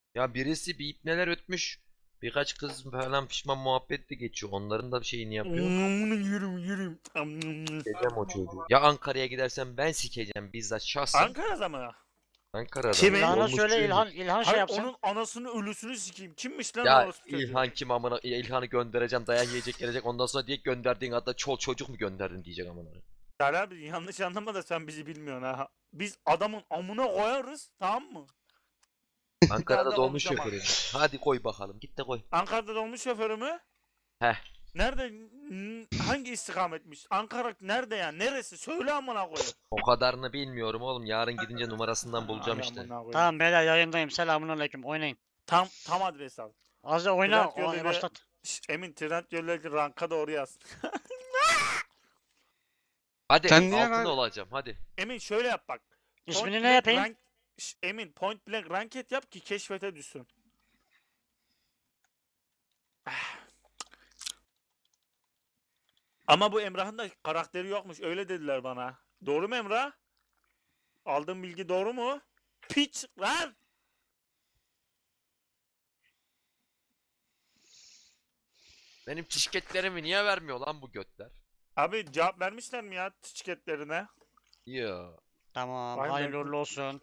Ya birisi bir ipneler ötmüş. Birkaç kız falan pişman muhabbet de geçiyor. Onların da bir şeyini yapıyor. Yürüm. Sikeceğim o çocuğu. Ya Ankara'ya gidersem ben sikeceğim bizzat şahsen. Ankara'da mı? Ankara'da. Kimin? İlhan'a söyle, Dolmuşçuymuş. İlhan şey Hayır, yapsın. onun anasını ölüsünü sikeyim. Kimmiş lan o Ya orospu çocuğu? İlhan kim amına? İlhan'ı göndereceğim, dayak yiyecek, gelecek. Ondan sonra diye gönderdiğin hatta çocuk mu gönderdin diyecek amına. Salih abi, yanlış anlama da sen bizi bilmiyorsun ha. Biz adamın amına koyarız, tamam mı? Ankara'da Nerede dolmuş olmuş ama? şoförü. Hadi koy bakalım. Git de koy. Ankara'da dolmuş şoförü mü? Heh. Nerede? Hangi istikametmiş? Ankara nerede ya? Neresi? Söyle amına koyayım. O kadarını bilmiyorum oğlum. Yarın gidince numarasından bulacağım Ay işte. amına koyayım. Tamam beyler, yayındayım. Selamünaleyküm. Oynayın. Tam adres al. Az da oyna. Tuzak yolu Başlat. Emin Trend Yolları ranka doğru yaz. Hadi Sen niye altın lan- olacağım hadi. Emin şöyle yap bak. İsmini Point ne blank yapayım? Emin point blank ranket yap ki keşfete düşsün. Ama bu Emrah'ın da karakteri yokmuş. Öyle dediler bana. Doğru mu Emrah? Aldığım bilgi doğru mu? Piç lan! Benim tişketlerimi niye vermiyor lan bu götler? Abi cevap vermişler mi ya şirketlerine? Ya. Tamam. Vay be. Hayırlı uğurlu olsun.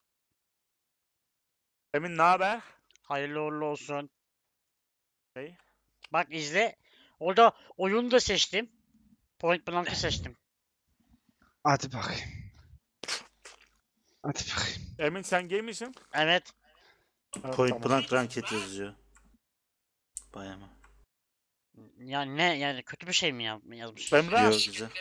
Emin ne haber? Hayırlı uğurlu olsun. Hey. Bak izle. Orada oyunu da seçtim. Point Blank'ı seçtim. Hadi bakayım. Hadi bakayım. Emin sen gay misin? Evet. Evet, Point tamam. blank ranket yazıyor. Bayağı mı? Yani ne? Yani kötü bir şey mi yazmış? Emrah, Yok güzel.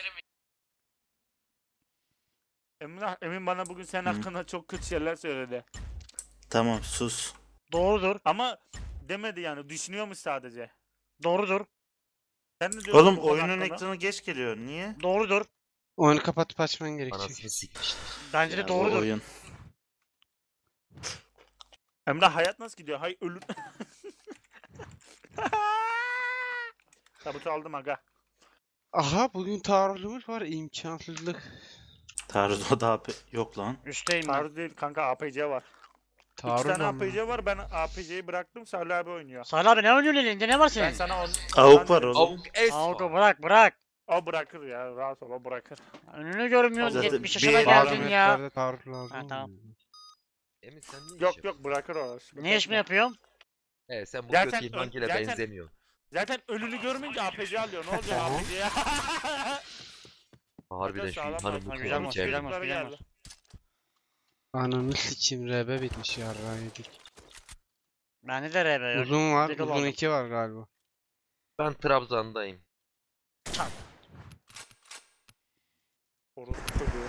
Emin bana bugün senin Hı. hakkında çok kötü şeyler söyledi. Tamam sus. Doğrudur. Ama demedi yani, düşünüyormuş sadece. Doğrudur. Sen ne diyorsun Oğlum bu konu oyunun hakkında? ekranı geç geliyor. Niye? Doğrudur. Oyunu kapatıp açman gerekecek. Anasını sikmişler. Bence de Ya, bu doğrudur. oyun. Emrah hayat nasıl gidiyor? Hay ölüm. Tabutu aldım aga. Aha bugün taarruzumuz var. İmkansızlık. Taarruz o da yok lan. Üstteyim ben. Taarruz değil kanka, APC var. İki Taarruz tane ama. APC var, ben APC'yi bıraktım, Salih abi oynuyor. Salih abi ne oynuyorsun elinde? Ne var Ben senin? sana Avuk var oğlum. Avuk es Auto var. bırak bırak. O bırakır ya, rahat ol, o bırakır. Önünü görmüyorsun. Zaten 70 yaşına bir- geldin ya. Parlamentlerde taarruz lazım. Ha, tamam. olmuyor. Emin sen ne iş Yok yapıyorsun? bırakır o. Ne iş mi yapıyorum? Sen bu Zaten kötü İlhankil'e zaten- benzemiyorsun. Zaten ölünü görmeyince APC alıyor, ne olacak APC'ye? Harbiden şu sağlam İlhan'ın bak. bu Ha, kulağı güzel maç, içeride. güzel maç, güzel Çocukları maç. geldi. Ananı sikeyim RB bitmiş ya yedik. Bende de RB yok. Uzun var. Deagle Uzun aldım. 2 var galiba. Ben Trabzon'dayım. Orospu çocuğu.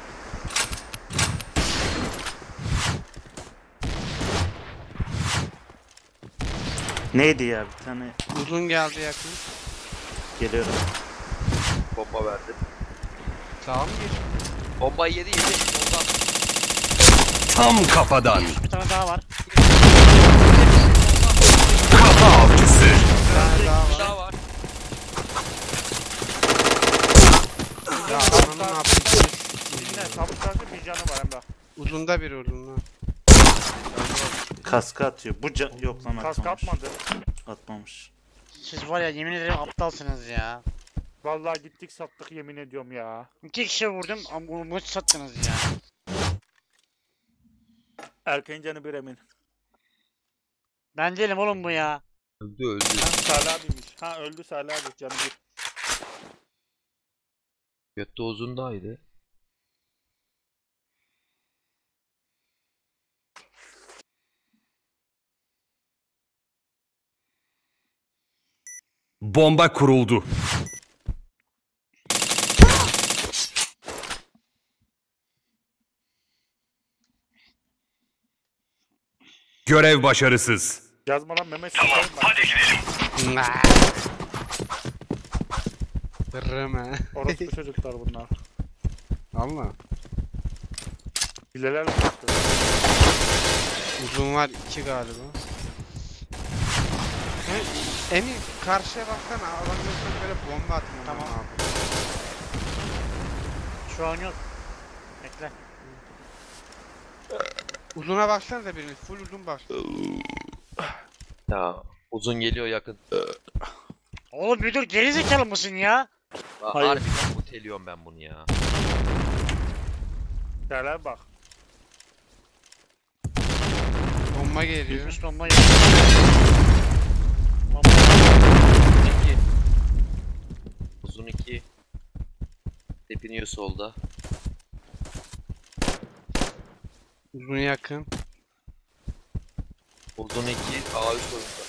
Neydi ya bir tane Uzun geldi yakın. geliyorum. Bomba verdim. Sağ mı geçiyor? Bombayı yedi. Ondan Tam kafadan. Bir tane daha var. Kafa avcısı. Bir tane daha var. daha var. Ya ananı ne yaptın? Dinle, tabut karşı bir canı var Emrah. Uzunda bir uzunlu. Kaskı atıyor. Bu yok lan Kask atmamış. atmadı. Atmamış. Siz var ya, yemin ederim aptalsınız ya. Vallahi gittik sattık, yemin ediyorum ya. 2 kişi vurdum ama bu maçı sattınız ya. Erken canı bir Emin. Ben değilim oğlum bu ya. Öldü öldü. Ha, Salih abiymiş. Ha, öldü Salih abi, canı bir. Götte uzundaydı. Bomba kuruldu. Görev başarısız. Yazmadan Mehmet sıkayım bak. Rıma. Orospu çocuklar bunlar. Valla. Hilelerle sıkıyor. Uzun var 2 galiba. Emin karşıya baksana. Adam yoksa böyle bomba atma. Tamam. Abi. Şu an yok. Bekle. Uzuna baksana da biriniz. Full uzun bak. Ya uzun geliyor yakın. Oğlum müdür geri zekalı mısın ya? Hayır. Harbiden muteliyorum ben bunu ya. Derler bak. Bomba geliyor. Üst bomba yok. Bomba. Uzun 2. Tepiniyor solda. Uzun yakın. Uzun 2. A3 oyunda.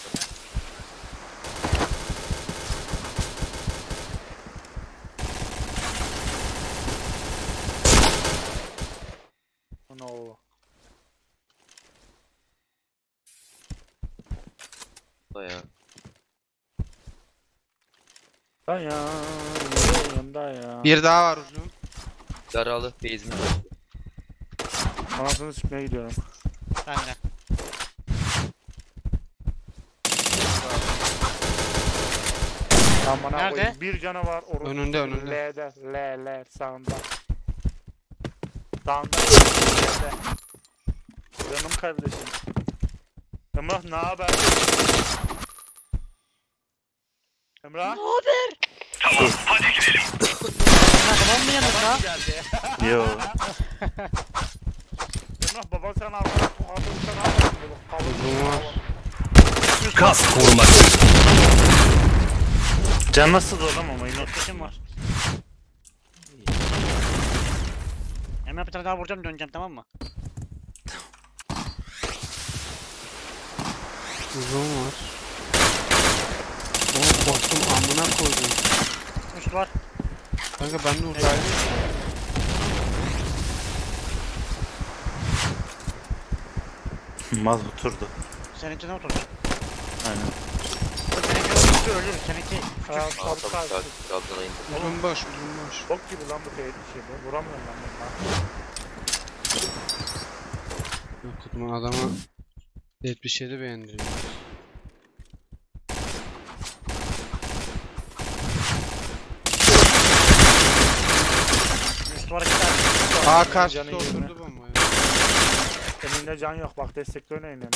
Ana oğlu. Ya. Dayan, dayan. Bir daha var uzun. Yaralı base'imiz var. Anasını sıkmaya gidiyorum. Ben de. Aman Nerede? koyayım. Bir canavar orada. Önünde, önünde. L'de. L sağında. Sağında. L'de. Canım kardeşim. Emrah ne haber? Emrah? Tamam mı yanında? Geldi. Yo. Emrah baban sen arkadaş. Adın sen arkadaş. Uzun var. Kas koruması. Can nasıl oğlum ama yine Kesin var. Hemen bir tane daha vuracağım, döneceğim, tamam mı? Uzun var. Oğlum korktum amına koydum. Üst var. Kanka ben de uzaydım. mal oturdu. Seninki ne oturdu? Aynen. Seninki oturdu ölür. Seninki Aa, Tamam sabit tamam. kaldı. Birazdan indim. Uzun boş, uzun boş. Bok gibi lan bu teyit şeyde. Vuramıyorum lan bundan. Yok kutumun adamı 77 beğendiriyor. üst var, iki tane. Aa karşıda Canı yerine. oturdu bomba ya. Eminde can yok bak destekli oynayın yani.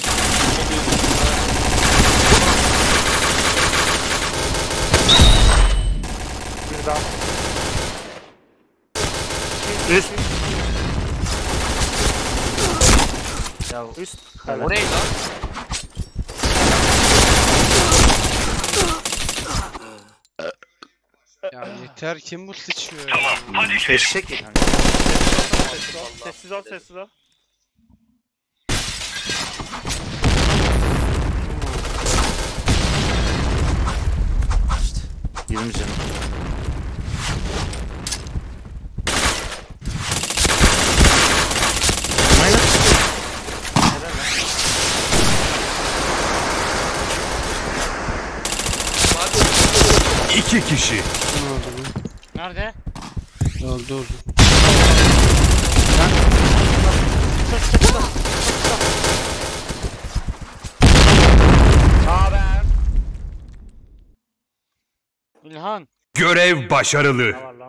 Bir daha. Üst. Ya üst. O neydi lan? Ya yeter kim bu sıçıyor ya. Eşek ya kanka. Sessiz ol sessiz ol. 20 canım. İki kişi. Ne oldu bu? Nerede? Öldü uzun. Haber. İlhan. Görev başarılı. Ne var lan?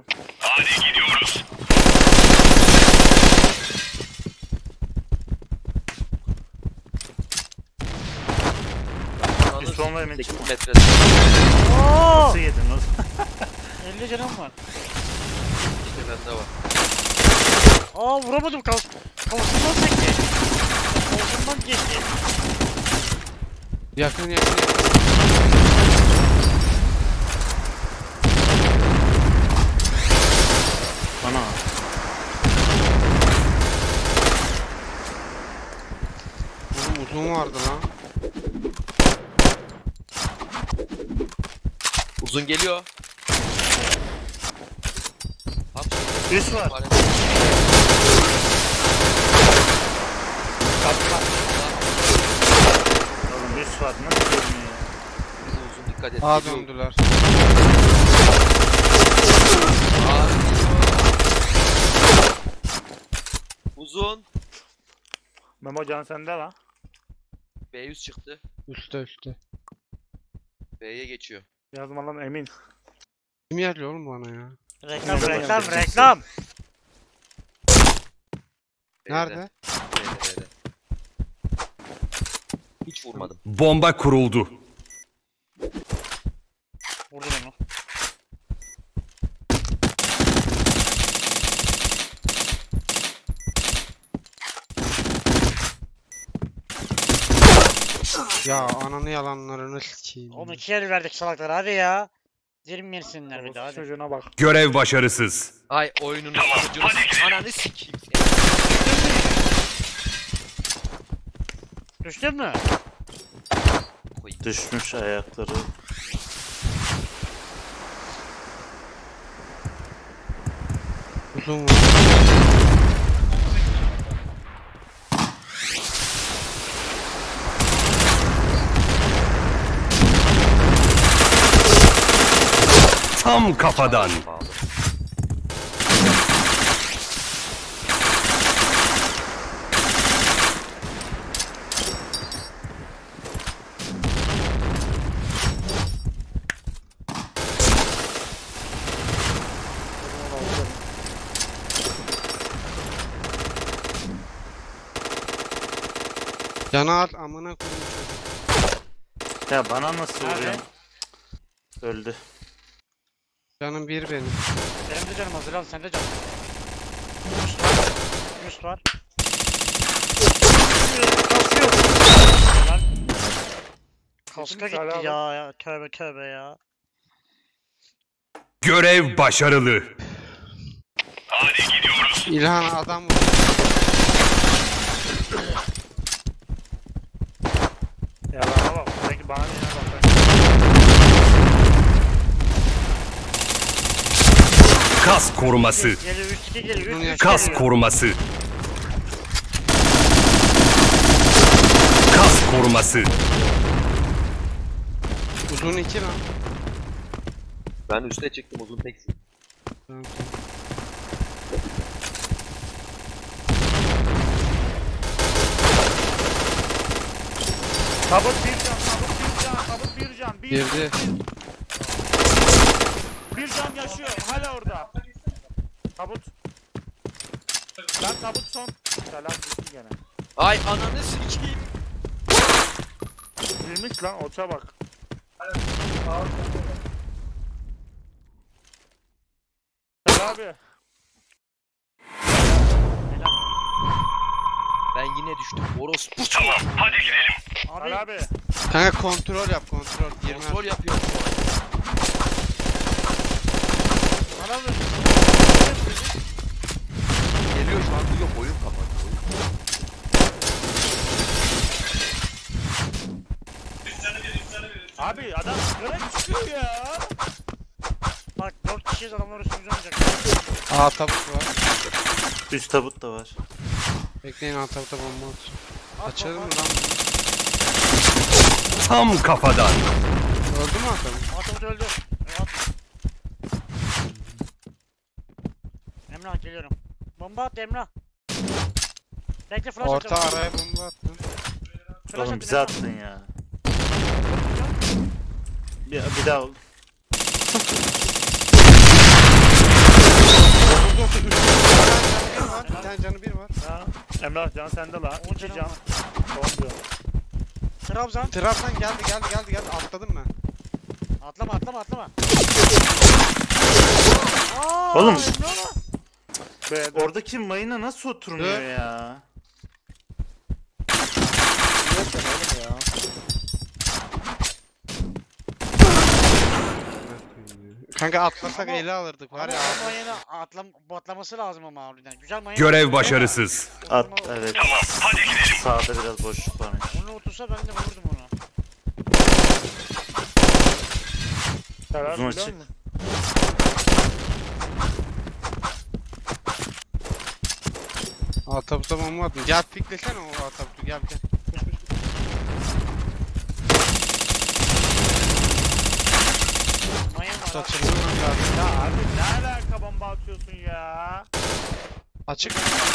Bir sonra hemen 8 çıkma. metrede. Oo! Nasıl yedin oğlum? 50 canım var. İşte bende var. Aa vuramadım, kafasından sekti. Kafasından geçti. Yakın yakın yakın. Ana. Oğlum uzun vardı lan. Uzun geliyor. Üst var. Oğlum üst var. Nasıl görünüyor ya? Uzun dikkat et. A Geliyor. döndüler. Aa, uzun. Memo can sende lan. B100 çıktı. Üstte üstte. B'ye geçiyor. Yazma lan Emin. Kim yerliyor oğlum bana ya? Reklam, Neden reklam, yapıyorsun? reklam. B'de. Nerede? B'de. Hiç hiç vurmadım. Bomba kuruldu. Vurdum onu. Ya ananı yalanlarını sikeyim. Oğlum 2 el verdik salaklara hadi ya. 20 yersinler bir Orospu daha hadi. çocuğuna bak. Görev başarısız. Ay oyununu sunucunu ananı sikeyim. Düştün mü? Düşmüş ayakları. Uzun vur. Tam kafadan. Bağlı. Yana at amına koyayım. Ya bana nasıl Nerede? vuruyor? Öldü. Canım bir benim. Benim de canım hazır al sende canım. Üst var. Üst var. Kasıyor. Lan. Kaska Kesin gitti hala ya. Tövbe tövbe ya. Görev başarılı. İlhan adam vur. Ya bana bak. Sanki bana niye bak. Kas koruması. Geliyor 3-2 geliyor. Bunu 3-3 Kas geliyor. koruması. Kas koruması. Uzun 2 lan. Ben üste çıktım uzun teksin. Tamam, Tabut bir can, tabut bir can, tabut bir can. Bir, Girdi. bir can yaşıyor. Hala orada. Tabut. Lan tabut son. Selam gitti gene. Ay ananı sikeyim. Girmiş lan oça bak. Gel abi. Ben yine düştüm. Orospu. Abi Gel abi. Kanka kontrol yap kontrol. Girmez. Kontrol yapıyorum şu an. bana vur. Geliyor şarkı yok oyun kapattı. Abi adam sigara çıkıyor ya. Bak 4 kişiyiz adamlar üstümüze oynayacak. A tabut var. Üst tabut da var. Bekleyin A tabuta bomba at. At Açalım mı bomba. lan? Tam kafadan. Öldü mü adam? At öldü. At. Emrah geliyorum. Bomba at Emrah. Bekle flash Orta atacağım. araya bomba attım. Flash Oğlum atın bize Emrah. attın ya. Bir daha ol. Bir tane canı bir var. Ha. Emrah can sende la. On 2 canım can. var. Son diyor. Trabzan. Trabzan geldi atladım ben. Atlama. Aa, Oğlum. Emrah. Be, Oradaki mayına nasıl oturmuyor Dur. ya? Kanka atlasak Ama- ele alırdık var Ama ya. o mayına atlaması lazım ama harbiden. Güzel mayın. Görev başarısız. At evet. Sağda biraz boşluk varmış. Onu otursa ben de vururdum onu. Karar Uzun biliyor açık. musun? A tabuta bomba attım. Gel piklesene o A tabutu gel. Mayın var. Saçıldım lazım. Ya abi ne alaka bomba atıyorsun ya? Açık.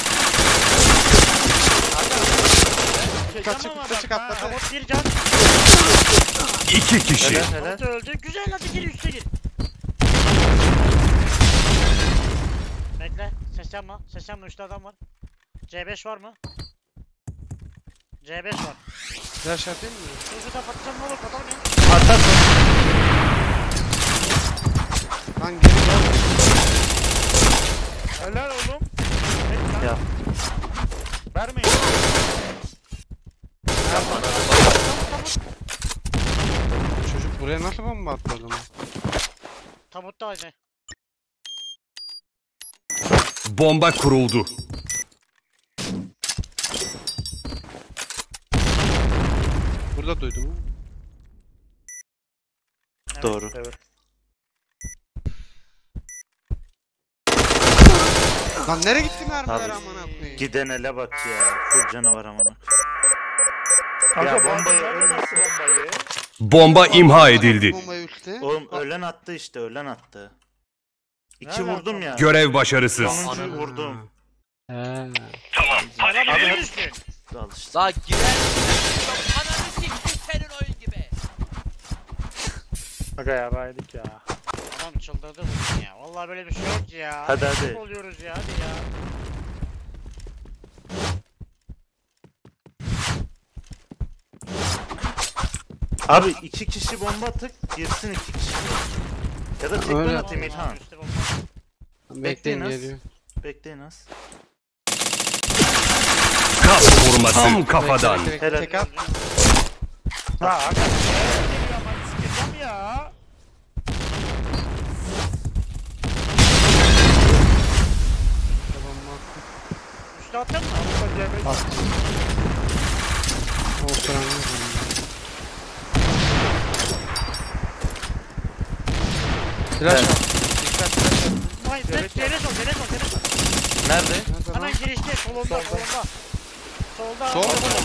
Çekemem Kaçık, adam, kaçık ha. atladı. Tabut bir can. 2 kişi. Helal helal. Tabut öldü. Güzel hadi gir üste gir. Bekle. Ses yapma üstte adam var. C5 var mı? C5 var. Flash atayım mı? Sözü kapatacağım ne olur katalım ya. Atarsın. Lan geri gel. Helal oğlum. Peki lan. Ya. Vermeyin. Çocuk buraya nasıl bomba attı o zaman? Tabutta hacı. Bomba kuruldu. Burada duydum mu? Evet, Doğru. Evet. Lan nereye gitti mermiler Abi, amına koyayım? Giden ele bak ya. Full canavar amına. Kanka Ya bombayı bombayı ölmesin bombayı. Bomba imha edildi. Bombayı üstte. Oğlum ölen attı işte, ölen attı. İki Ne vurdum alaka? ya. Görev başarısız. Sonuncuyu vurdum. He. Adam Abi, yürü hadi. düştü. Al işte. La girer. Ananı siktir senin oyun gibi. Aga yaraydık ya. Adam çıldırdı bugün ya. Vallahi böyle bir şey yok ya. Hadi, Rezil hadi. oluyoruz ya hadi ya. Abi iki kişi bomba atıp girsin iki kişi. Ya da tek ben Öyle. atayım İlhan. Üstte bomba. Bekleyin az. geliyor. Bekleyin az. Kas vurması. Tam kafadan. Bekle, bekle, Helal. tek at. Ha aga. Geliyor ama sikeceğim ya. Bomba attı. Üstte attın mı? Attı. Oturan yok onun. Flash Evet. at. Dikkat flash at. Hayır, dene sol, dene sol, dene sol. Nerede? Nerede lan? Hemen girişte, solunda, solunda. Solda. Sol.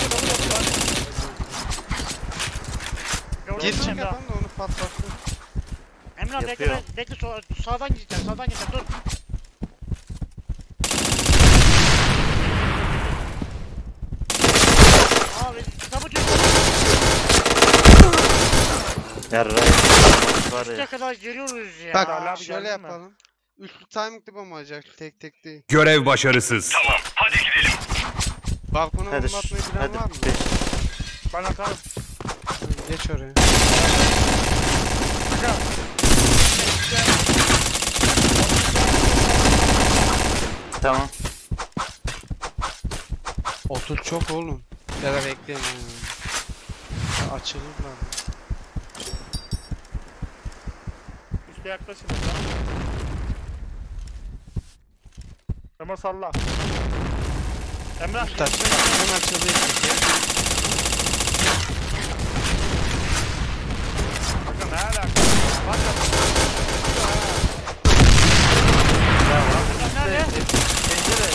Gördün Gir mü çık Emrah? yapan da onu patlattı. Emrah bekle, Yapıyor. bekle, sağdan gideceğim, sağdan gideceğim, dur. Abi, kitabı çözdüm. Yarra. Var Ne ya. kadar geliyoruz ya. Bak Ali abi şöyle geldin mi? yapalım. Üçlü timing'li bomba olacak tek tek değil. Görev başarısız. Balkona Hadi. bomba atmayı bilen Hadi. var mı? Ben atarım. Geç oraya. Tamam. Otur çok oğlum. Ya da bekleyin. Ya açılırlar. Üste yaklaşın. Emrah. Emrah salla. Emrah. Taş. Hemen açılıyor. Bakın ne alaka? Bak Nerede? Pencere.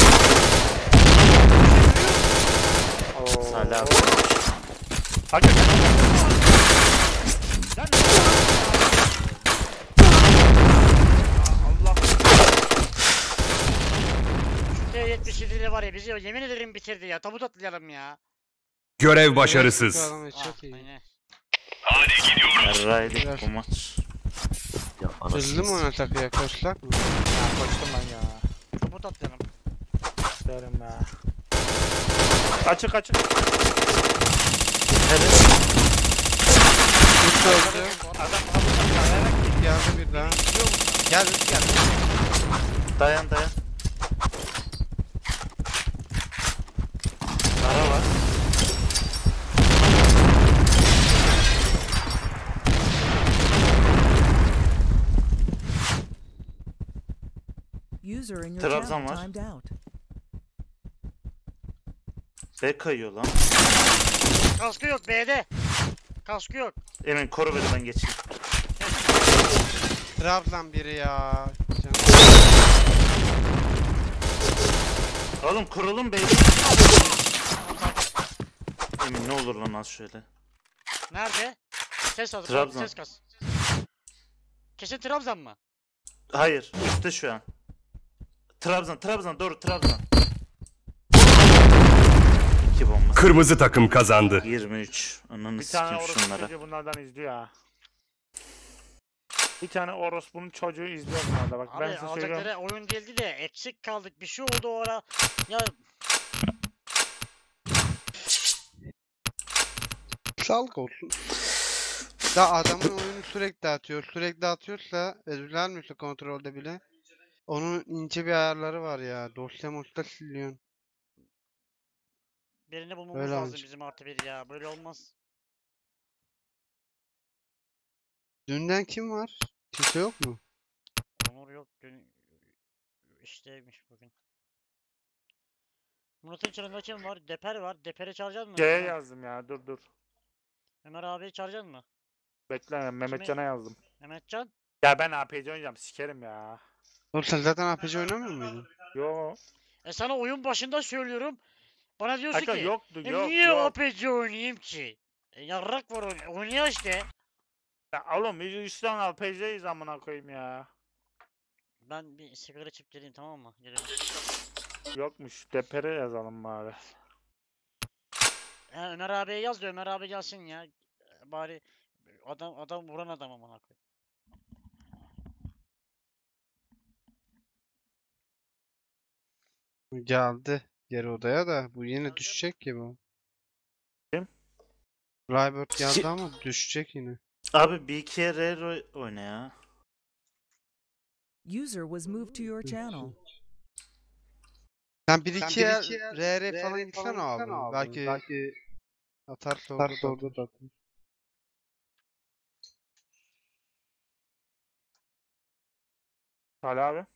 Salih abi. Hakikaten. Lan Allah. Şu T77 de var ya, bizi yemin ederim bitirdi ya. Tabut atlayalım ya. Görev başarısız. Çok iyi. Aynen. Yarraydık bu maç. Ya Hızlı mı oynatak ya? Koşlak mı? Ya koştum ben ya. Tabut atlayalım. Derim ya. Açık açık. Üç öldü. Adam kapıdan kayarak Geldi bir daha. Gel üst gel. Dayan dayan. Ara var. User in your Trabzon channel var. timed out. B kayıyor lan. Kaskı yok B'de. Kaskı yok. Emin koru beni, ben geçeyim. Trabzon biri ya. Canım. Oğlum kurulun beyler. Emin ne olur lan az şöyle. Nerede? Ses az. Trabzon. Ses kas. Kesin Trabzon mı? Hayır, üstte şu an. Trabzon doğru Trabzon. 2 bomba. Kırmızı takım kazandı. 23. Ananı bir tane sikeyim orospu şunlara. çocuğu bunlardan izliyor ha. Bir tane orospunun çocuğu izliyor bunlarda bak. Abi Ben size söylüyorum. alacakları oyun değildi de eksik kaldık. Bir şey oldu o ara. Ya Sağlık olsun. Da adamın oyunu sürekli atıyor. Sürekli atıyorsa düzelmiyorsa kontrolde bile. Onun ince bir ayarları var ya. Dosya mosya siliyorsun. Birini bulmamız Öyle lazım anca. bizim artı bir ya. Böyle olmaz. Dünden kim var? Kimse yok mu? Onur yok. Dün işteymiş bugün. Murat'ın çarında kim var? Deper var. Deper'i çağıracak mı? C'ye Ömer? yazdım ya, dur. Ömer abiyi çağıracak mı? Bekle, Mehmetcan'a yazdım. Mehmetcan? Ya ben APC oynayacağım, sikerim ya. Oğlum sen zaten APC oynamıyor muydun? Yo. Sana oyun başında söylüyorum. Bana diyorsun Kanka ki yoktu, yok niye yok. APC oynayayım ki? Yarrak var oynuyor işte. Ya oğlum biz üstten APC'yiz amına koyayım ya. Ben bir sigara içip geleyim, tamam mı? Geliyorum. Yokmuş. Depere yazalım bari. Ömer abiye yaz da Ömer abi gelsin ya. Bari adam vuran adam amına koyayım. Geldi geri odaya da bu yine düşecek ki bu. Kim? Flybird geldi ama düşecek yine. Abi bir iki yere oyna ya. User was moved to your channel. Sen bir iki yer RR falan gitsene abi. Belki atarsa orada da atar. Salih abi.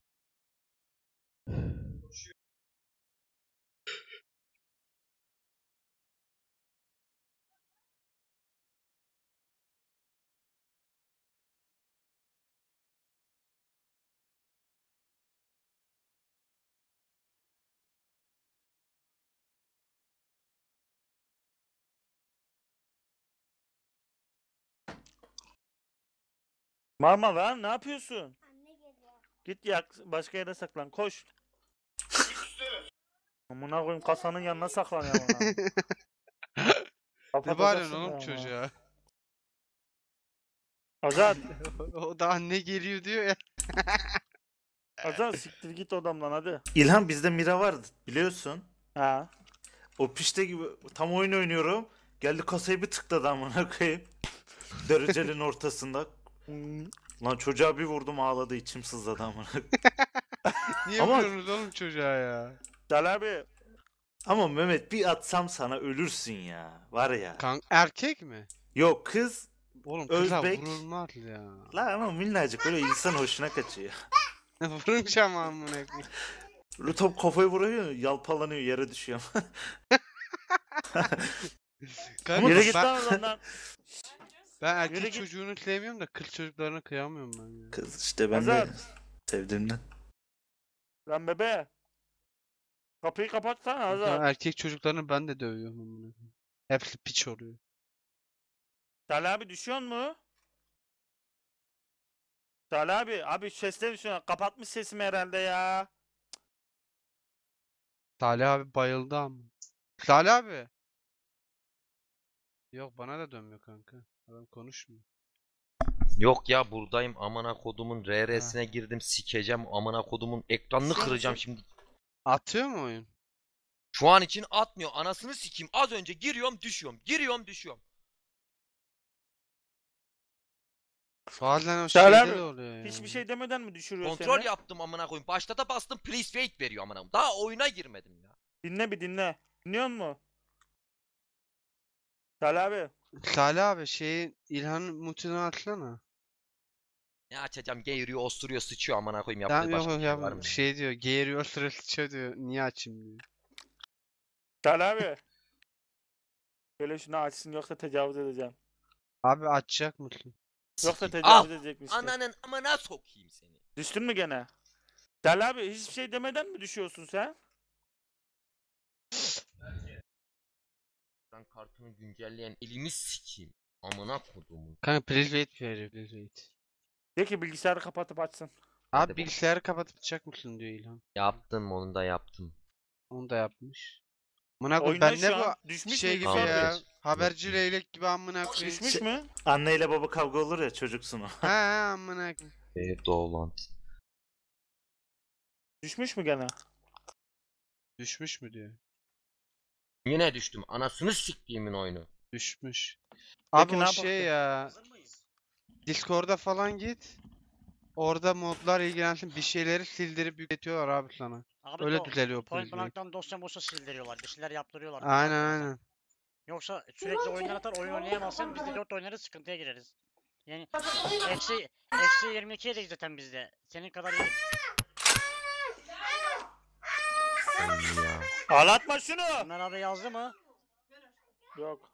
Marma lan, ne yapıyorsun? Git başka yere saklan, koş. Amına koyayım, kasanın yanına saklan ya bana. Ne bağırıyorsun oğlum çocuğa? Azat, O da anne geliyor diyor ya. Azat siktir git odamdan hadi. İlhan bizde Mira vardı biliyorsun. Ha. O pişte gibi tam oyun oynuyorum. Geldi kasayı bir tıkladı amına koyayım. Derecenin ortasında. Lan çocuğa bir vurdum ağladı içim sızladı amına koyayım. Niye Ama- vuruyorsunuz oğlum çocuğa ya? Salih abi. Ama Mehmet bir atsam sana ölürsün ya. Var ya. Erkek mi? Yok kız. Oğlum kıza Özbek. vurulmaz ya. La ama minnacık böyle insan hoşuna kaçıyor. Vurunca ama amına koyayım. Böyle top kafayı vuruyor yalpalanıyor yere düşüyor. Kanka Yürü git ben, lan odamdan. ben Yürü erkek git. çocuğunu sevmiyorum da kız çocuklarına kıyamıyorum ben ya. Kız işte ben de Azat. sevdiğimden. Lan bebe. Kapıyı kapatsana Ya Azat. erkek çocuklarını ben de dövüyorum amına koyayım. Hepsi piç oluyor. Salih abi düşüyor mu? Salih abi sesleri düşüyor. Kapatmış sesimi herhalde ya. Salih abi bayıldı ama. Salih abi. Yok bana da dönmüyor kanka. Adam konuşmuyor. Yok ya buradayım amına kodumun RR'sine girdim sikeceğim amına kodumun ekranını Düşüyor kıracağım musun? şimdi. Atıyor mu oyun? Şu an için atmıyor anasını sikeyim az önce giriyorum düşüyorum. Bazen o Salih şeyde abi, de oluyor ya. Hiçbir şey demeden mi düşürüyor Kontrol seni? yaptım amına koyayım. Başta da bastım please wait veriyor amına koyayım. Daha oyuna girmedim ya. Dinle bir dinle. Dinliyor musun? Salih abi. Salih abi şeyin İlhan'ın mutunu atsana. Ne açacağım geğiriyor osturuyor sıçıyor amına koyayım Tamam yaptığı yok başka yok bir şey var ya mı? şey diyor geğiriyor sırası sıçıyor diyor. Niye açayım diyor. Salih abi. Böyle şunu açsın yoksa tecavüz edeceğim. Abi açacak mısın? Yoksa Sikeyim. tecavüz edecekmiş. Ananın amına sokayım seni. Düştün mü gene? Salih abi hiçbir şey demeden mi düşüyorsun sen? Ben kartını güncelleyen elimi sikeyim. Amına kodumun. Kanka please wait veriyor please wait. De ki bilgisayarı kapatıp açsın. Abi bak. bilgisayarı kapatacak mısın diyor İlhan. Yaptım onu da yaptım. Onu da yapmış. Amına koyayım Oyunda ben ne şu an bu düşmüş şey mü gibi Tamam, ya. geç. Haberci Yok. leylek gibi amına koyayım. Düşmüş mü? Anne ile baba kavga olur ya çocuksun o. He he amına koyayım. Dolan. Düşmüş mü gene? Düşmüş mü diyor. Yine düştüm. Anasını siktiğimin oyunu. Düşmüş. Abi Peki ne o şey ya. Discord'a falan git. Orada modlar ilgilensin. Bir şeyleri sildirip yükletiyorlar abi sana. Abi Öyle düzeliyor Point prizmi. Blank'tan dosya sildiriyorlar. Bir şeyler yaptırıyorlar. Aynen düzeltiyorlar. aynen. Yoksa sürekli oyunlar atar, oyun oynayamazsan biz de 4 oynarız, sıkıntıya gireriz. Yani eksi 22 yedik zaten bizde. Senin kadar yedik. Ay ya. Ağlatma şunu. Ömer abi yazdı mı? Yok.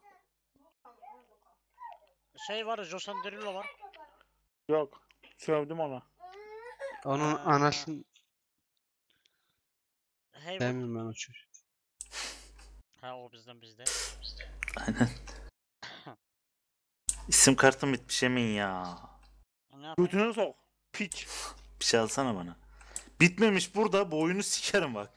Şey var, Josan Derulo var. Yok. Sövdüm ona. Onun Aa. anasını Hey sevmiyorum ben o çocuğu. Ha o bizde. Aynen. İsim kartım bitmiş Emin ya. Ne yapayım? Götünü sok. Piç. Bir şey alsana bana. Bitmemiş burada. Bu oyunu sikerim bak.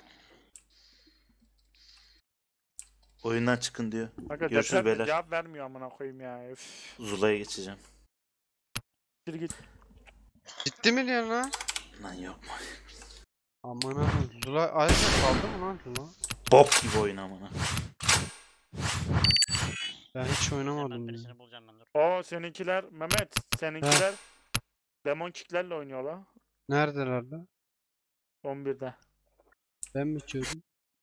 Oyundan çıkın diyor. Aga Görüşürüz defter de beyler. cevap vermiyor amına koyayım ya. Üf. Zula'ya geçeceğim. Gir git. Ciddi mi diyorsun lan? Lan yok mu? Aman abi Zula ayrıca kaldı mı lan Zula? Bok gibi oyun amına. Ben hiç Ben oynamadım ya. birisini bulacağım ben dur. O seninkiler Mehmet. Seninkiler Demon Kick'lerle oynuyor la. Neredeler lan? 11'de. Ben mi çözdüm?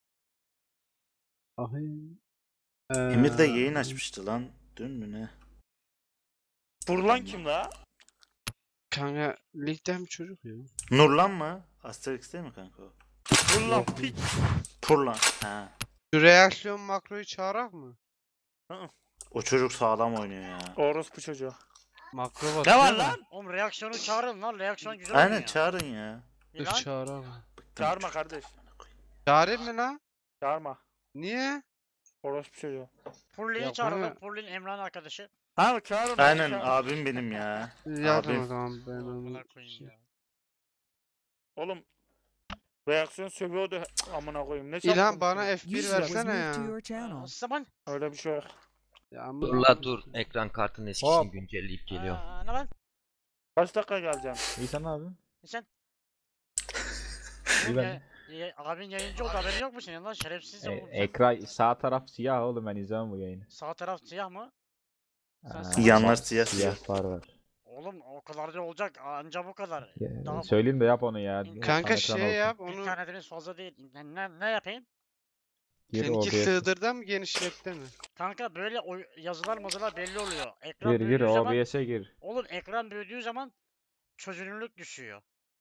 Ahi. Emir de yayın açmıştı lan. Dün mü ne? Furlan kim la? Kanka ligden bir çocuk ya. Nurlan mı? Asterix değil mi kanka o? Furlan piç. Purlan. Ha. Şu reaksiyon makroyu çağırak mı? O çocuk sağlam oynuyor ya. Orospu çocuğu. Makro Ne basıyor var da. lan? Oğlum reaksiyonu çağırın lan, reaksiyon güzel Aynen oynuyor. çağırın ya. Bir Dur lan. çağırak. Bıktım. Çağırma kardeş. Çağırayım mı lan? Çağırma. Niye? Orospu çocuğu. Furlin'i Ya çağıralım, bana- Furlin Emrah'ın arkadaşı. Ha çağırın. Aynen çağırın. abim benim ya. Yazdım Abim. o zaman ben onu. Amına koyayım ya. Oğlum. Reaksiyon sövüyordu amına koyayım. Ne İlhan çabuk bana konuşuyorsun? F1 User was versene moved to ya. your channel. Zaman. Öyle bir şey yok. Ya amına Dur la koyayım. dur. Ekran kartının eskisini Hop. güncelleyip geliyorum. Ne lan? Kaç dakika geleceğim? İyi sen ne yapıyorsun? Sen? İyi Oğlum ben. abin yayıncı oldu, haberin yok mu senin lan? Şerefsiz oğlum sen. Ekran sağ taraf siyah oğlum, ben izlemem bu yayını. Sağ taraf siyah mı? Sen Aa, salak Yanlar mısın? siyah Siyah siyah. var var. Oğlum o kadar da olacak, anca bu kadar. Ya, Daha- söyleyeyim de yap onu ya. Kanka Tam ekran Şey olsun. yap Bir onu. tanetimiz fazla değil. Ne yapayım? Gir Seninki OBS. sığdırda mı genişletti mi? Kanka böyle yazılar mazılar belli oluyor. Ekran Gir büyüdüğü zaman, OBS'e gir. oğlum ekran büyüdüğü zaman çözünürlük düşüyor.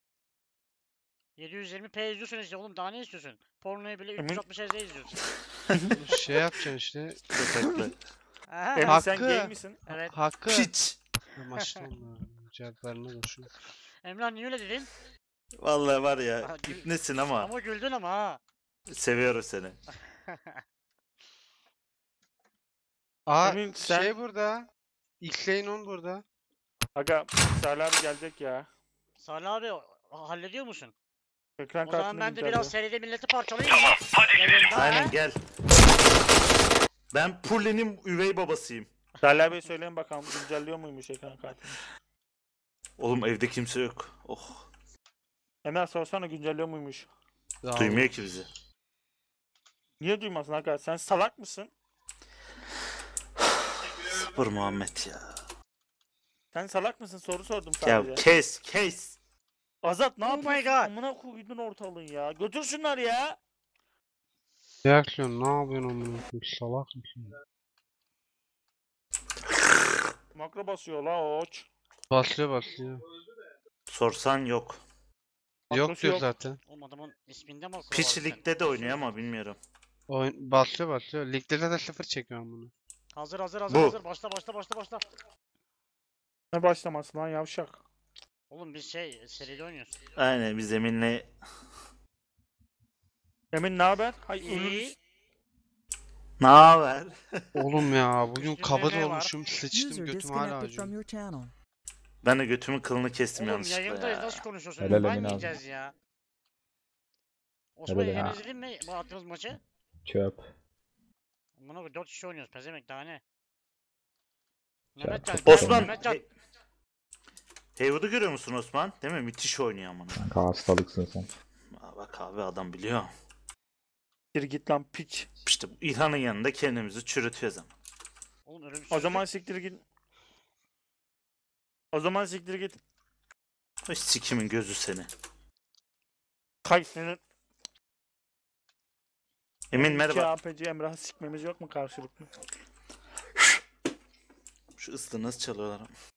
720p izliyorsun işte oğlum, daha ne istiyorsun? Pornoyu bile Emin- 360 Hz izliyorsun. Şey yapacaksın işte. Köpekle. Aha, Emin sen Hakkı. gay misin? evet. Hakkı. Piç. Maçtan cevaplarına koşuyor. Emrah niye öyle dedin? Vallahi var Aha, ya. İpnesin ama. Ama güldün ama ha. Seviyorum seni. Aa Emin, sen- şey burada. X-Lane 10 burada. Aga Salih abi gelecek ya. Salih abi hallediyor musun? Ekran O zaman kartını ben de güncelliyor. biraz seride milleti parçalayayım mı? Yayında, Aynen ha? gel. Ben Purlin'in üvey babasıyım. Salih abi söyleyin bakalım güncelliyor muymuş ekran kartını? Oğlum evde kimse yok. Oh. Emel sorsana güncelliyor muymuş? Ya Duymuyor ki bizi. Niye duymasın aga? Sen salak mısın? Sabır Muhammed ya. Sen salak mısın? Soru sordum Ya sadece. kes. Azat ne Oh my yapıyorsun? God. Amına koydun ortalığı ya. Götür şunları ya. Reaksiyon ne yapıyorsun amına koyayım? Salak mısın? Makro basıyor la oç. Basıyor. Sorsan yok. Yok Makrosu diyor yok. zaten. Oğlum adamın isminde mi akıl var Piç sen? ligde de oynuyor ama bilmiyorum. Oyun basıyor. Ligde de 0 çekiyorum bunu. Hazır Bu. başla. Ne başlaması lan yavşak. Oğlum biz seride oynuyoruz. Aynen biz Emin'le Emin ne haber? Hay İyi. ölürüz. ne haber? Oğlum ya bugün Üstünde kabız ne var? olmuşum. Sıçtım User götüm hala disconnected acıyor. from your channel. Ben de götümün kılını kestim Oğlum yanlışlıkla yayındayız, ya. nasıl konuşuyorsun? Helal Ben Emin abi. yiyeceğiz ya. Osman Helal yeni ya. izledin mi bu attığımız maçı? Çöp. Buna koy 4 kişi oynuyoruz pezemek daha ne? Ya, Mehmetcan, futbol Osman. Mehmetcan. Haywood'u görüyor musun Osman? Değil mi? Müthiş oynuyor amına. Kanka hastalıksın sen. Aa, bak abi adam biliyor. Gir git lan piç. İşte bu İlhan'ın yanında kendimizi çürütüyoruz ama. Oğlum ölümsüzlük. O zaman siktir git. O zaman siktir git. Ay sikimin gözü seni. Kay senin. Emin İki merhaba. APC Emrah'ı sikmemiz yok mu karşılıklı? Şu ıslığı nasıl çalıyorlar?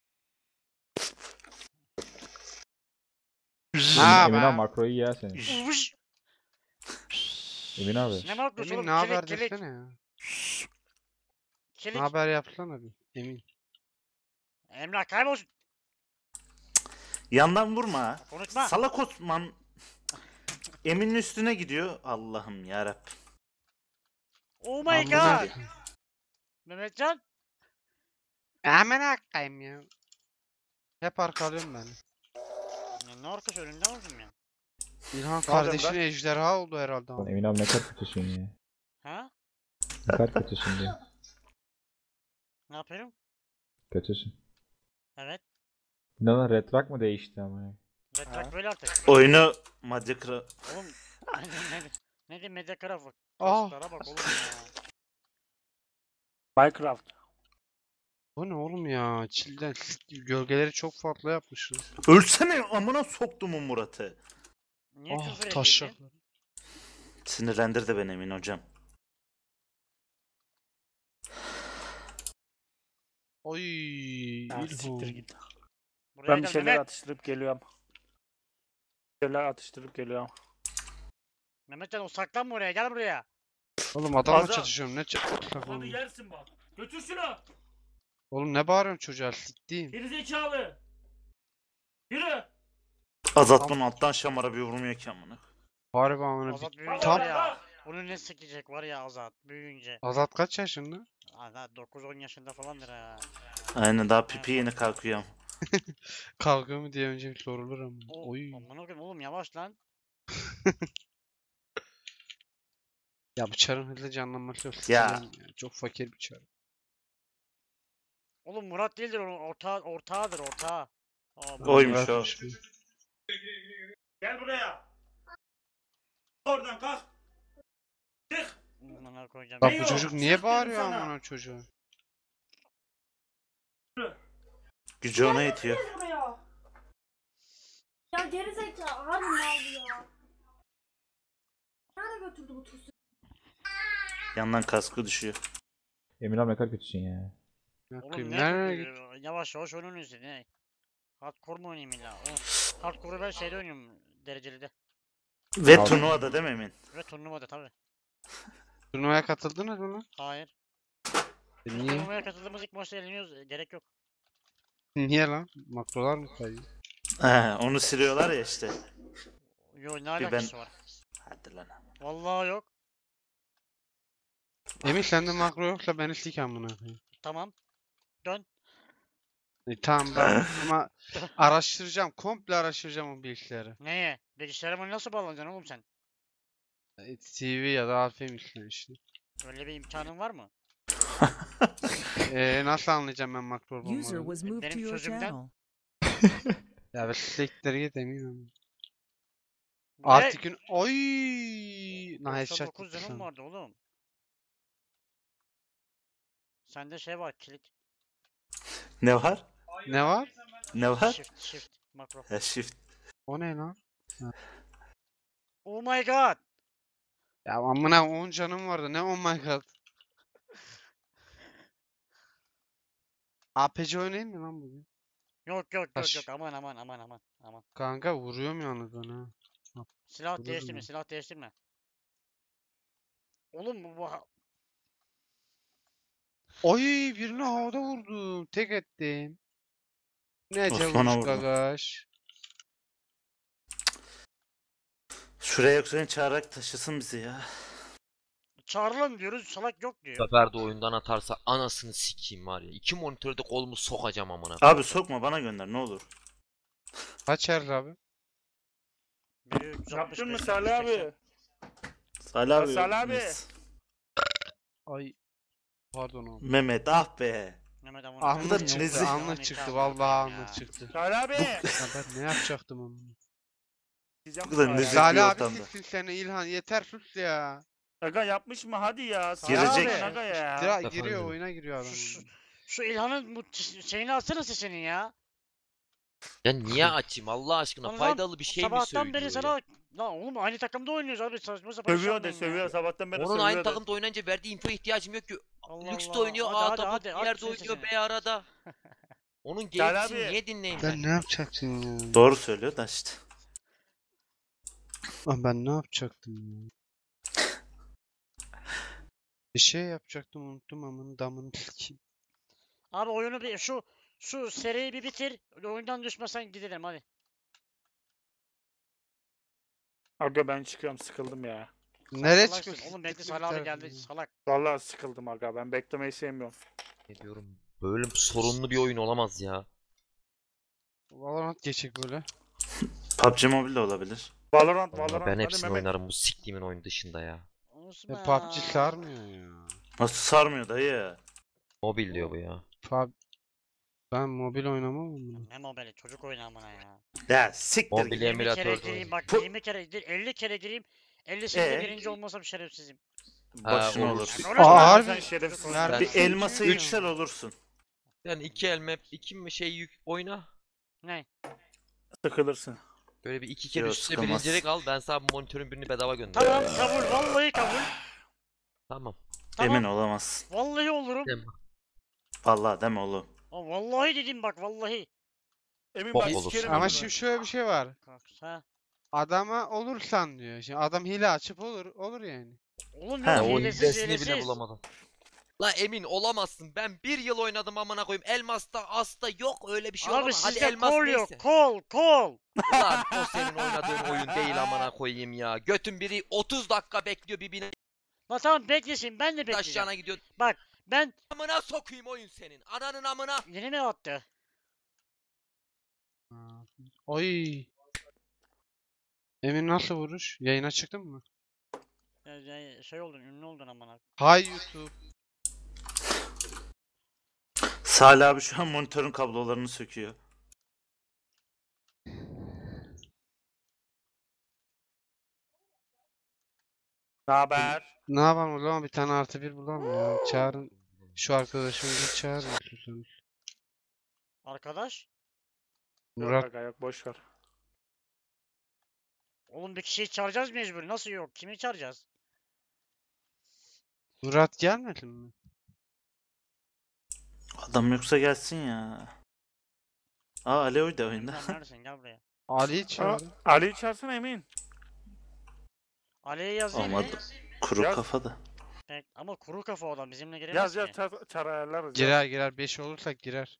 Emin abi makroyu yer senin. Uvuş. Emin abi. Ne makrosu Emin oğlum? ne haber Çelik, desene ya. çelik. Ne haber yapsana bir. Emin. Emrah kaybolsun. Yandan vurma ha. Konuşma. Salak Osman. Emin'in üstüne gidiyor. Allah'ım yarabbim. Oh my Amına- god. Mehmetcan. Aman akayım ya. Hep arkalıyorum ben. Ya ne arkası önünde oldum ya. İlhan Ne yapıyorsun kardeşin ejderha oldu herhalde. Lan Emin abi ne kadar kötüsün ya. Ha? Ne kadar kötüsün diye. Ne yapıyorum? Kötüsün. Evet. Ne lan retrak mı değişti ama? Retrak böyle artık. Oyunu Madyakra... Oğlum. ne diyeyim Mediacraft bak. Ah. Kostlara bak oğlum ya. Minecraft. Bu ne oğlum ya? Çilden gölgeleri çok farklı yapmışız. Ölsene amına soktumun Murat'ı. Niye Ah küfür taş ediyorsun? şakları. Sinirlendir de ben Emin hocam. Oy. Ya siktir İlhan. git. Buraya Ben bir gel şeyler Mehmet. atıştırıp geliyorum. Bir şeyler atıştırıp geliyorum. Mehmetcan o saklanma oraya gel buraya. Oğlum adamla Azam. çatışıyorum. Ne çatışsak oğlum? yersin bak. Götür şunu. Oğlum ne bağırıyorsun çocuğa? Siktiğim. Gerizekalı. Yürü. Azat bunu alttan şamara bir vurmuyor ki amına. Harbi amına Azat bir... büyüyünce Tam- var ya. Bunu ne sikecek var ya Azat büyüyünce. Azat kaç yaşında? Ana 9-10 yaşında falandır ha. Aynen daha pipi yeni kalkıyor. Kavga mı diye önce bir sorulur ama. O, Oy. amına koyayım oğlum yavaş lan. Ya bu çarın hızlı canlanması yok. Ya. sikeceğim ya. Çok fakir bir çar. Oğlum Murat değildir onun ortağıdır ortağı. Aa, bu- Oymuş o. Gel buraya. Oradan kalk. Çık. Amına koyacağım. Ya Ne bu yok? çocuk niye Çık dedim bağırıyor sana. amına çocuğa? Gücü ona yetiyor. Gel buraya. Ya gerizekalı harbi mal ya. Nerede götürdü bu turşu? Yandan kaskı düşüyor. Emin abi ne kadar kötüsün ya. Oğlum Bakayım ne nereye git? yapıyor? Yavaş yavaş oynuyorsun ne? Hardcore mu oynayayım illa? Hardcore'u ben şeyde oynuyorum derecelide. Ve Abi. turnuvada değil mi Emin? Ve turnuvada tabi. Turnuvaya katıldınız mı lan? Hayır. Niye? Turnuvaya katıldığımız ilk maçta eleniyoruz. Gerek yok. Niye lan? Makrolar mı kayıyor? He, onu siliyorlar ya işte. Yo ne ben- alakası var? Hadi lan. Vallahi yok. Emin sende makro yoksa beni sik amına koyayım. Tamam. Dön. Tamam ben ama araştıracağım. Komple araştıracağım o bilgisayarı. Neye? Bilgisayarıma nasıl bağlanacaksın oğlum sen? TV ya da AFM işte. Öyle bir imkanın var mı? Nasıl anlayacağım ben makro User olmadığını? was moved to Benim your sözümden- channel. Ya siktir git eminim. Bu ne? Artık gün oy. Nah headshot 99 gitti canım sana. vardı oğlum. Sende şey var kilit. Ne var? Ne var? Ne var? Shift makro. Ha, shift. O ne lan? Oh my god. Ya amına 10 canım vardı. Ne oh my god. APC oynayayım mı lan bugün? Yok Taş. aman. Kanka vuruyorum yalnız ona. Silah Vurur değiştirme mu? silah değiştirme. Oğlum bu Oy birini havada vurdum. Tek ettim. Ne Osman'a çavuş vurma. gagaş. Şuraya yoksa çağırarak taşısın bizi ya. çağıralım diyoruz salak yok Bu diyor. sefer de oyundan atarsa anasını sikeyim var ya. 2 monitörde kolumu sokacağım amına. Abi sokma bana gönder ne olur. Kaç yer abi? Biri 365, Yaptın mı biri Salih 180. abi? Salih abi. Salih abi. Ay. Pardon abi. Mehmet ah be. Mehmet Aman. Anlık da çıktı, nezih. anlık çıktı. Vallahi anlık çıktı. Salih abi. Ya ben ne yapacaktım onu? Diyeceğim Bu kadar sana nezih. ya. Salih bir abi ortamda. siksin seni İlhan. Yeter sus ya. Aga yapmış mı? Hadi ya. Girecek. Abi, Aga ya. Ya Efendim? giriyor oyuna giriyor adam. Şu İlhan'ın bu şeyini alsana sesinin ya. Ya niye açayım Allah aşkına? Lan Faydalı bir şey mi sabahtan beri söylüyor sana... ya? Lan oğlum aynı takımda oynuyoruz abi saçma sapan şey Sövüyor de yapmayın ya. sövüyor. Sabahtan beri Onun sövüyor aynı de. takımda oynayınca verdiği info ihtiyacım yok ki. Allah Lüks'te Allah. oynuyor, Hadi, A hadi, tabut hadi, bir aç yerde şunun oynuyor, sesini. B arada. Onun Gel geyikçisini abi. niye dinleyeyim Ben ben? ne yapacaktım ya? Doğru söylüyor da işte. Lan ben ne yapacaktım ya? Bir şey yapacaktım unuttum amın damını sikeyim. Abi oyunu bir şu seriyi bir bitir. Oyundan düşmesen gidelim hadi. Aga ben çıkıyorum sıkıldım ya. Nereye Salaksın. çıkıyorsun? Oğlum bekle Siktir Salih abi bir geldi tarafına. salak. Vallahi sıkıldım aga. Ben beklemeyi sevmiyorum. Ne diyorum? Böyle sorunlu bir oyun olamaz ya. Valorant geçecek böyle. PUBG Mobile olabilir. Valorant, Vallahi Valorant. ben Hadi hepsini Mehmet. oynarım bu siktiğimin oyunu dışında ya. Olsun Ya be. PUBG sarmıyor ya. Nasıl sarmıyor dayı? Mobil diyor bu ya. Ben mobil oynamam bunu. Ne mobili çocuk oyunu amına ya. Ya siktir Mobil git. 20 kere emülatör gireyim bak Pu- 20 kere değil 50 kere gireyim. 50'sinde birinci olmasam şerefsizim. Başına olur. olursun. Yani Aa, orası- harbi. Sen şerefsiz. Nerede? Bir elmasa Kim? yüksel olursun. Yani iki el map, iki mi şey yük oyna. Ne? Sıkılırsın. Böyle bir iki kere Yok, üst üste sıkılmaz. birincilik al. Ben sana bu monitörün birini bedava Tamam gönderiyorum. kabul vallahi kabul. Tamam. Tamam. Emin olamazsın. Vallahi olurum. Vallahi deme oğlum. Aa, vallahi dedim bak vallahi. Emin Bok bak olursun. sikerim Ama bunu. şimdi şöyle bir şey var. Ha. Adama olursan diyor. Şimdi adam hile açıp olur yani. Oğlum Ha, yok O hilesiz hilesini bile hilesiz. bulamadım. La emin olamazsın. Ben bir yıl oynadım amına koyayım. Elmas'ta As'ta yok öyle bir şey Abi olamaz. Hadi sizde Elmas kol neyse. yok kol. Ulan o senin oynadığın oyun değil amına koyayım ya. Götün biri 30 dakika bekliyor bir bine Lan tamam beklesin ben de bekleyeceğim. aşağına gidiyor. Bak ben Amına sokayım oyun senin. Ananın amına. yeni mi attı? Oy. Emin nasıl vuruş? Yayına çıktın mı? Ya, şey oldun ünlü oldun amına. Hay YouTube. Salih abi şu an monitörün kablolarını söküyor. Ne haber? Ne yapalım o zaman bir tane artı bir bulalım ya. Çağırın. Şu arkadaşımızı çağırın istiyorsanız. Arkadaş. Yok Murat aga yok boş ver. Oğlum bir kişiyi çağıracağız mecbur. Nasıl yok? Kimi çağıracağız? Murat gelmedin mi? Adam yoksa gelsin ya. Aa Ali oydu oyunda. Sen neredesin? Gel buraya. Ali'yi Aa, çağırın. Ali'yi çağırsana Emin. Ali'ye yazayım mı? Olmadı. Kuru Yaz. kafada. Ama kuru kafa olan bizimle giremez Yaz ki. çar ayarlarız. Girer 5 olursak girer.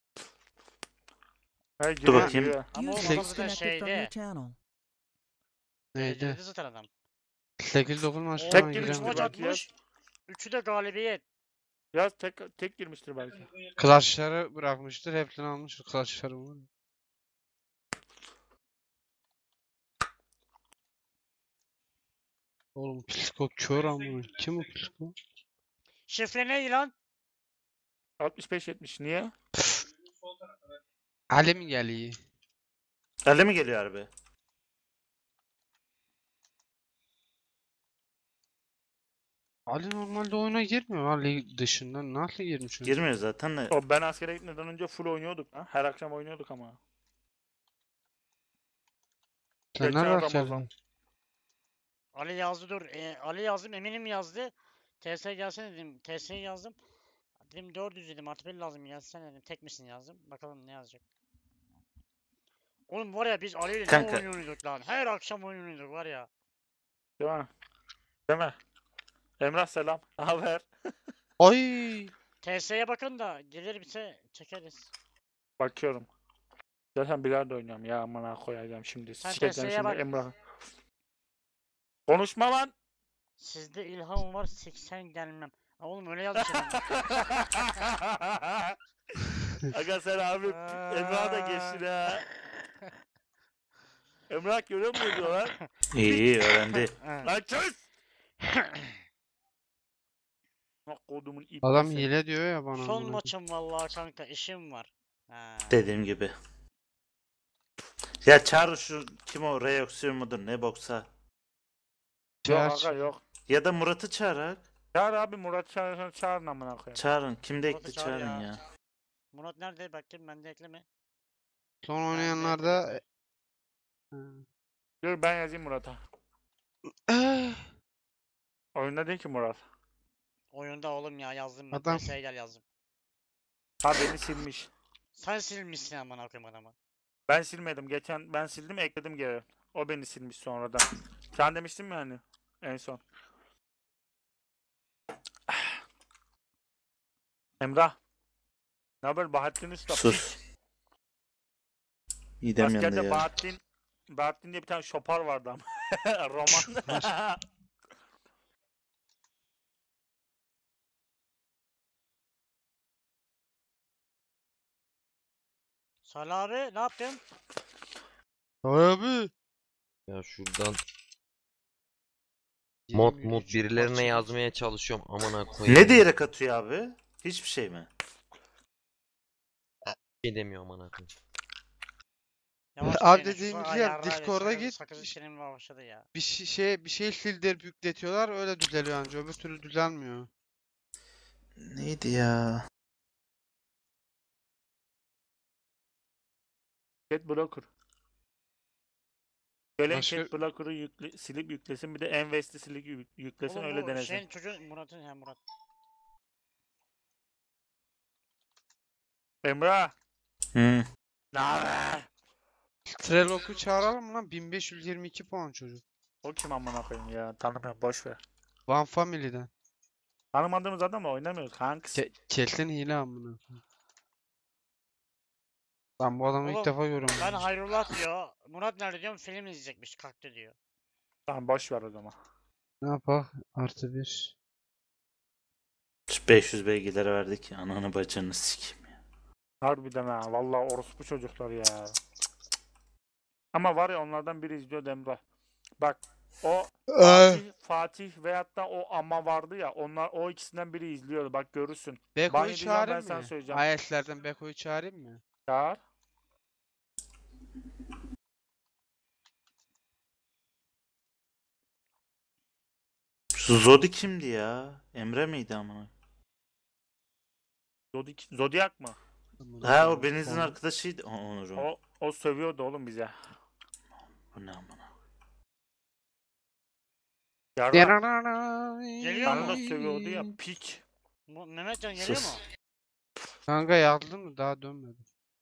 Hey, Dur giriyor, bakayım. giriyor. Ama o User adam zaten disconnected from your şeyde. channel. Neydi? Girdi zaten adam. 8-9 maç Oo, Tek falan girmiş üç giremez. maç belki ya. atmış. Üçü de galibiyet. Yaz tek girmiştir belki. Clash'ları bırakmıştır. Hepsini almıştır Clash'ları var. Oğlum psiko kör ama. Kim o psiko? Şifre neydi lan? 65-70 niye? Ali mi geliyor? Ali mi geliyor harbi? Ali normalde oyuna girmiyor. Ali dışında nasıl girmiş? oyuna? Girmiyor zaten de. O ben askere gitmeden önce full oynuyorduk. Ha? Her akşam oynuyorduk ama. Sen Geçen nerede Ramazan. açardın? Ali yazdı dur. Ali yazdım eminim yazdı. TS gelsene dedim. TS'yi yazdım. Dedim 400 dedim artı bir lazım yazsana dedim. Tek misin yazdım. Bakalım ne yazacak. Oğlum var ya biz Ali ile ne Kanka. oyun oynuyorduk lan. Her akşam oyun oynuyorduk var ya. Değil mi? Değil mi? Emrah selam. Ne haber? Ay! TS'ye bakın da gelir bise çekeriz. Bakıyorum. Zaten bilardo oynuyorum ya amına koyacağım şimdi. Sen Sikeceğim TS'ye şimdi bak. Emrah. Konuşma lan. Sizde ilham var 80 gelmem. Ha oğlum öyle yazmış adam. Aga sen abi Emrah da geçtin ha. Emrah görüyor musun diyorlar? İyi öğrendi. Lan çöz! Bak kodumun ip. Adam hile diyor ya bana. Son amına maçım vallahi kanka işim var. Ha. Dediğim gibi. Ya çağır şu kim o Reaksiyon mudur ne boksa. Yok koyayım. aga yok. Ya da Murat'ı çağırak. Çağır abi, Murat çağırırsan çağırın amına koyayım. Çağırın. Kim de Murat'ı ekli çağır çağırın ya. ya. Murat nerede? Bakayım bende ekleme. Son Ben de oynayanlarda Dur ben yazayım Murat'a. Oyunda değil ki Murat. Oyunda oğlum ya yazdım ben. Adam- TS'ye gel yazdım. Ha beni silmiş. Sen silmişsin amına koyayım adamı. Ben silmedim. Geçen ben sildim, ekledim geri. O beni silmiş sonradan. Sen demiştin mi hani en son? Emrah. Ne haber Bahattin Usta? Sus. İdem yanında Askerde ya. Bahattin diye bir tane şopar vardı ama. Roman. Salih abi ne yaptın? abi. Ya şuradan Yedi mod milyon mod çok birilerine parça yazmaya çalışıyorum. Amına koyayım. Ne diyerek atıyor abi? Hiçbir şey mi? Bir şey demiyor amına koyayım. Yavaş Abi yine, şu dediğim gibi ayarlar yap, ya, Discord'a sakız- git. Sakızı çiğnemeye başladı ya. Bir şey sildirip yükletiyorlar öyle düzeliyor anca öbür türlü düzelmiyor. Neydi ya? Cat Blocker. Gelen Başka- Cat Blocker'ı silip yüklesin. Bir de Envest'i silip yüklesin, Oğlum öyle bu denesin. şeyin çocuğu Murat'ın ya Murat. Emrah. Hı. Ne haber? Trelok'u çağıralım mı lan? 1522 puan çocuk. O kim amına koyayım ya? Tanımıyorum, boş ver. One Family'den. Tanımadığımız adamla oynamıyoruz kanks. Kesin hile amına koyayım. Ben bu adamı ilk Oğlum, defa görüyorum. Ben Hayrullah diyor. Murat nerede diyorum film izleyecekmiş kalktı diyor. Tamam boş ver o zaman. Ne yapak? Artı bir. Şu 500 beygilere verdik ya. Ananı bacını sikeyim ya. Harbiden ha. Vallahi orospu çocuklar ya. Ama var ya, onlardan biri izliyor Emrah. Bak o Fatih veyahut da o amma vardı ya, onlar o ikisinden biri izliyordu, bak görürsün. Ban Beko'yu yiyeceğim, ben çağırayım sana mı? söyleyeceğim. AES'lerden Beko'yu çağırayım mı? Çağır. Şu Zodi kimdi ya? Emre miydi amına? Zodiac mı? Ha o Beniz'in arkadaşıydı. Onur'um. O sövüyordu oğlum bize. Bu ne amına? Yarın Geliyor bana mu? da sövüyordu ya, piç. Mehmetcan geliyor Sus. mu? Kanka yazdın mı? Daha dönmedi.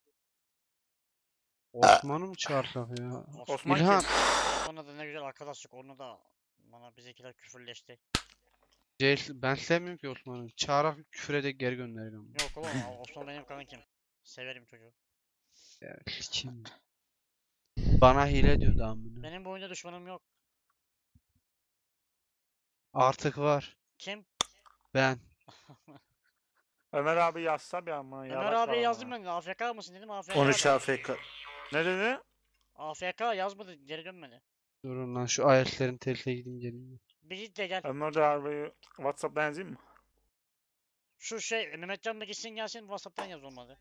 Osman'ı mı çağırsak ya? Osman İlhan. kim? Sonra da ne güzel arkadaşlık, onu da bana bizimkiler küfürleşti. Ben sevmiyorum ki Osman'ı. Çağırak küfür de geri gönderiyorum. Yok oğlum Osman benim kankim. Severim çocuğu. Ya, kim? Bana hile diyordu amına. Benim bu oyunda düşmanım yok. Artık var. Kim? Ben. Ömer abi yazsa bir ama. Ömer yalak abiye var yazdım ama. ben. AFK mısın dedim. AFK. 13 AFK. Ne dedi? AFK yazmadı, geri dönmedi. Durun lan şu AES'lerin teline gidin gelin. Bir git de gel. Ömer abi WhatsApp'tan yazayım mı? Şu şey Mehmetcan da gitsin gelsin, WhatsApp'tan yaz olmadı.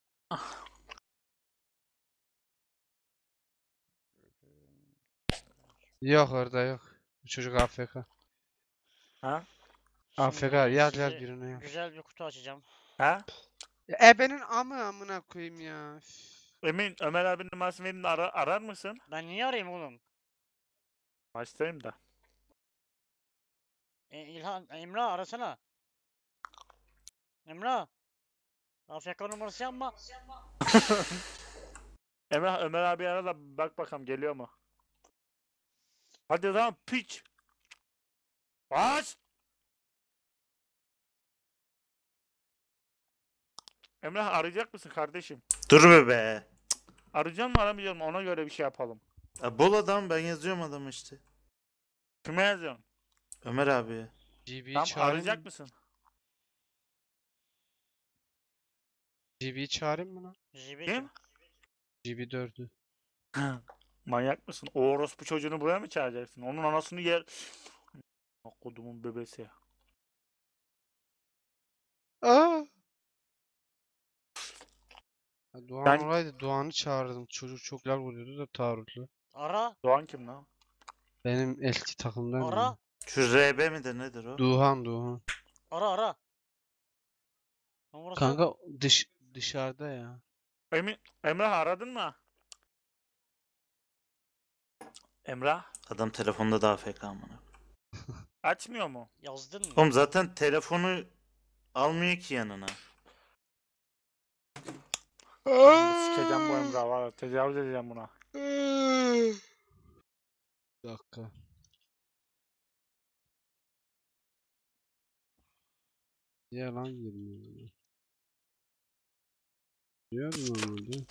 Yok orada yok. Bu çocuk AFK. Ha? AFK Şimdi yaz size birine yaz. güzel bir kutu açacağım. Ha? Ebenin amına koyayım ya. Üf. Emin, Ömer abinin numarasını verin de arar mısın? Ben niye arayayım oğlum? Maçtayım da. İlhan, Emrah arasana. Emrah. AFK numarası yapma. Emrah, Ömer abi ara da bak bakalım geliyor mu? Hadi lan piç. Aç. Emrah arayacak mısın kardeşim? Dur be. Arayacak mı aramayacak mı? Ona göre bir şey yapalım. Bol adam, ben yazıyorum adamı işte. Kime yazıyorsun? Ömer abi. GB'yi Tamam, çağırayım arayacak mı? mısın? GB'yi çağırayım mı lan? JB Kim? GB4'ü. Manyak mısın? O orospu çocuğunu buraya mı çağıracaksın? Onun anasını yer. Kodumun bebesi. Aa! Ya Doğan Ben- olaydı Doğan'ı çağırdım. Çocuk çok lag vuruyordu da taarruzlu. Ara. Doğan kim lan? Benim eski takımdan Ara. ya. Şu RB midir nedir o? Duhan. Ara. Lan burası yok. Kanka dışarıda ya. Emrah aradın mı? Emrah Adam telefonda daha AFK amına. açmıyor mu? Yazdın mı? Oğlum zaten telefonu almıyor ki yanına. Sikeceğim bu Emrah var. Ya, tecavüz edeceğim buna. Bir dakika. Ya lan girmiyor. Diyor mu orada?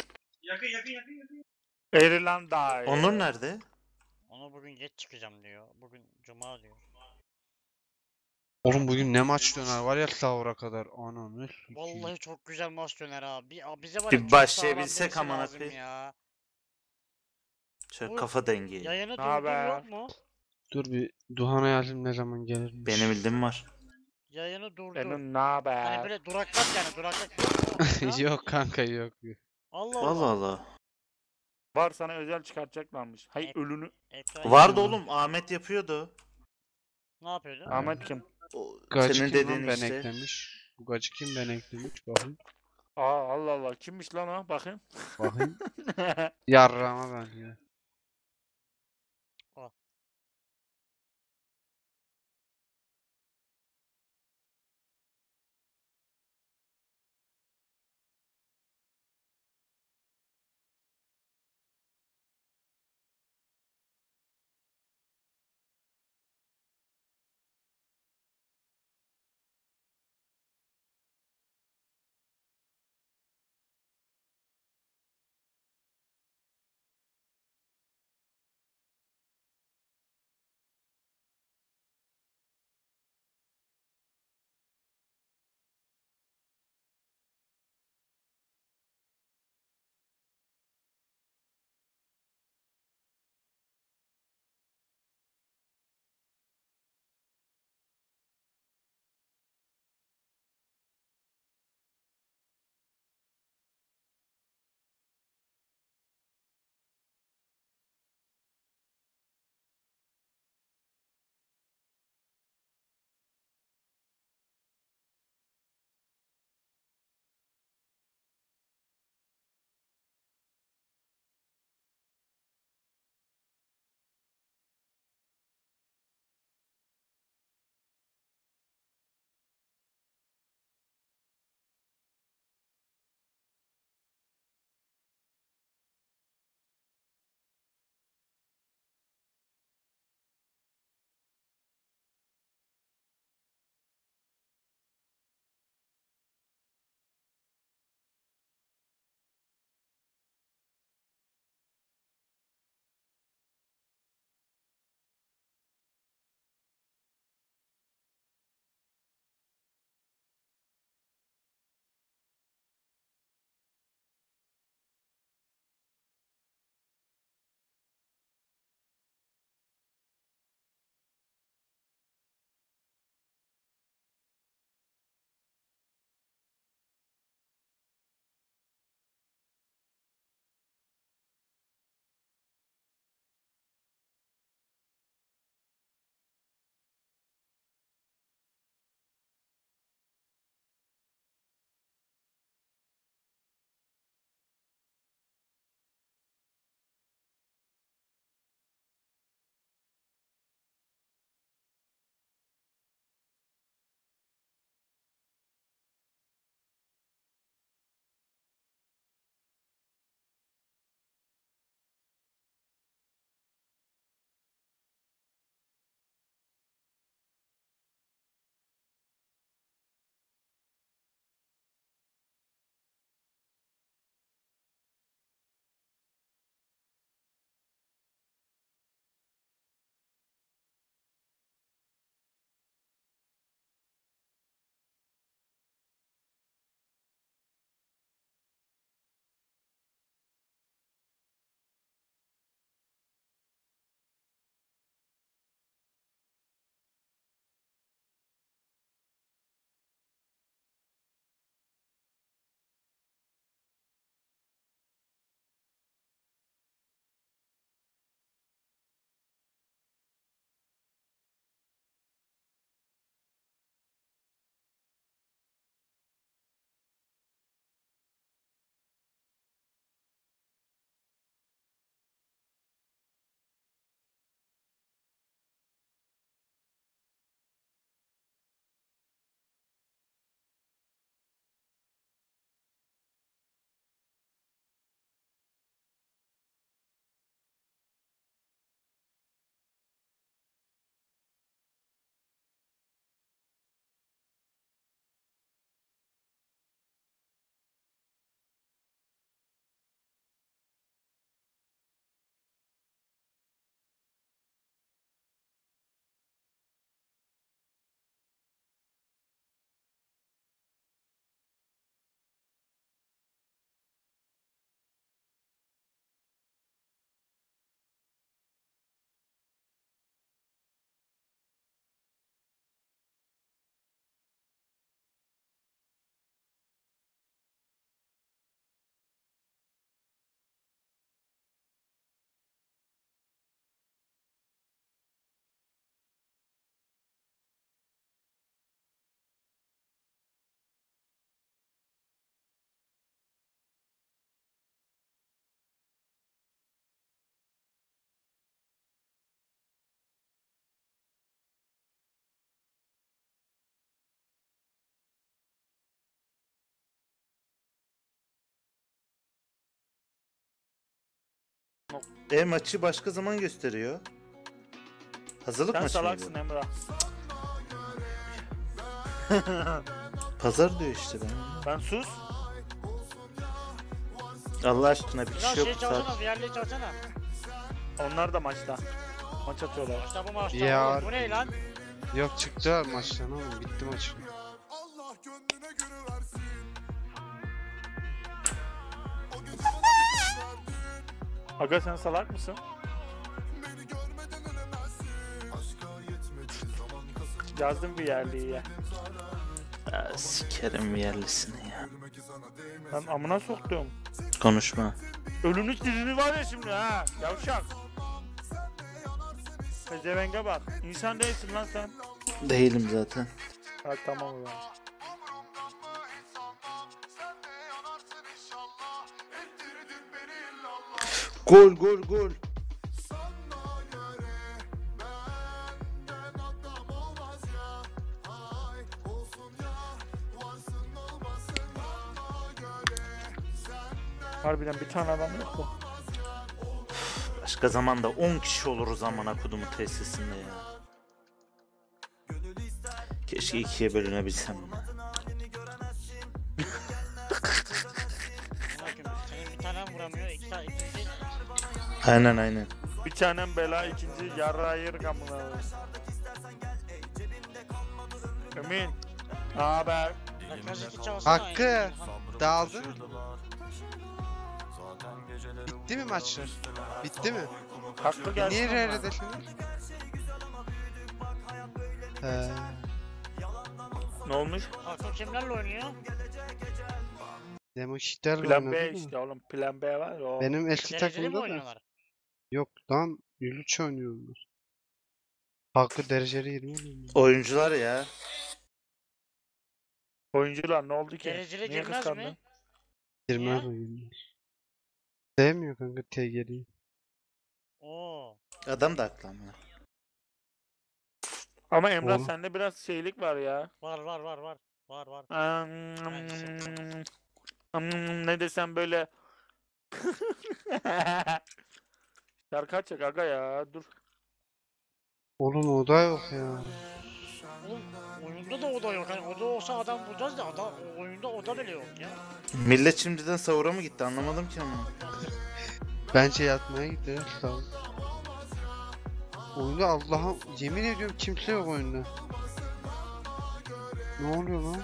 Erilan daha iyi. Onur nerede? Ona bugün geç çıkacağım diyor. Bugün cuma diyor. Oğlum bugün ne maç döner var ya sahura kadar. Ananı sikeyim. Vallahi çok güzel maç döner abi. Bize var Bir ya çok başlayabilsek sağlam birisi amına lazım koyayım. ya. Şöyle Bu- kafa dengeyi. Yayını durdur Naber? yok mu? Dur bir Duhan'a yazayım ne zaman gelirmiş. Benim bildiğim var. Yayını durdur. Benim naber? Hani böyle duraklat yani duraklat yok mu? Ha? Yok kanka yok. Allah Allah Allah. Allah. Var sana özel çıkartacaklarmış. Hay Hep- ölünü. Ekran Vardı Ya. oğlum, Ahmet yapıyordu. Ne yapıyordu? Ahmet kim? O, Gacı senin kim dediğin lan ben işte. eklemiş. Bu gacı kim ben eklemiş bakayım. Allah Allah. Kimmiş lan o? Bakayım. Bakayım. Yarrama ben ya. Maçı başka zaman gösteriyor. Hazırlık Sen maçı salaksın mıydı? Emrah. Pazar diyor işte ben. Ben sus. Allah aşkına bir Biraz şey şey yok. çalsana, diğerleri çalsana. Onlar da maçta. Maç atıyorlar. İşte bu maçta. Ya. Oğlum, bu ne lan? Yok çıktı maçtan oğlum. Bitti maç. Aga sen salak mısın? Yazdım bir yerliyi ya. Ya, sikerim yerlisini ya. Ben amına soktum. Konuşma. Ölünü dirini var ya şimdi ha. Yavşak. Pezevenge bak. İnsan değilsin lan sen. Değilim zaten. Ha tamam o zaman. Gol gol gol. Harbiden bir tane adam yok mu? Başka zamanda 10 kişi oluruz amına kodumu tesisinde ya. Keşke ikiye bölünebilsem. Senin bir tane vuramıyor. İkinci. Aynen. Bir tanem bela, ikinci yarra yer kamına. Emin. Haber. Rakazeti çalsana. Hakkı. Dağıldın. Bitti mi maçlar? Bitti mi? Hakkı gelsin. Niye ama. RR'de şimdi? Ne olmuş? Hakkı kimlerle oynuyor? Demo Şitler'le Plan oynadı B mı? işte oğlum. Plan B var ya o. Benim eski Dereceli mi takımda da. oynuyorlar? Yok lan 103 oynuyorlar. Hakkı dereceli 20 oynuyor. Oyuncular ya. Oyuncular ne oldu ki? Dereceli Niye girmez kıskandın? mi? 20 Niye? oynuyor. Sevmiyor kanka TG'liyi. Oo. Adam da haklı ama. Ama Emrah Oğlum. sende biraz şeylik var ya. Var. Var. Ne desem böyle. Şarkı açacak aga ya dur. Oğlum o da yok ya. Oğlum oyunda da oda yok. Hani oda olsa adam bulacağız da adam, oyunda oda bile yok ya. Millet şimdiden sahura mı gitti anlamadım ki ama. Bence yatmaya gitti. Sağ ol. Oyunda Allah'ım yemin ediyorum kimse yok oyunda. Ne oluyor lan?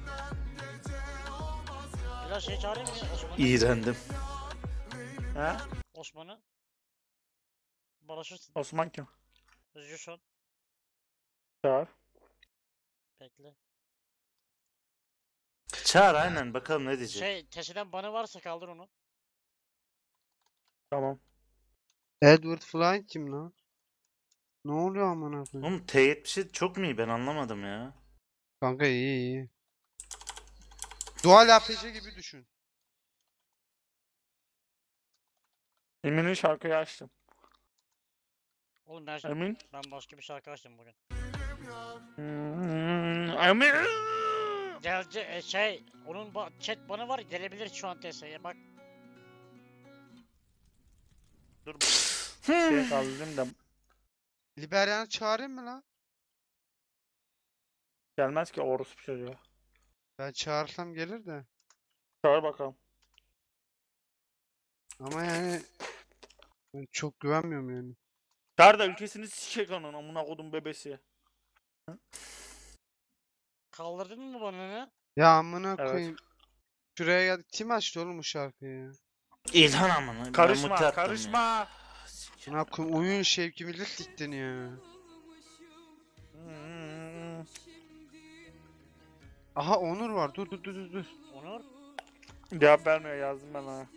Biraz şey çağırayım mı? Osman'ı. İğrendim. Ha? Osman'ı. Barışırsın. Osman kim? Üzüyorsun. Çağır. Bekle. Çağır aynen bakalım ne diyecek. Şey, Teşe'den banı varsa kaldır onu. Tamam. Edward Flying kim lan? Ne oluyor amına koyayım? Oğlum T70 çok mu iyi ben anlamadım ya. Kanka iyi. Dual APC gibi düşün. Emin'in şarkıyı açtım. Oğlum ben Emin. başka bir şarkı açtım bugün. Emin. Şey, onun chat banı var, gelebilir şu an TS'ye bak. Dur. Şey kaldırayım da Liberyan'ı çağırayım mı lan? gelmez ki orospu çocuğu. Ben çağırsam gelir de. Çağır bakalım. Ama yani ben çok güvenmiyorum yani. Çağır da ülkesini sikecek onun amına kodum bebesi. Kaldırdın mı banını? Ya amına Evet. koyayım. Şuraya geldik. Kim açtı oğlum bu şarkıyı ya? İlhan amına. ben Karışma, muti attım ya. karışma. Amına koyayım oyun şevkimizi siktin ya. Aha Onur var. Dur. Onur. Cevap vermiyor yazdım ben ona.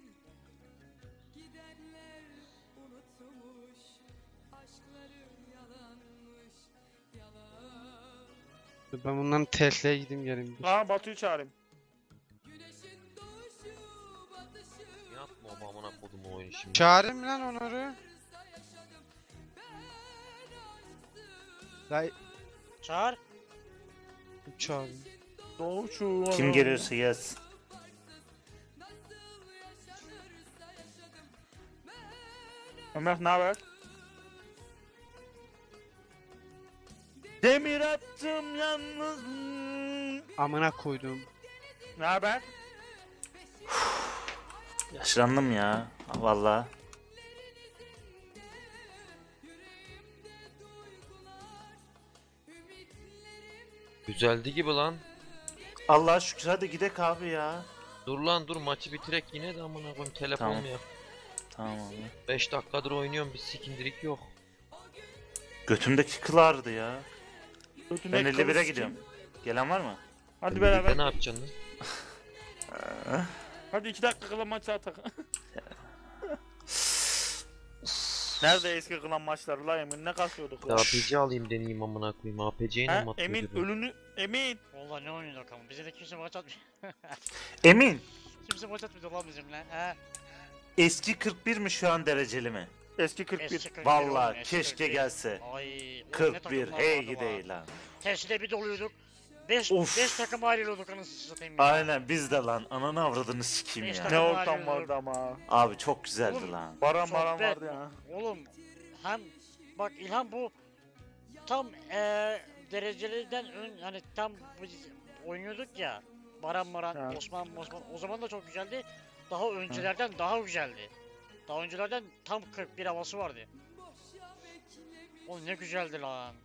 Dur ben bunların TS'ye gideyim geleyim. Dur. Aa Batu'yu çağırayım. Yapma o amına kodumu oyun şimdi. Çağırayım lan Onur'u. Lan Çağır. çağırayım. Doğuşu. Kim geliyorsa gelsin. Ömer ne haber? Demir attım yalnız. Amına koydum. Ne haber? Yaşlandım ya. Vallahi. Güzeldi gibi lan. Allah'a şükür, hadi gidek abi ya. Dur lan dur, maçı bitirek yine de amına koyayım, telefon Tamam. mu ya? Tamam abi. 5 dakikadır oynuyorum, bir sikindirik yok. Götümdeki kıl ağrıdı ya. Götüne Ben kılıç 51'e kim? gidiyorum. Gelen var mı? Hadi Birlikte beraber. ne yapacaksın lan? Hadi 2 dakika kılan maçı atak. Nerede eski kılan maçları la Emin, ne kasıyorduk ya? APC alayım deneyeyim amına koyayım. APC'yi ne He, mi atıyor Emin dedim. ölünü Emin. Valla ne oynuyor bakalım. Bize de kimse maç atmıyor. Emin. Kimse maç atmıyor lan bizimle. He. Eski 41 mi şu an dereceli mi? Eski 41. Eski 41 Vallahi oğlum, eski keşke 41. gelse. Ay. oğlum ne 41 takımlar hey vardı gidey lan. lan. Tersine bir doluyorduk. 5 Of. takım ayrılıyorduk anasını satayım ya. Aynen biz de lan, ananı avradını sikeyim Beş ya. Ne takım ortam ayrılıyorduk. vardı ama. Abi çok güzeldi Oğlum, lan. Baran Sohbet. vardı ya. Oğlum hem bak İlhan bu tam dereceliden ön hani tam biz oynuyorduk ya. Baran Ha. Osman o zaman da çok güzeldi. Daha öncelerden daha güzeldi. Daha öncelerden tam 41 havası vardı. Oğlum ne güzeldi lan.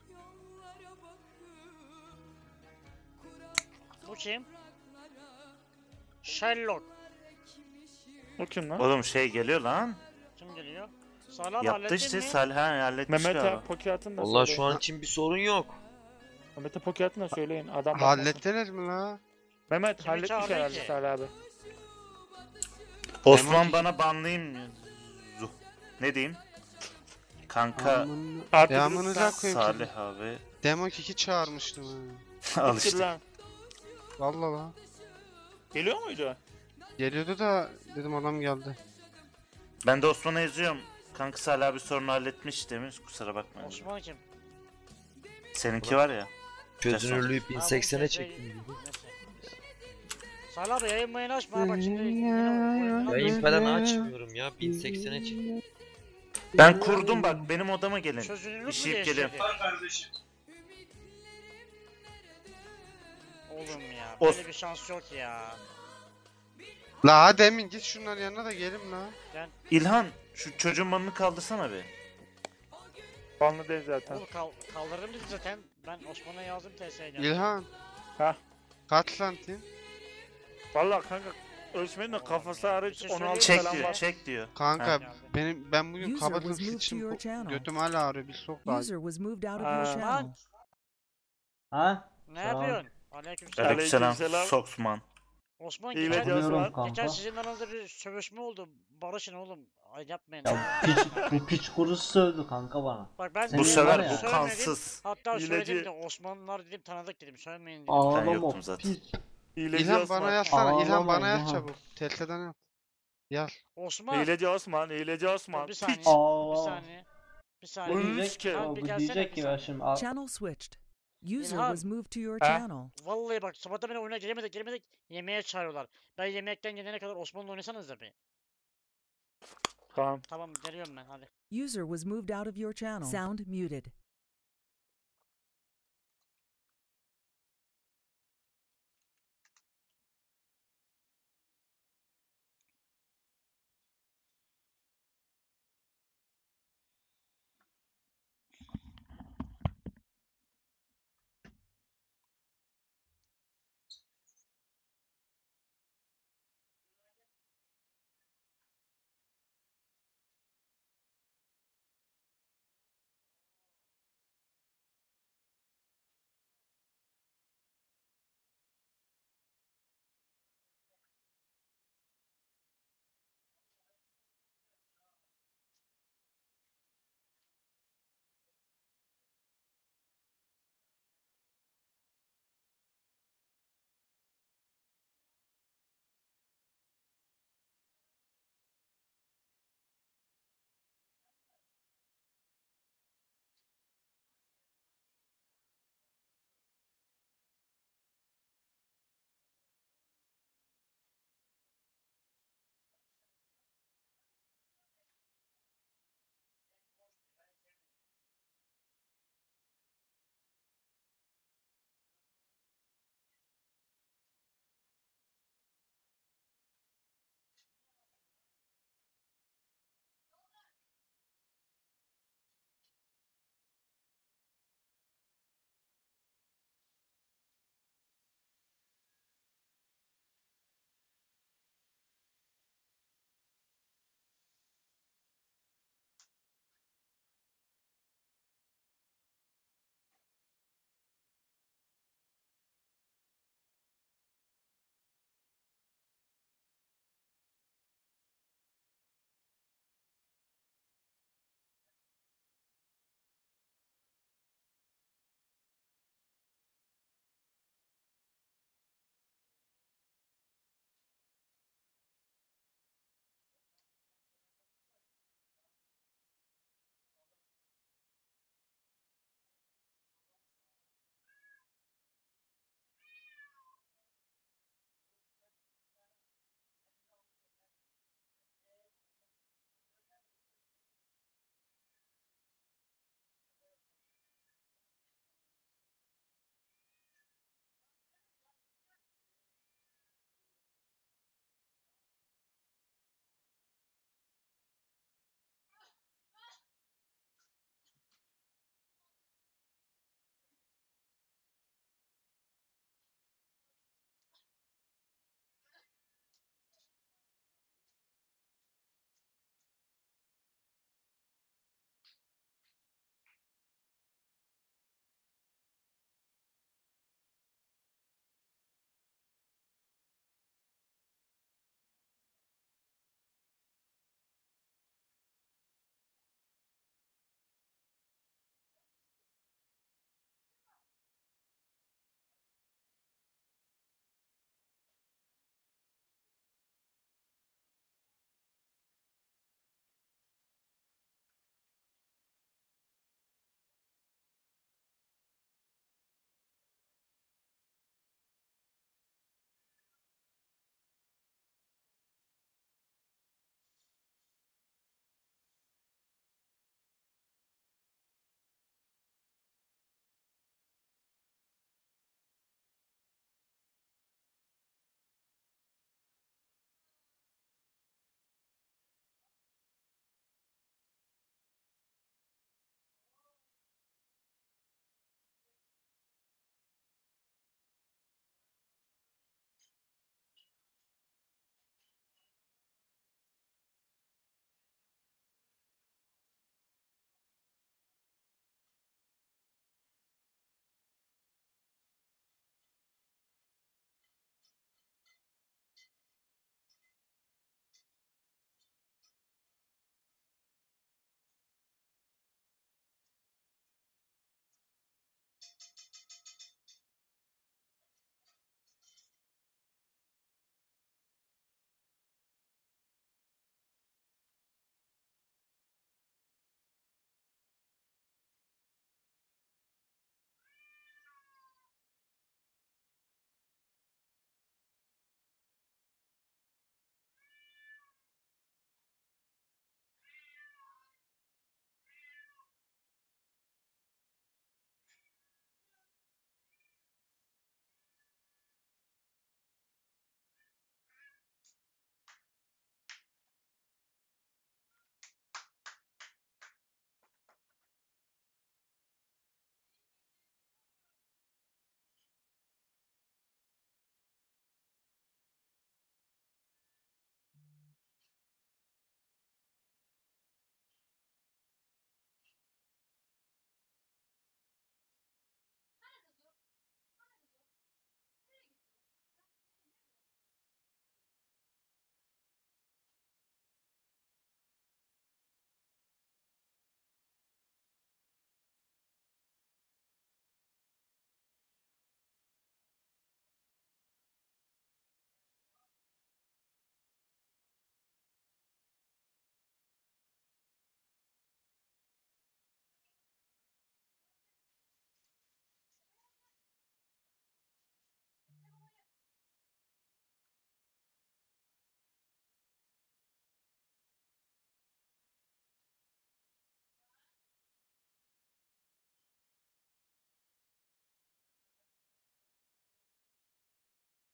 Bu kim? Sherlock. O kim lan? Oğlum şey geliyor lan. Kim geliyor? Salih abi Yaptı hallettin işte mi? Salih, ha halletmiş Mehmet'e galiba. poke atın da Vallahi söyleyin. şu an için bir sorun yok. Mehmet'e poke atın da söyleyin. Adam bakmasın. Hallettiniz mi la? Mehmet Kimi halletmiş çağırdın herhalde ki? Salih abi. Osman Emoji- bana banlayayım. Ne diyeyim? Kanka Amın- Artık Yağmur'unuza lütfen. koyayım. Salih abi. Demo 2 çağırmıştım ha. Al Bitir işte. lan. Valla la. Geliyor muydu? Geliyordu da dedim adam geldi. Ben de Osman'a yazıyorum. Kanka Salih abi sorunu halletmiş demiş. Kusura bakma. Osman kim? Seninki var ya. Çözünürlüğü Ha, bu 1080'e şey- çektim. Neyse. Salih abi yayın mayın açma ha, bak şimdi yine Yayın falan açmıyorum ya, 1080'e çektim. Ben kurdum bak, benim odama gelin. çözünürlük mü İşeyip değiştirdi? geliyorum. Oğlum ya Os- böyle bir şans yok ya. La hadi Emin git şunların yanına da gelin la. İlhan şu çocuğun banını kaldırsana bir. Banlı değil zaten. Oğlum kaldırdım dedi zaten. Ben Osman'a yazdım TS'ye geldim. İlhan. Hah. Kaç santim? Vallahi kanka ölçmenin de kafası hariç Bir şey 16 Çek falan diyor, var. çek diyor. Kanka Geldi. ben bugün User kapatıp was moved to sıçtım. your channel. Götüm hala ağrıyor bir sok daha. User was moved out of Aa. your channel. Ha? Ne Tamam. yapıyorsun? Aleykümselam. Aleykümselam. Aleykümselam. Soksman. Osman İyi geçen, videosu var. Yapıyorum geçen kanka. sizin aranızda bir sövüşme oldu. Barışın oğlum. Ay yapmayın. Ya bu piç kurusu sövdü kanka bana. Bak ben Senin Bu Senin sefer var ya. bu Söylemedim. kansız. Hatta Hileci. söyledim de Osmanlılar dedim tanıdık dedim söylemeyin dedim. Ağlama yoktum zaten. piç. Hileci İlhan Osman. bana yazsana. İlhan Ağlama bana yaz İlhan. çabuk. TRT'den yaz. Yaz. Osman Hileci Osman, hileci dur Osman. bir saniye. Piç. Bir Ağlama. saniye. Bir saniye. Oy. Diyecek ki, Lan bir bu gelsene diyecek bir ki ben saniye. şimdi Channel switched. User İlhan. was moved to your Ha? channel. Vallahi bak sabahtan beri oyuna giremedik. Yemeğe çağırıyorlar. Ben yemekten gelene kadar Osman'la oynasanız da bir. Tamam. Tamam geliyorum ben hadi. User was moved out of your channel. Sound muted.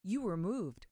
You were moved.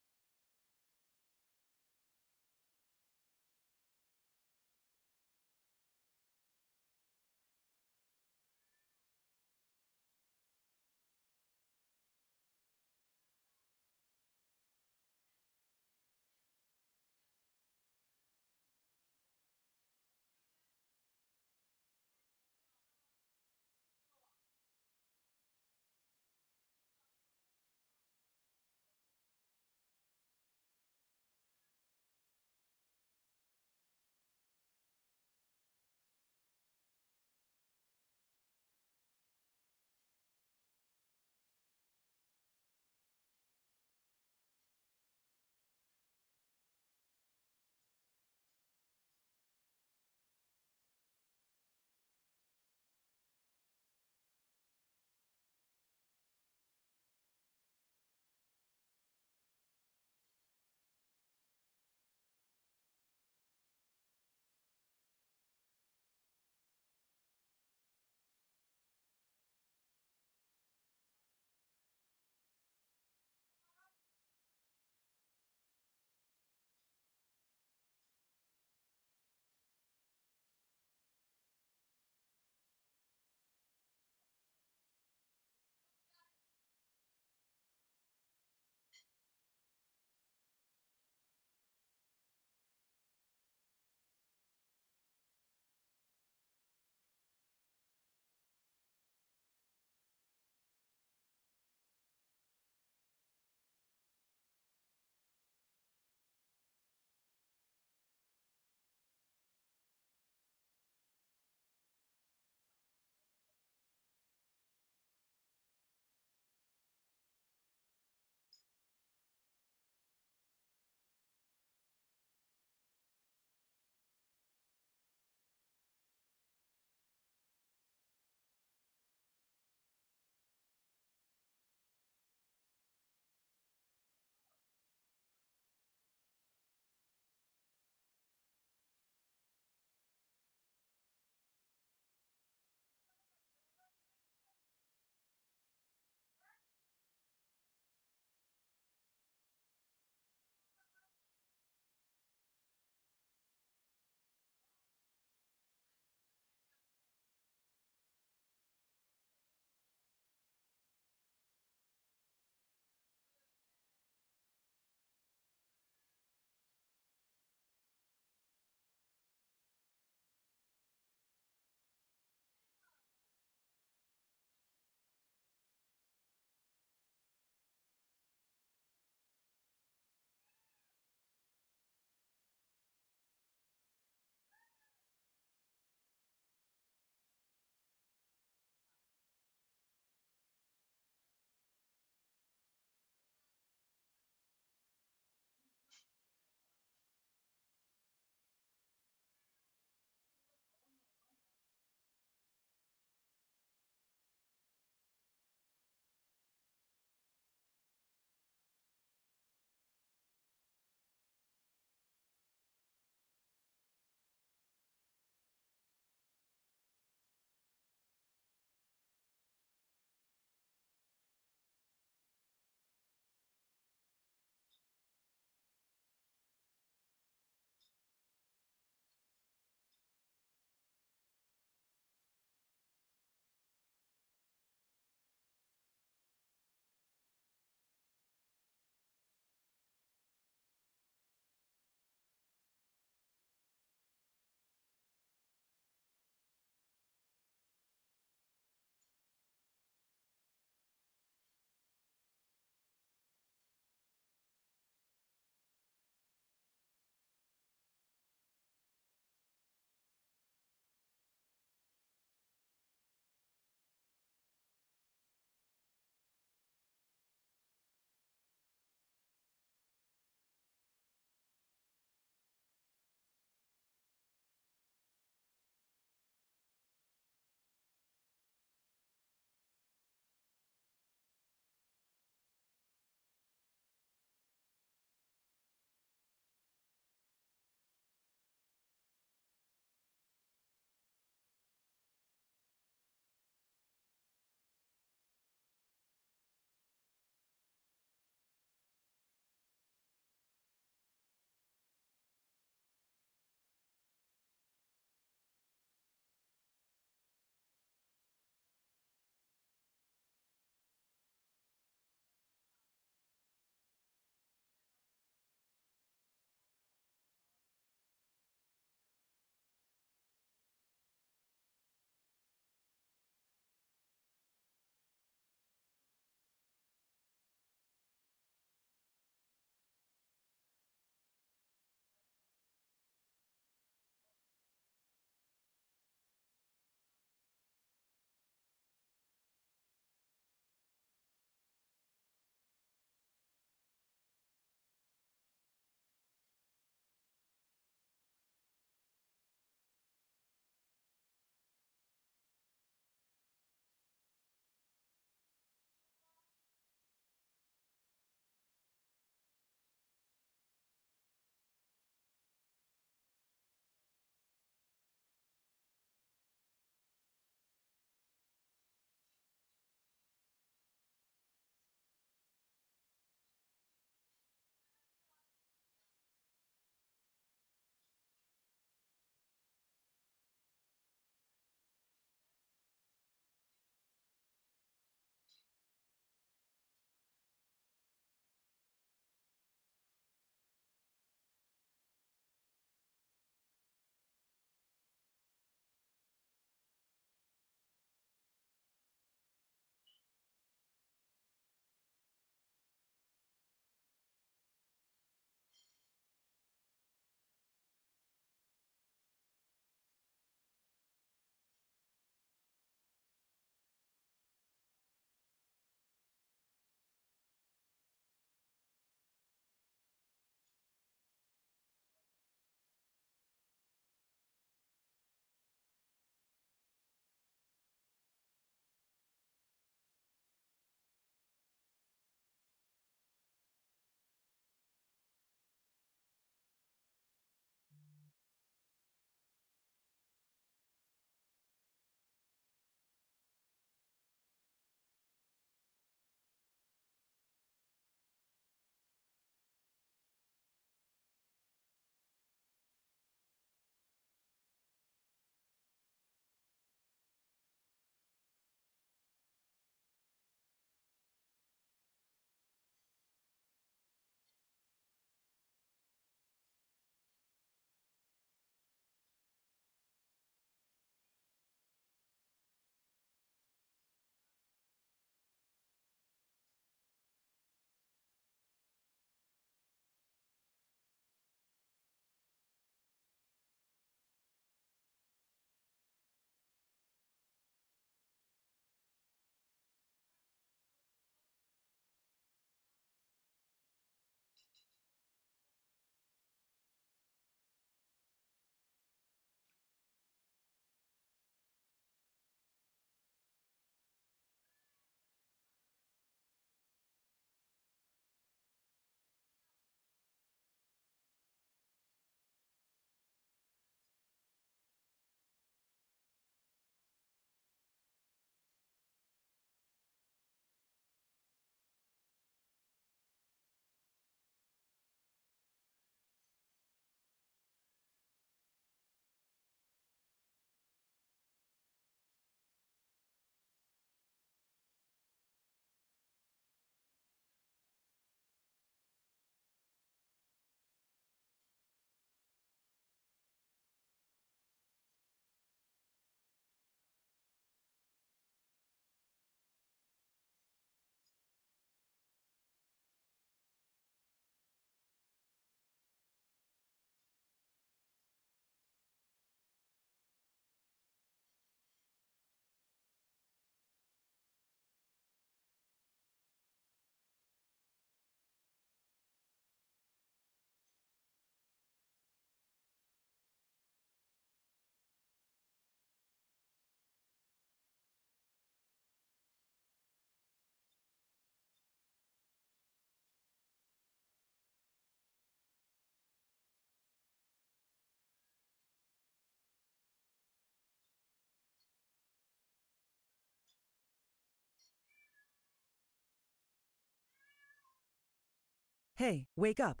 Hey, wake up.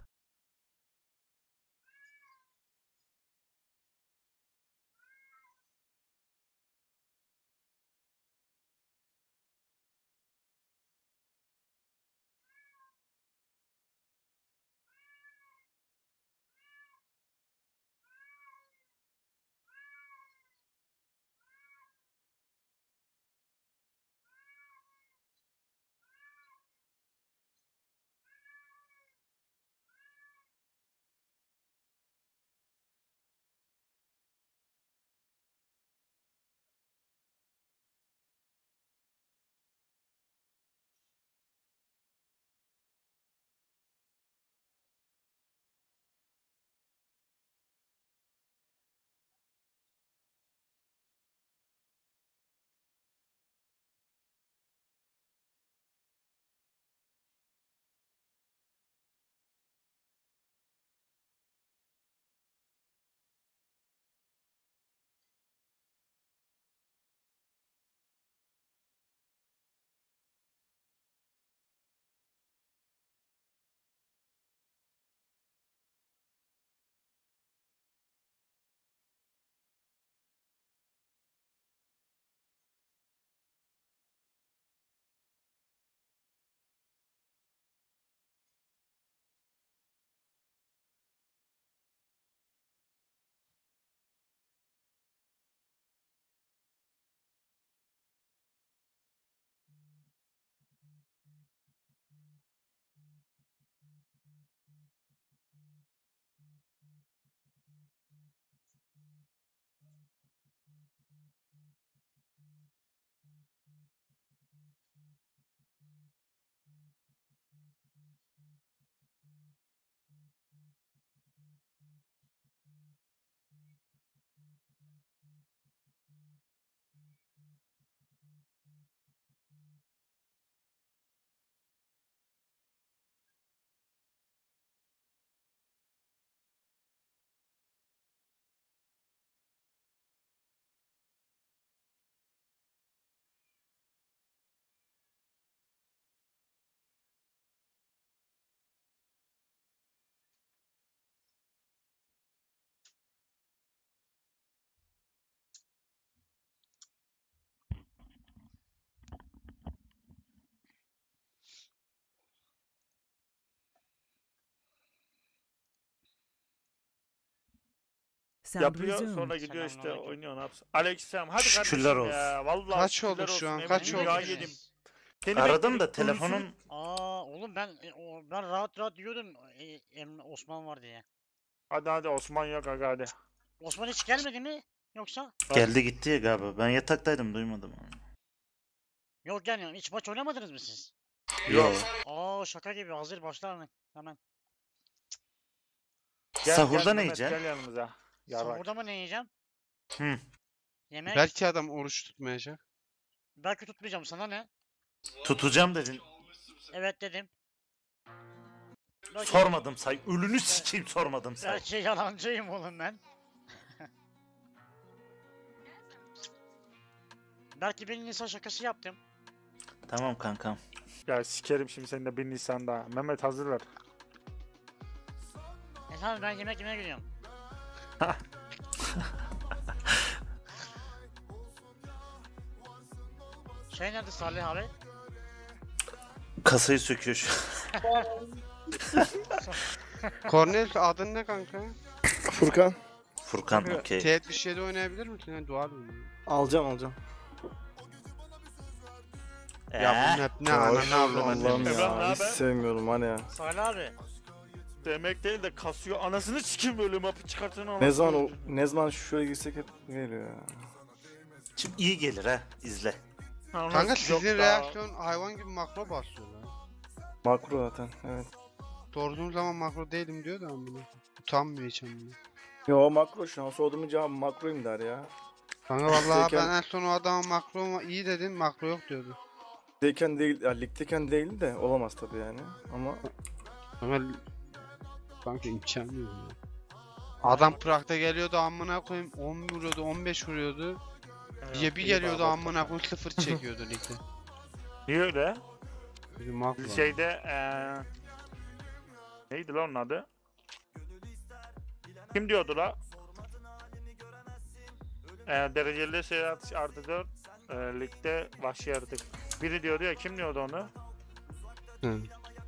Sound Yapıyor resumed. sonra gidiyor işte Selamünaleyküm. oynuyor ne yapsın. Aleykümselam. Hadi Şükürler kardeşim ya. Vallahi Kaç şükürler oldu şu olsun. an? Emin Kaç ya oldu? yedim. Seni Aradım bekledik, da telefonum Aa oğlum ben rahat rahat yiyordum Osman var diye. Hadi Osman yok aga hadi. Osman hiç gelmedi mi? Yoksa? geldi gitti ya galiba. Ben yataktaydım duymadım onu. Yok gelmiyorum. Hiç maç oynamadınız mı siz? Yok. Aa şaka gibi hazır başlar mı? Hemen. Sahurda ne Mehmet, yiyeceksin? Gel yanımıza. Yarrak. Sahurda mı ne yiyeceğim? Hı. Yemek. Belki adam oruç tutmayacak. Belki tutmayacağım sana ne? Tutacağım dedin. Evet dedim. Belki, Sormadım say. Ölünü sikeyim sormadım say. belki yalancıyım oğlum ben. Belki bir Nisan şakası yaptım. Tamam kankam. Ya sikerim şimdi seni de 1 Nisan'da. Mehmet hazır ver. Tamam ben yemek yemeye gidiyorum. Şey nerede Salih abi? Kasayı söküyor şu. Cornel adın ne kanka? Furkan. Furkan okey. T77 oynayabilir misin? Yani dual mi? Alacağım. Ya bu hep ne Ya ana hoş ne bulduk, avradı Allah'ım ne Emrah, ne ya. Hiç haber? sevmiyorum hani ya. Salih abi. Demek değil de kasıyor. Anasını sikim böyle mapı çıkartın. Ne zaman şuraya girsek hep geliyor ya. Şimdi iyi gelir ha. İzle. Kanka sizin reaksiyon hayvan gibi makro basıyorlar. Makro zaten evet. Sorduğum zaman makro değilim diyor da amına. Utanmıyor hiç amına. Yo makro şu an sorduğum cevabı makroyum der ya. Kanka vallahi Ligdeyken- ben en son o adama makro iyi dedin makro yok diyordu. Ligdeyken değil, ya ligdeyken değil de olamaz tabii yani. Ama Kanka imkanı yok ya. Adam Prag'da geliyordu amına koyayım 10 vuruyordu 15 vuruyordu. Diye bir geliyordu amına koyayım 0 çekiyordu ligde. Niye öyle? Bir makro. Şeyde Neydi lan onun adı? Kim diyordu la? Dereceli seyahat artı 4 ligde vahşi yaratık. Biri diyordu ya, kim diyordu onu? Hı.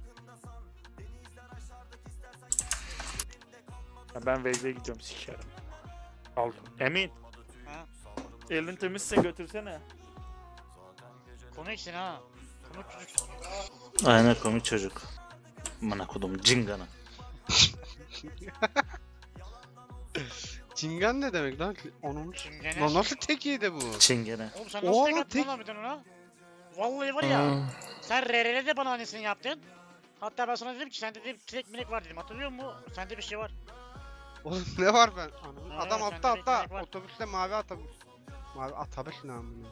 Ya ben Veyze'ye gidiyorum, sikerim. Aldım. Emin. Ha? Elin temizse götürsene. Komiksin ha. Komik çocuksun. Aynen komik çocuk. Amına kodum cingana. Çingan ne demek lan? Onun Çingene. lan nasıl tekiydi bu? Çingene. Oğlum sen O nasıl tek ama attın tek- lan bir tane ona? Vallahi var ya. Sen RR'de de bana annesini yaptın. Hatta ben sana dedim ki sende de tek minik var dedim. Hatırlıyor musun? Sende bir şey var. Oğlum ne var ben? Anam, Ha, adam sende altta bir ekmek altta. var. Otobüste mavi otobüs. Mavi otobüs ne amına?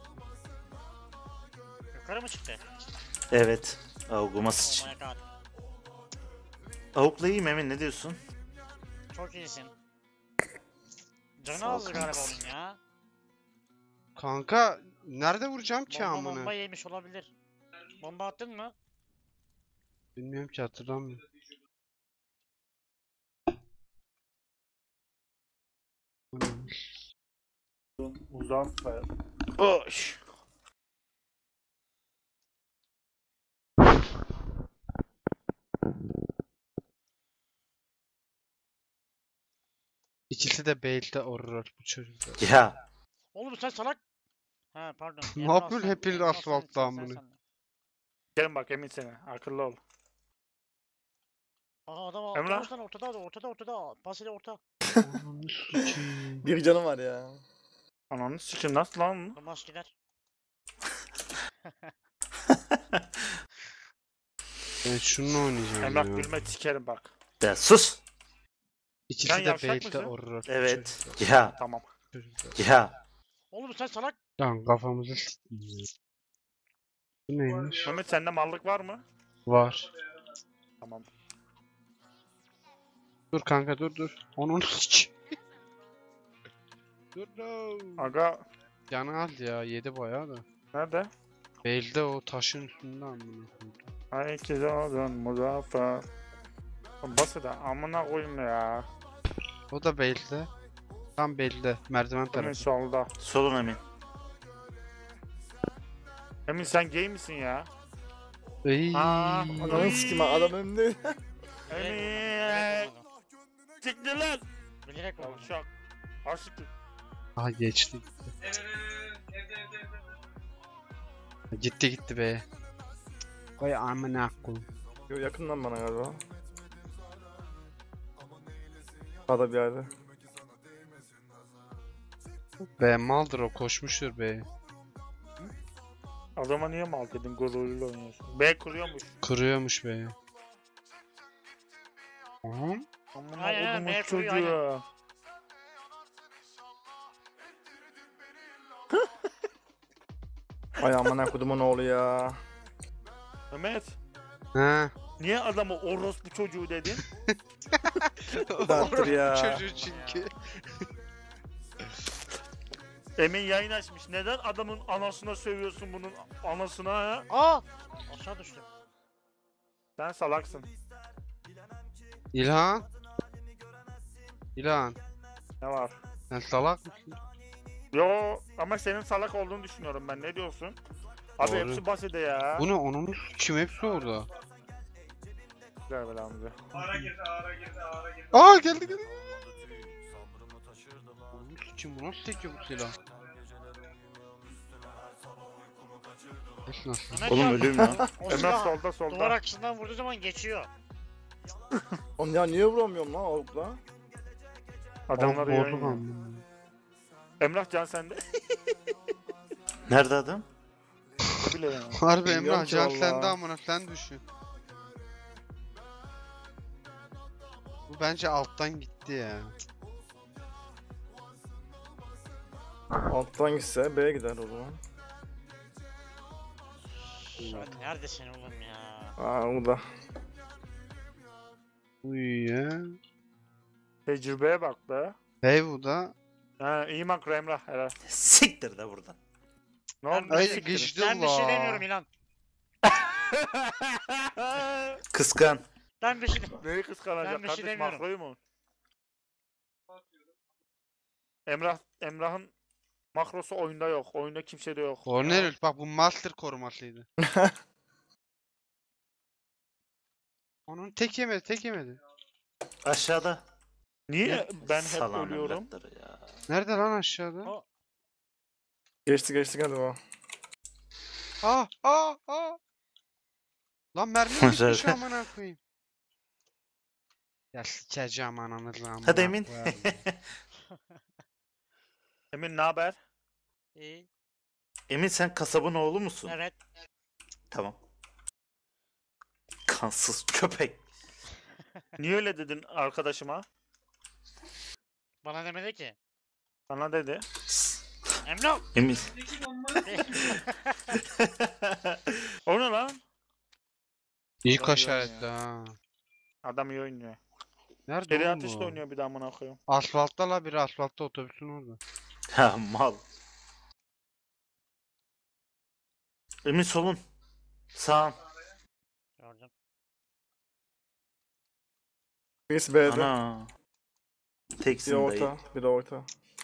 Yukarı mı çıktı? Evet. Avukuma Oh sıç. my god. Avukla iyiyim Emin, ne diyorsun? Çok iyisin. Canı Sağ ol azdı galiba kanka. onun ya. Kanka nerede vuracağım ki Bomba amına? bomba yemiş olabilir. Bomba attın mı? Bilmiyorum ki, hatırlamıyorum. Uzatma. Boş. İkisi de bait'te orur bu çocuklar. Ya. Oğlum sen salak. Ha pardon. Ne Emre yapıyorsun Aslan- hepiniz Emre Aslan asfaltta sen amına? sandım. Gelin bak Emin seni. Akıllı ol. Aa adam Emrah. otobüsten ortada. Pasile orta. Ananı sikeyim. Bir canı var ya. Ananı sikim, nasıl lan? Tomas gider. Ben şununla oynayacağım Emrah ya. gülme, sikerim bak. Ya sus. İkisi Sen de yavşak bait'te mısın? orur. Evet. çocuklar. Ya. Tamam. Çocuklar. Ya. Oğlum sen salak. Lan kafamızı sikeyim ya. Bu neymiş? Mehmet sende mallık var mı? Var. Tamam. Dur kanka dur. Onun sik. Dur no. Aga Canı az ya, yedi bayağı da. nerede? Belde o taşın üstünde amına koyayım. Ay kizadın muzaffer. Basit ha, amına koyayım ya. O da belde. Tam belde. Merdiven Emin tarafı. solda. Solun Emin. Emin sen gay misin ya? Ey. Aa, Ananı sikim adam önünde. Emin. Siktir lan. Bilerek oldu. Yavşak. Aşık. Aha geçti. Gitti be. Koy amına koyayım. Yo, yakından bana galiba. Sağda bir yerde. Be maldır o, koşmuştur be. Adama niye mal dedin, gururuyla oynuyorsun? B kuruyormuş. Kırıyormuş be. Aha. Amına Aynen, B kodumun kuruyor, çocuğu. Ay amına kodumun oğlu ya. Mehmet. Ha. Niye adamı orospu çocuğu dedin? Dağıttır ya. Çocuğu çünkü. Emin yayın açmış. Neden adamın anasına sövüyorsun, bunun anasına ha? Aa! Aşağı düştüm. Sen salaksın. İlhan. İlhan. Ne var? Sen salak mısın? Yo ama senin salak olduğunu düşünüyorum ben. Ne diyorsun? Abi Doğru. hepsi basite ya. Bu ne, onun kim hepsi orada? Gel böyle amca. Aa geldi. Onun kim, bu nasıl tekiyor bu silah? Nasıl? Mehmet Oğlum ya, ölüyorum ya. o Ömer silah solda solda. duvar arkasından vurduğu zaman geçiyor. Oğlum ya niye vuramıyorum lan avukla? Adamları Bozuk yayın. amına. Emrah can sende. Nerede adam? Bile ya. Harbi Bilmiyorum Emrah, ki can vallahi. sende amına, sen düşün. Bu bence alttan gitti ya. Alttan gitse B'ye gider o zaman. Sen neredesin oğlum ya? Aa o da. Uy ya. Tecrübeye bak be. Hey bu da. Ha iyi makro Emrah helal. Siktir de buradan. Ne oldu? Ay Siktir. geçti Ben bir şey la. demiyorum İlan. Kıskan. Ben bir şey Neyi kıskanacak Ben bir şey kardeş, demiyorum. makroyu mu? Emrah'ın makrosu oyunda yok. Oyunda kimsede yok. Cornelius bak bu master korumasıydı. Onun tek yemedi. Aşağıda. Niye ben hep Salam ölüyorum? evlatları ya. Nerede lan aşağıda? O- Geçti galiba. Lan mermi bitmiş amına koyayım. Ya sikeceğim ananızı amına Hadi Emin. koyarım. Emin ne haber? İyi. Emin sen kasabın oğlu musun? Evet. Tamam. Kansız köpek. Niye öyle dedin arkadaşıma? Bana demedi ki. Bana dedi. Emrah. Emin. O ne lan? İyi Adam iyi işaretli oynuyor. ha. Adam iyi oynuyor. Nerede Geri oğlum atışla bu? oynuyor bir daha amına koyayım. Asfaltta la biri asfaltta otobüsün orada. Ha mal. Emin solun. Sağın. Gördüm. Birisi B'de. Ana. Biri Teksin dayı. orta. Biri orta.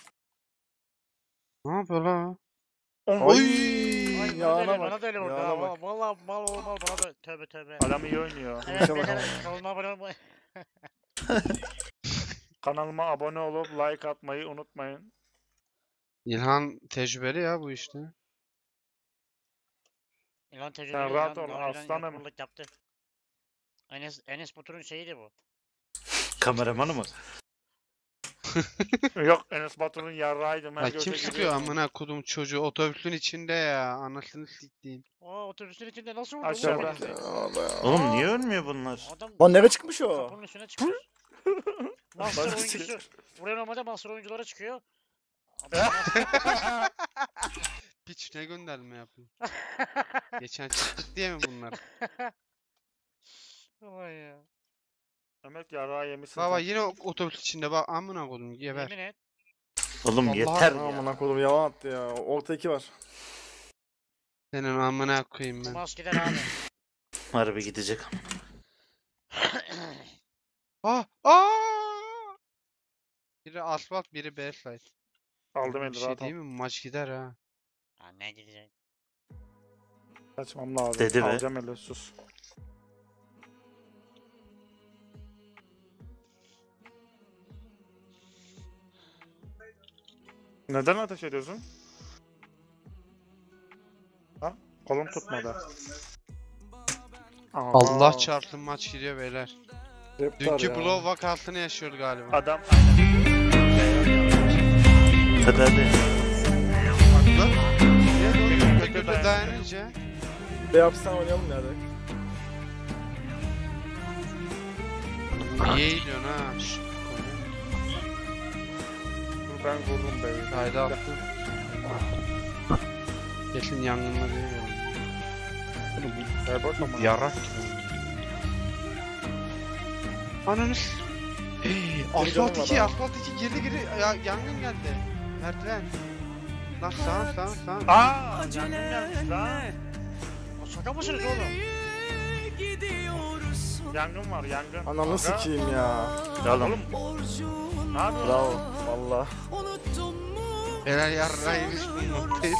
Ne yapıyor la? Ay, Yağına bana bak. da öyle vurdu Yağına ha. bak. Vallahi mal bana da tövbe. Adam iyi oynuyor. Evet İşe bak beyler ama. kanalıma abone olmayı. Kanalıma abone olup like atmayı unutmayın. İlhan tecrübeli ya bu işte. İlan tecrübeli rahat İlan ol, daha önceden aslanım. YouTuber'lık yaptı. Enes Batur'un şeyiydi bu. Kameramanı mı? Yok, Enes Batur'un yarrağıydı. Ya kim sıkıyor amına kodum çocuğu otobüsün içinde ya anasını siktiğim. Aa otobüsün içinde nasıl vurdu? Aşağıda. Oğlum niye ölmüyor bunlar? Adam Lan nereye çıkmış o? kapının üstüne çıkıyor. Master Bak- oyuncusu. Buraya normalde master oyunculara çıkıyor. Piç ne gönderme yapıyor. Geçen çıktık diye mi bunlar? Ulan ya. Mehmet yarrağı yemişsin. Baba sen. yine otobüs içinde bak amına kodum geber. Yemin et. Oğlum Vallahi yeter ya. Amına koydum yalan attı ya. Orta 2 var. Senin amına koyayım Bu ben. maske gider abi. Harbi gidecek ama. Biri asfalt biri B side. Aldım Bir eli şey rahat değil ol. mi? Maç gider ha. Ha ne gidecek? Kaçmam lazım. Dedi be. Alacağım eli sus. Neden ateş ediyorsun? Ha? Kolum tutmadı. Allah Aha. çarpsın maç gidiyor beyler. Hep Dünkü var ya. blow vakasını yaşıyor galiba. Adam Hadi hadi. Kötü dayanınca. B yapsan oynayalım nerede? Niye eğiliyorsun ha? Şşş. dur ben vurdum be. Kayda attım. Kesin yangınla değil ya. Boş ama. Yarak gibi. Ananı s- Asfalt canım 2, var ha. asfalt 2 girdi ya yangın geldi. Merdiven. Lan sağ. Aaa! Yangın gelmiş lan. O şaka mısınız oğlum? Yangın var yangın. Ananı Aga, sikeyim ya. Oğlum. Ne yapıyorsun? Bravo. Valla. Beyler yarrağıymış bu noktayız.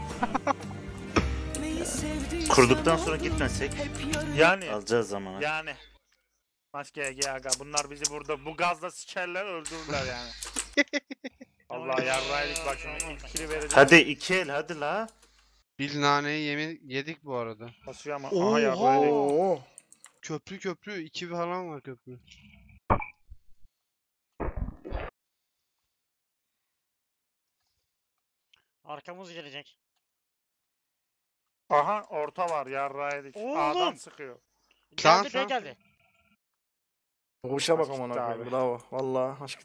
Kurduktan sonra gitmesek Yani. alacağız zamanı. Yani. Maskeye gel aga. Bunlar bizi burada bu gazla sikerler öldürürler yani. Allah yarraydık bak şimdi ilk kili vereceğim. Hadi iki el hadi la. Biz naneyi yedik bu arada. Basıyor ama. Oha! Aha yarraydık. Oo. Köprü 2 falan var köprü. Arkamız gelecek. Aha orta var yarraydık. Oğlum! A'dan sıkıyor. Geldi Sağ. be geldi. Vuruşa bak Aşk amına gitti koyayım. abi. Bravo. Valla aşk.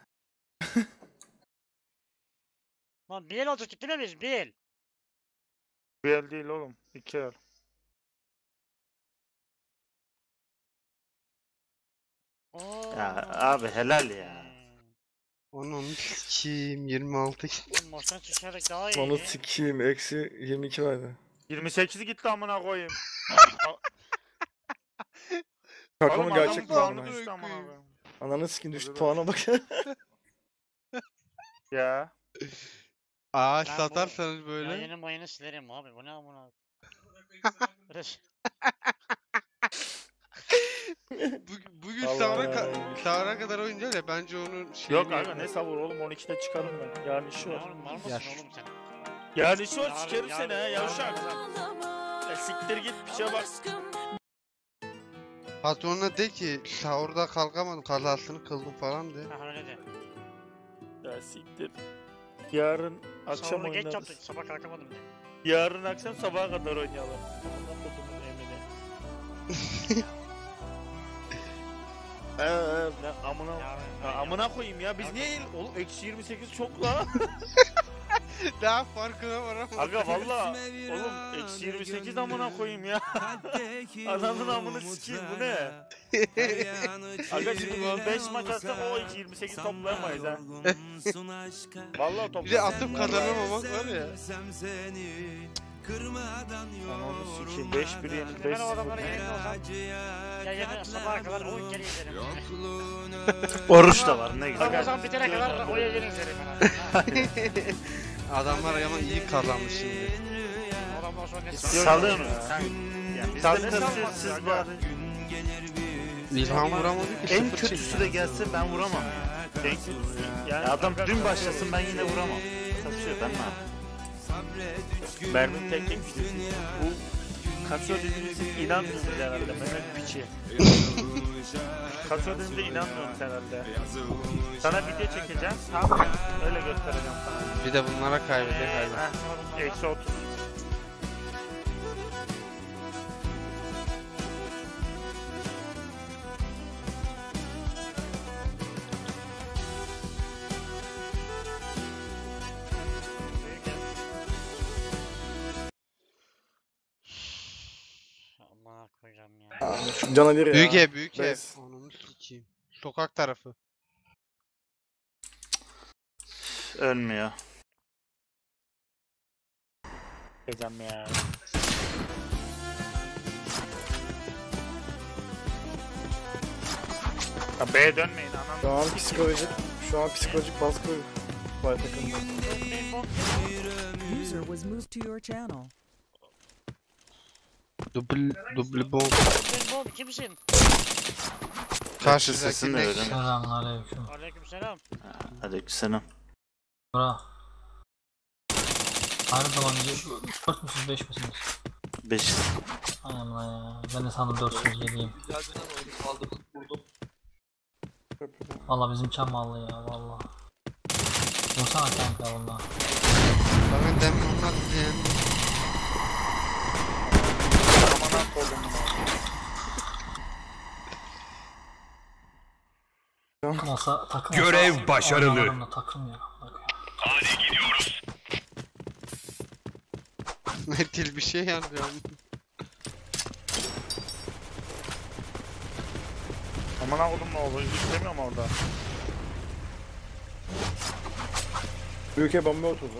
Lan bir el alacaktık değil mi biz? Bir el. Bir el değil oğlum. İki el. Oo. Ya abi helal ya. Onun sikiyim 26 Oğlum maçtan çıkarak daha iyi. Onu sikeyim. Eksi 22 vardı. 28'i gitti amına koyayım. Kakama Oğlum gerçek adamın puanı. puanı düştü amına koyayım. Ananı sikin düştü puana bak. Ya. Ağaç Ben bu satarsanız böyle. yayını mayını silerim abi. Bu ne amına? Bugün Allah sahura kadar oynayacağız ya bence onun şeyini Yok kanka yapalım. ne savur oğlum 12'de çıkarım ben. Yarın işi var. Var mısın Yaş. oğlum sen? Yarın işi var Yarın- sikerim seni ha yarın- yavşak. Ya siktir git bir şey bak. Patronuna de ki sahurda kalkamadım kazasını kıldım falan de. Ha öyle de. Ya siktir. Yarın akşam Sahurda geç oynarız. yaptık. Sabah kalkamadım de. Yarın akşam sabaha kadar oynayalım. Amına kodumun emini. Ne amına amına koyayım ya biz niye oğlum eksi 28 çok la. Daha farkına varamadım. Aga valla oğlum eksi 28 amına koyayım ya. Adamın amını sikeyim bu ne? Aga şimdi bu 5 maç atsak o eksi 28 toplayamayız ha. Valla toplayamayız. Bir de atıp kazanamamak var ya. Ananı sikeyim 5-1 yenil Ben o adamlara yerinde olsam yayını sabaha kadar oyun geri izlerim. Oruç da var ne güzel. Ramazan bitene kadar o yayını izlerim ben. Adamlar ama iyi kazanmış şimdi. Adamdan sonra ne Salın. Yani Tabii bizde ne tabii salmaz siz ya, bari. İlhan vuramadı ki. En sıfır kötüsü çekti. de gelse ben vuramam. Yani Adam kanka- dün başlasın ben yine vuramam. Taşıyor ben mi? Mermin tek gidiyorsun. Bu kaçıyor dediğiniz inanmıyorsunuz herhalde Mehmet piçi. Kaçıyor dediğinize inanmıyorsunuz herhalde. Sana video çekeceğim. Tamam öyle göstereceğim sana. Bir de bunlara kaybedecek hala. Heh, eksi 30. Aman koyacağım ya. Şu cana bir ya. Büyük ev büyük ev. Bez. Onu sikeyim. Sokak tarafı. Ölmüyor. Çekeceğim ya. Ya B'ye dönmeyin anam. Şu an psikolojik baskı var takımda. User was moved to your channel. Dubli bomb. Ben bom kimsin? Karşıdaki Sesini de ne? öğren. Selamünaleyküm. Aleykümselam. Aleykümselam. Bura. Aynı zamanda 4 müsünüz 5 misiniz? 5. Aynen ya. Ben de sandım 407'yim. Valla bizim çam mallı ya valla. Vursana kanka valla. Bana demin onlar diyen. Amına koydum. Takım olsa takım Görev olsa, başarılı. adamlarımla takım ya. Bak ya. Metil bir şey yazıyor. Amına koydum ne oldu? İstemiyorum orada. Büyük ev bomba oturdu.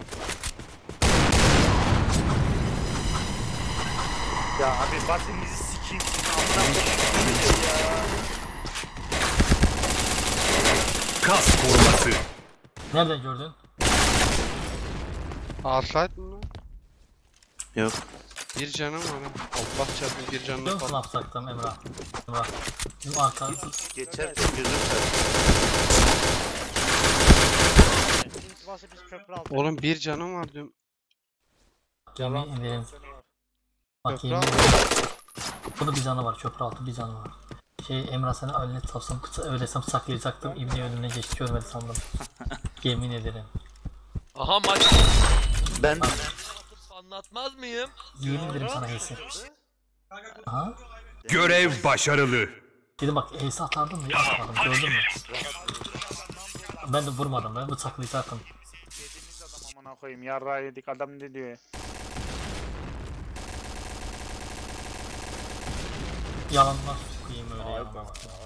Ya abi basinizi sikeyim seni amına koyayım ya. Kas koruması. Nereden gördün? Alsayt mı lan? Yok. Bir canım var ha. Allah çarpın bir canım Biliyor musun ne var. yapacaktım Emrah? Emrah. Bizim arka Geçerken gözüm çarptı. İlk bası biz köprü aldık. Oğlum bir canım var diyorum. yemin ederim. Bak Köprü yemin altı. ederim. Burada bir canı var, köprü altı bir canı var. Emrah seni öyle tapsam, öylesem saklayacaktım. İbni önüne geçti, görmedi sandım. Yemin ederim. Aha maç Ben anlatmaz mıyım? Yemin ederim sana Heysi. Aha. Görev başarılı. Dedim bak Heysi atardım ya atmadım, gördün mü? Ben de vurmadım, ben bıçaklayacaktım. Dediğiniz adam amına koyayım yarrağı yedik adam ne diyor? Yalanlar sokayım öyle yalanlar.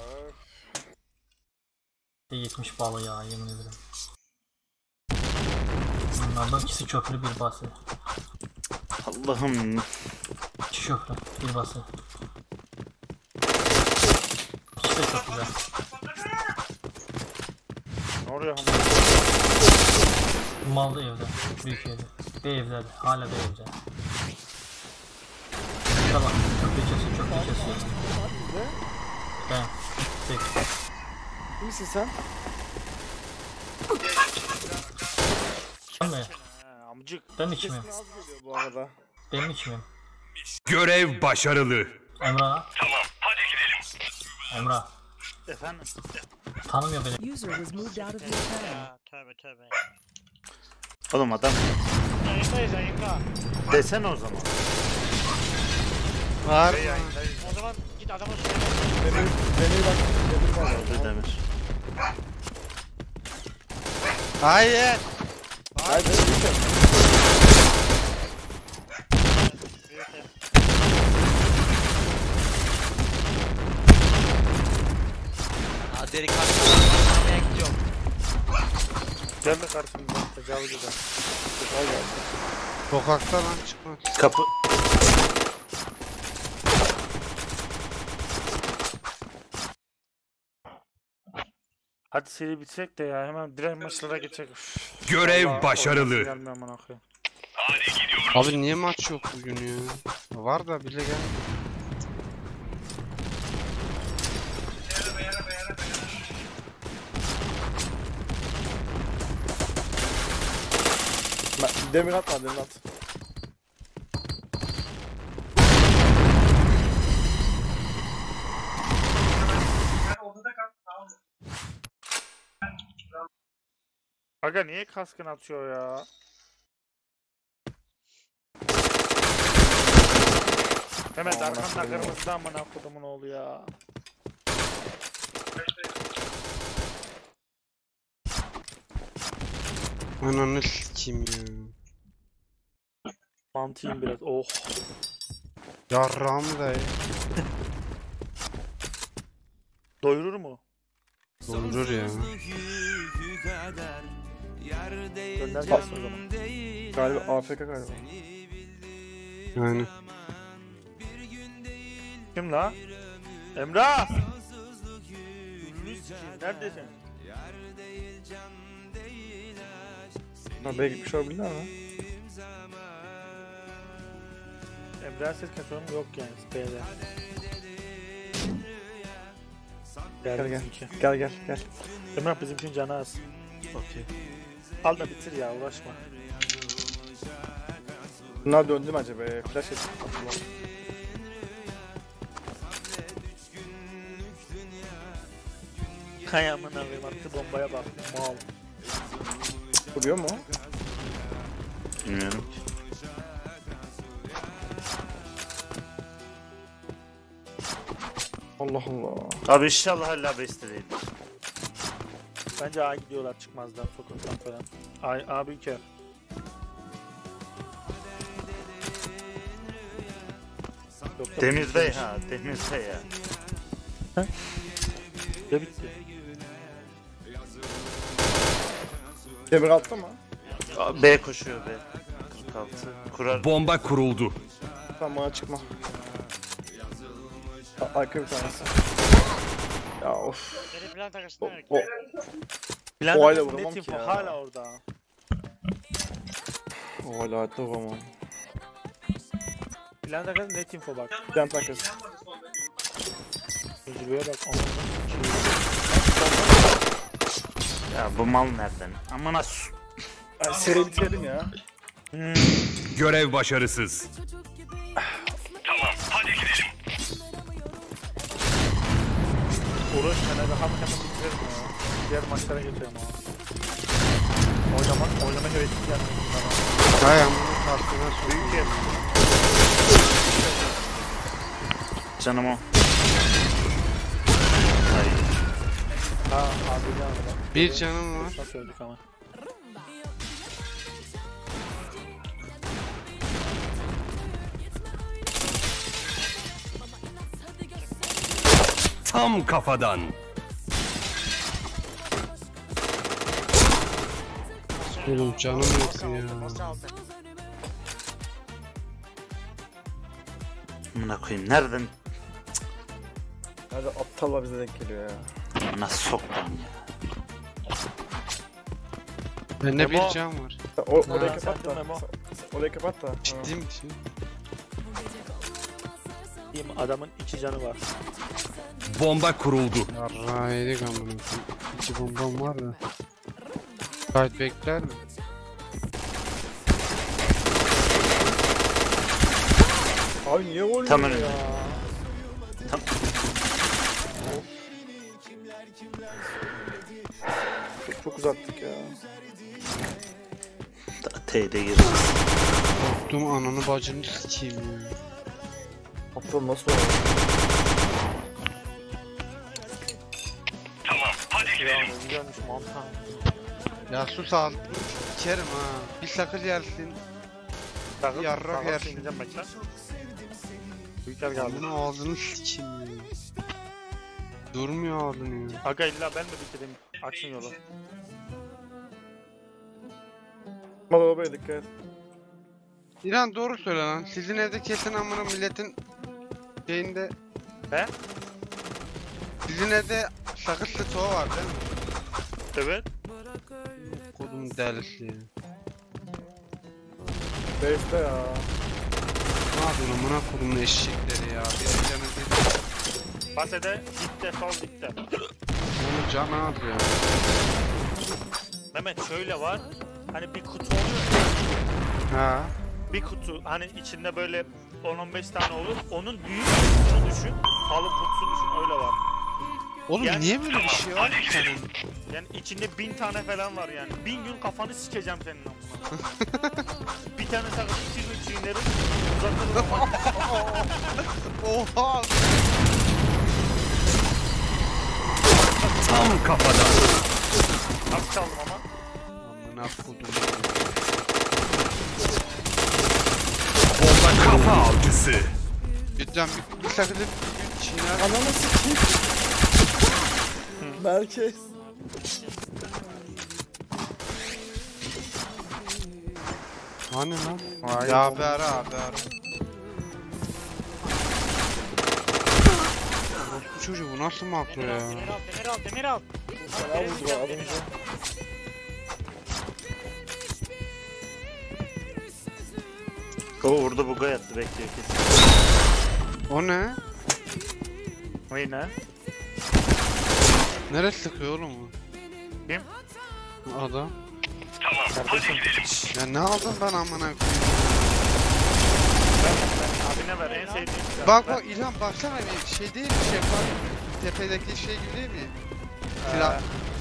70 balı ya yemin ederim. Bunlardan ikisi köprü bir bası. Allah'ım. İki köprü bir bası. evde. Ne oluyor? Mal da evde. Büyük evde. B evlerde. Hala B evde. Tamam. Çok geçiyorsun. Çok geçiyorsun. Ben. Tek. Kimsin sen? Ben mi? Amcık. Ben mi içmeyeyim? Sesin az geliyor bu arada. Ben mi içmeyeyim? Görev başarılı. Emrah. Tamam. Hadi gidelim. Emrah. Efendim? Tanımıyor beni. User was moved out of your channel. Ya tövbe tövbe. Oğlum adam Yayındayız yayında. desene o zaman. Var mı? O zaman git adama söyle. Demir bak. Demir var. Öldü Demir. Hayır. Hayır Demir. Büyük ev. Aderi karşılamaya gidiyorum. Gelme karşımdan. Tecavüz eder. Sokakta lan çıkmaz. Kapı. Hadi seri bitsek de ya hemen diren maçlara geçecek. Görev Vallahi başarılı. oynasın gelmiyor amına koyayım. Abi niye maç yok bugün ya? Var da bile gel. Demir atma demir at. Aga niye kaskın atıyor ya? Mehmet Aman arkanda Allah'ım. kırmızıda amına kodumun oğlu ya. Ananı sikeyim ya. Mantıyım biraz. Oh. Yarrağımı da ye. Doyurur mu? Doldurur ya. Gönder gelsin o zaman. Galiba AFK galiba. Aynen. Kim la? Emrah! Neredesin? Ha B'ye gitmiş olabilirler mi? Emrah ses katıyorum yok yani B'de. Gel gel. bizimki. Gel. Emrah bizimkinin canı az. Okey. Al da bitir ya uğraşma. Bunlar döndü mü acaba? Flash et. Hay amına koyayım attı bombaya bak. Mal. Vuruyor mu? Bilmiyorum ki. Allah Allah. Abi inşallah hala beste değil. Bence A gidiyorlar çıkmazlar sokaktan falan. Abi kere. Yoksa Demirde ha, demirde ya. de bitti. Demir attı mı? B koşuyor B. 46. Kurar. Bomba kuruldu. Tamam bana çıkma. Arka bir tanesi. Ya of. Beni plan takasına ver. O Plan O hala takası vuramam net ki info, ya. hala orada. o hala hayatta vuramam. Plan takası net info bak. Plan takası. Tecrübeye bak. Ya bu mal nereden? Amına su. Seri bitirelim ya. Görev başarısız. Uğraş ben daha hemen bitiririm ya. Diğer maçlara geçelim abi. Oynama hevesi gelmiyor bunlara. Hay amına karşına Büyük sokayım. ev. Canım o. Hayır. Ha abi ya. Bir canım var. Nasıl öldük ama. Tam kafadan. Oğlum canım yok ya. Nasıl aldı? Amına koyayım nereden? Hadi aptal var bize denk geliyor ya. Nasıl soktan ya? Bende bir Memo. can var. Orayı Ha, kapat sen de da. Memo. Orayı kapat da. Ciddi misin? Diyeyim, adamın 2 canı var. Bomba kuruldu. Yarrağı yedik amına koyayım. 2 bombam var da. Gayet bekler mi? Abi niye gol Tam yiyor önünde. ya? Tam... Çok uzattık ya. T'de girdi. Korktum ananı bacını sikeyim ya. Aptal nasıl oldu? Ya güzelmiş mantar. Ya sus ağzını sikerim ha. Bir sakız yersin. Yarrak yersin. Ineceğim bekle. Büyükler geldi. Amına ağzını sikeyim ya. Durmuyor ağzını ya. Aga illa ben mi bitireyim? Açın yolu. Hadi babaya dikkat et. İran doğru söyle lan. Sizin evde kesin amına milletin şeyinde. He? Sizin evde sakız stoğu var değil mi? Evet. Kodum delisi ya. Beste ya. Ne yapıyorsun amına kodumun eşekleri ya. Bir canı bir. Basede dipte sol dipte. Onun canı az ya. Mehmet şöyle var. Hani bir kutu oluyor ya. Ha. Bir kutu hani içinde böyle 10-15 tane olur. Onun büyük kutusunu düşün. Kalın kutusunu düşün öyle var. Oğlum Yani- niye böyle bir şey var ki senin? Yani içinde 1000 tane falan var yani. 1000 gün kafanı sikeceğim senin amına. Bir tane sakın 2 gün çiğnerim. Uzatırım ama. Oha! Tam kafadan. Nasıl çaldım ama? Amına kodum. Bomba kafa avcısı. Cidden bir sakız bir çiğner. Ananı sikeyim. Merkez. Hani lan? Hayır. Ya abi ara abi ara. Bu çocuğu bu nasıl makro Demir ya? al, demir al, demir al, demir al. Fena vurdu az önce. O orada buga yattı bekliyor kesin. O ne? Vay ne? Neresi sıkıyor oğlum bu? Kim? Adam. Kardeşim. Ya ne aldın ben amına koyayım? Abine ver en sevdiğim silah. Bak bak İlhan baksana bir şey değil mi şeffaf? Tepedeki şey gibi değil mi? Silah.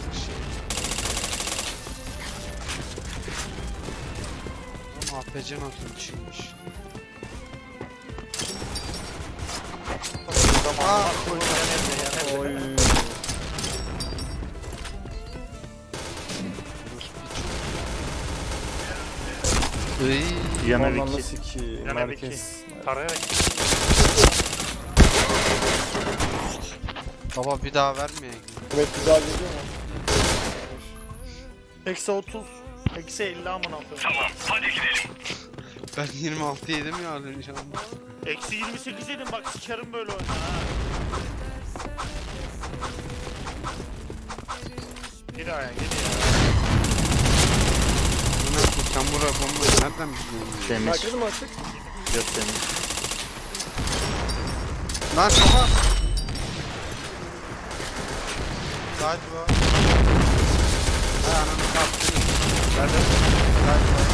Ama APC nasıl içilmiş? Aa, koy. Oy. Yana Ananı Viki. sikeyim. Yana Merkez. Tarayarak. Baba bir daha vermeye Evet güzel geliyor mu? Eksi 30. Eksi 50 amına koyayım. Ben 26 yedim ya az önce ama. Eksi 28 yedim bak sikerim böyle oyunu ha. Bir daha ya geliyor. Bu ne bu? Sen buraya bombayı nereden biliyorsun? Demir. Merkez mi açık? Yok demir. Lan kafa! Saat bu. Ha ananı kaptırdım. Nerede? Saat bu.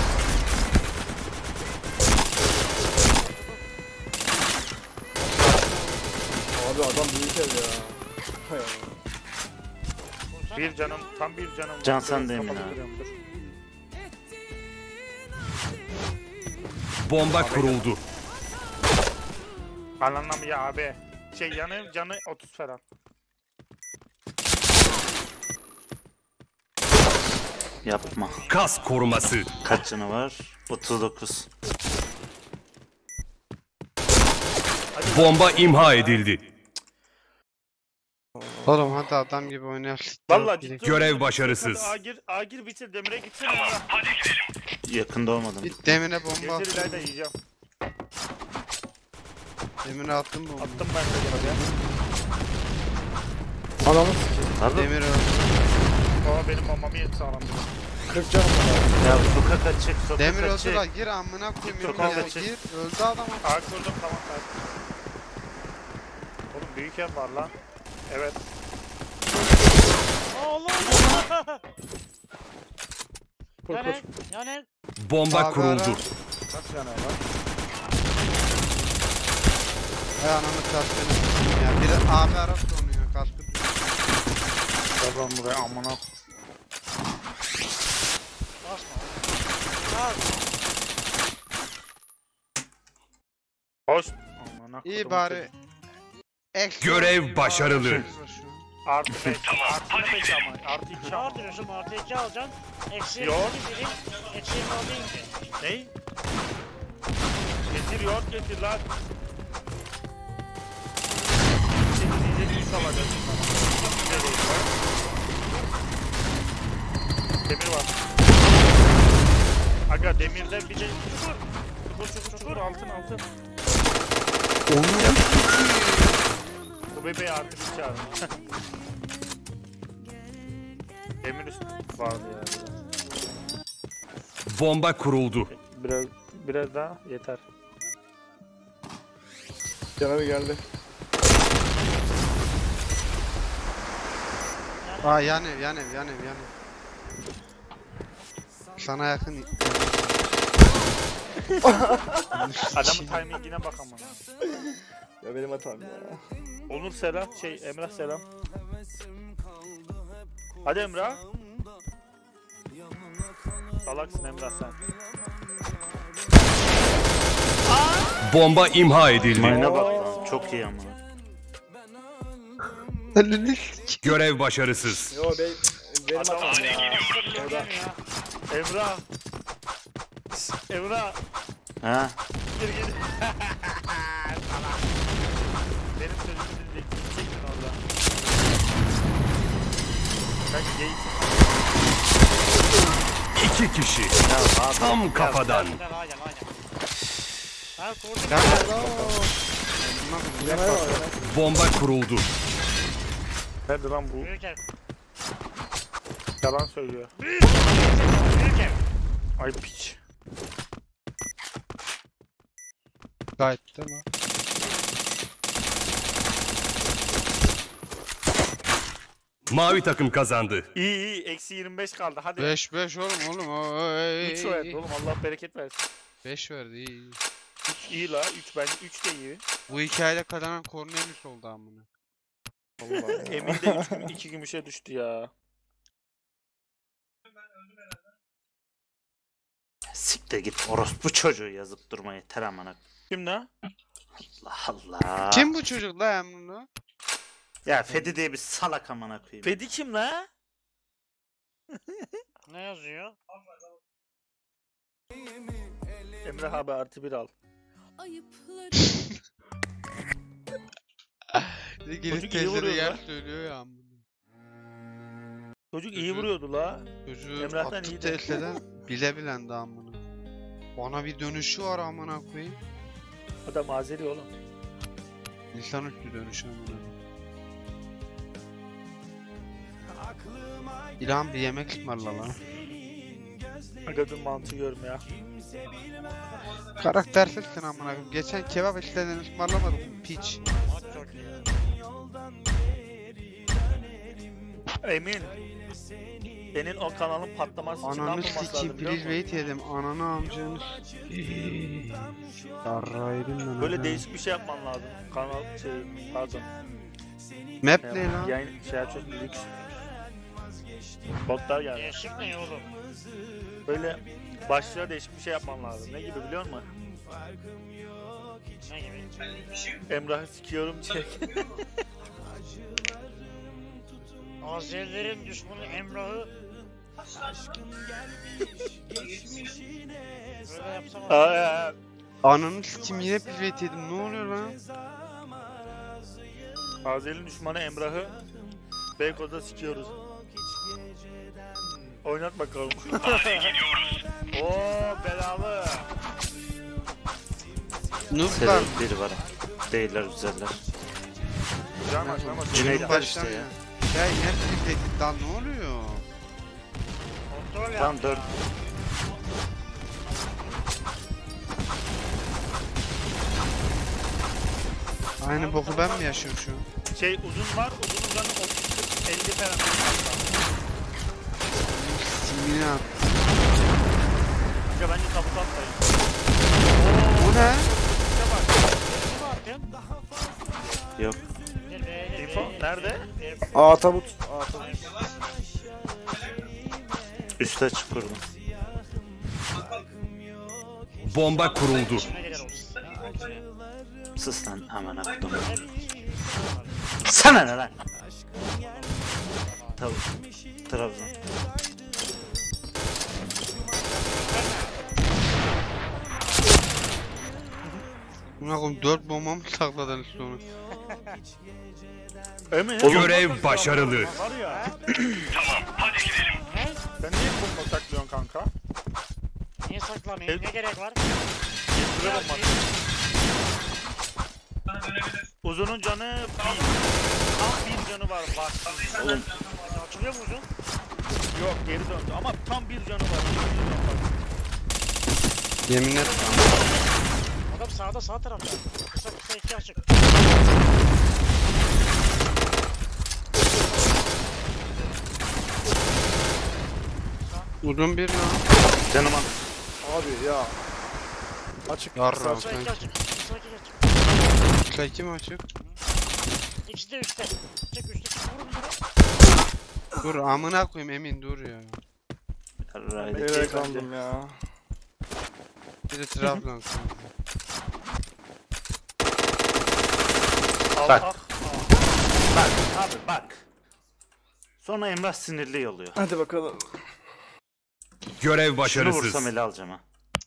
Abi adam büyük ev ya. Hay Allah. Bir canım, tam bir canım. var. Can Biraz sen de emin kapalı ha. duruyorum, dur. Bomba kuruldu. Anlamam ya abi. Şey canı 30 falan. Yapma. Kas koruması. Kaç canı var? 39. Bomba imha edildi. Oğlum hadi adam gibi oynayalım. Vallahi ciddi Görev oynuyorum. başarısız. Hadi A gir bitir demire gitsin Emrah. Yakında olmadım. Bir demine bomba Getir attım. ileride yiyeceğim. Demine attım bomba. Attım ben de gene. Ananı sikeyim. Harbi. Demir öldü. O benim mamamı yedi sağlam. 40 canım var. Ya sokak açık, sokak Demir açık. öldü la gir amına koyayım Çok ya açık. gir. Öldü adam. Aa kurdum tamam. Oğlum büyük ev var lan. Evet. Allah Allah. Kur kur. Yanek. Yanek. Bomba Abi kuruldu. Nasıl yani lan? Hay ananı kaskını s**eyim ya. Biri abi Arap donuyor kaskı. Gel lan buraya amına. Basma. Bas. Hoş. Amına İyi kodumun bari. çocuğu. Eksi Görev olmayayım, başarılı. bari. Artı 5. Artı 5 ama. Artı 2 Ne ama. yapıyorsun? Artı 2 alacaksın. Eksi Yok. 2 birim. Eksi 20 alayım. Ney? Getir yoğurt getir lan. Şimdi diyecek iş alacağız. Demir var. Aga demirden bir şey çukur altın. Bu bebeği artık bir çağır. Demir üstü vardı ya. Bomba kuruldu. Biraz daha yeter. Canavi geldi. Aa yan ev. Sana yakın. Adamın timingine bak ama. Ya benim hatam ya. Onur selam, Emrah selam. Hadi Emrah. Salaksın Emrah sen. Bomba imha edildi. Mayına bak lan. Çok iyi ama. Görev başarısız. Yo benim hatam ya. Orada. Emrah. Emrah. Ha? Gir. Salak. Benim sözümü dinleyeceksin orada. Sen geysin. 2 kişi. Ya abi. Tam kafadan. Gel gel. Ben kurdum. Canavi var ya. Bomba kuruldu. Nerede lan bu? Büyük ev. Yalan söylüyor. Büyük ev. Ay piç. Gayet tamam. Mavi takım kazandı. İyi. Eksi 25 kaldı. Hadi. 5 oğlum. 3 verdi oğlum. Allah bereket versin. 5 verdi iyi. 3 iyi la. 3 bence 3 de iyi. Bu hikayede kazanan Cornelius oldu amına. Allah ya. Emir de 2 gümüşe düştü ya. Siktir git orospu çocuğu yazıp durma yeter amına. Kim ne? Allah Allah. Kim bu çocuk la Emrullah? Ya Fedi diye bir salak amına koyayım. Fedi kim la? Ne yazıyor? Emrah abi artı 1 al. Gelip iyi teyze vuruyor de yer lan. söylüyor ya amına. Çocuk iyi vuruyordu la. Çocuğu Emrah'tan attı iyi de. teyzeden bile de amına. Bana bir dönüşü var amına koyayım. Adam Azeri oğlum. İnsanüstü dönüşü amına. İlhan bir yemek ısmarla lan. Agadın mantı görme ya. Karaktersizsin amına koyayım. Geçen kebap istedin ısmarlamadım piç. Bak çok iyi. Emin. Senin o kanalın patlaması için ne Ananı yapılması sikeyim lazım biliyor please musun? wait yedim. Ananı amcanı Yarraydım ben. Böyle ana. değişik bir şey yapman lazım. Kanal pardon. Map ne lan? Yayın çok lüks. Botlar geldi. Değişik ne oğlum? Böyle başlığa değişik bir şey yapman lazım. Ne gibi biliyor musun? Ne gibi? Emrah'ı sikiyorum çek. Azerilerin düşmanı Emrah'ı böyle yapsam Aa, Ananı sikeyim yine pivot yedim. Ne oluyor lan? Azeri'nin düşmanı Emrah'ı Beykoz'da sikiyoruz. Oynat bakalım. Oo belalı. Nooblar. Sebebi biri var. Değiller güzeller. Canım açmama Cüneyt var işte Başlamıyor. ya. Ya yine tehdit lan ne oluyor? Kontrol Tamam, yap 4. ya. Aynı boku ben mi yaşıyorum şu an? Şey uzun var, uzunun canı 30-50 falan. Simini at. Kanka bence tabutu atlayın. Bu ne? Ne yaptın? Yok. Info nerede? Aa tabut. Aa tabut. Üste açık kurdum. Bomba kuruldu. İçime gelir o. Sus lan aman akıdım. Sana ne lan? Tavuk. Trabzon. Buna koyayım 4 bomba mı sakladın üstüne onu? Emin. Görev başarılı. Var ya. Sen niye bomba saklıyorsun kanka? Niye saklamayayım? Ne gerek var? Getire bomba. Uzunun canı bir. Tam bir canı var bak. Oğlum Açılıyor mu uzun? Yok geri döndü ama tam bir canı var. Yemin et. Adam sağda sağ tarafta. Kısa kısa iki açık. Uzun bir lan. canım al. Abi ya. Açık. Yarra Kısa iki sen. açık. Kısa iki açık. Çay kim açık? İkisi de üstte. Çek üstte. Vur bunları. Dur amına koyayım Emin dur ya. Nereye kaldım ya? Bir de Trabzon. Bak. Bak abi bak. Sonra Emrah sinirli oluyor. Hadi bakalım. Görev Şunu başarısız. vursam ele alacağım ha.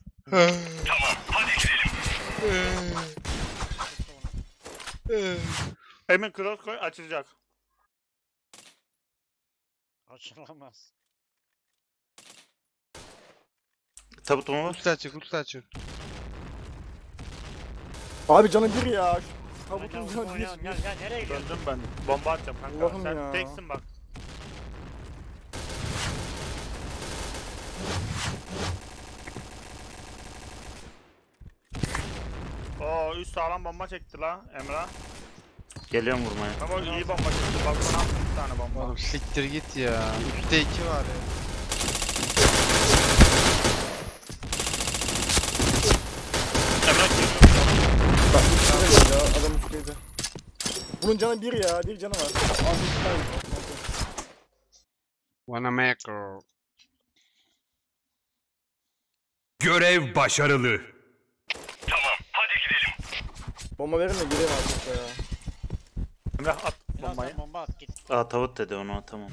Emin cross koy açılacak. Açılamaz. Tabut mu var? Usta açık usta açık. Abi canı bir ya. Gel Tabutun canı bir. gel gel nereye gidiyorsun? Döndüm ben. Bomba atacağım kanka. Allah'ım Sen ya. teksin bak. Oo üst sağlam bomba çekti la Emrah. Geliyorum vurmaya. Ama iyi bomba çekti. Balkona attı bir tane bomba. Oğlum siktir git ya. Üstte 2 var ya. Emrah geliyor. Bak üstteydi ya. Adam üstteydi. Bunun canı bir ya. Bir canı var. Abi üstteydi. Wanna make her. Görev başarılı. Bomba verin de gireyim artık ya. Emrah at Biraz bombayı. sen bomba at git. Aa tavut dedi onu tamam.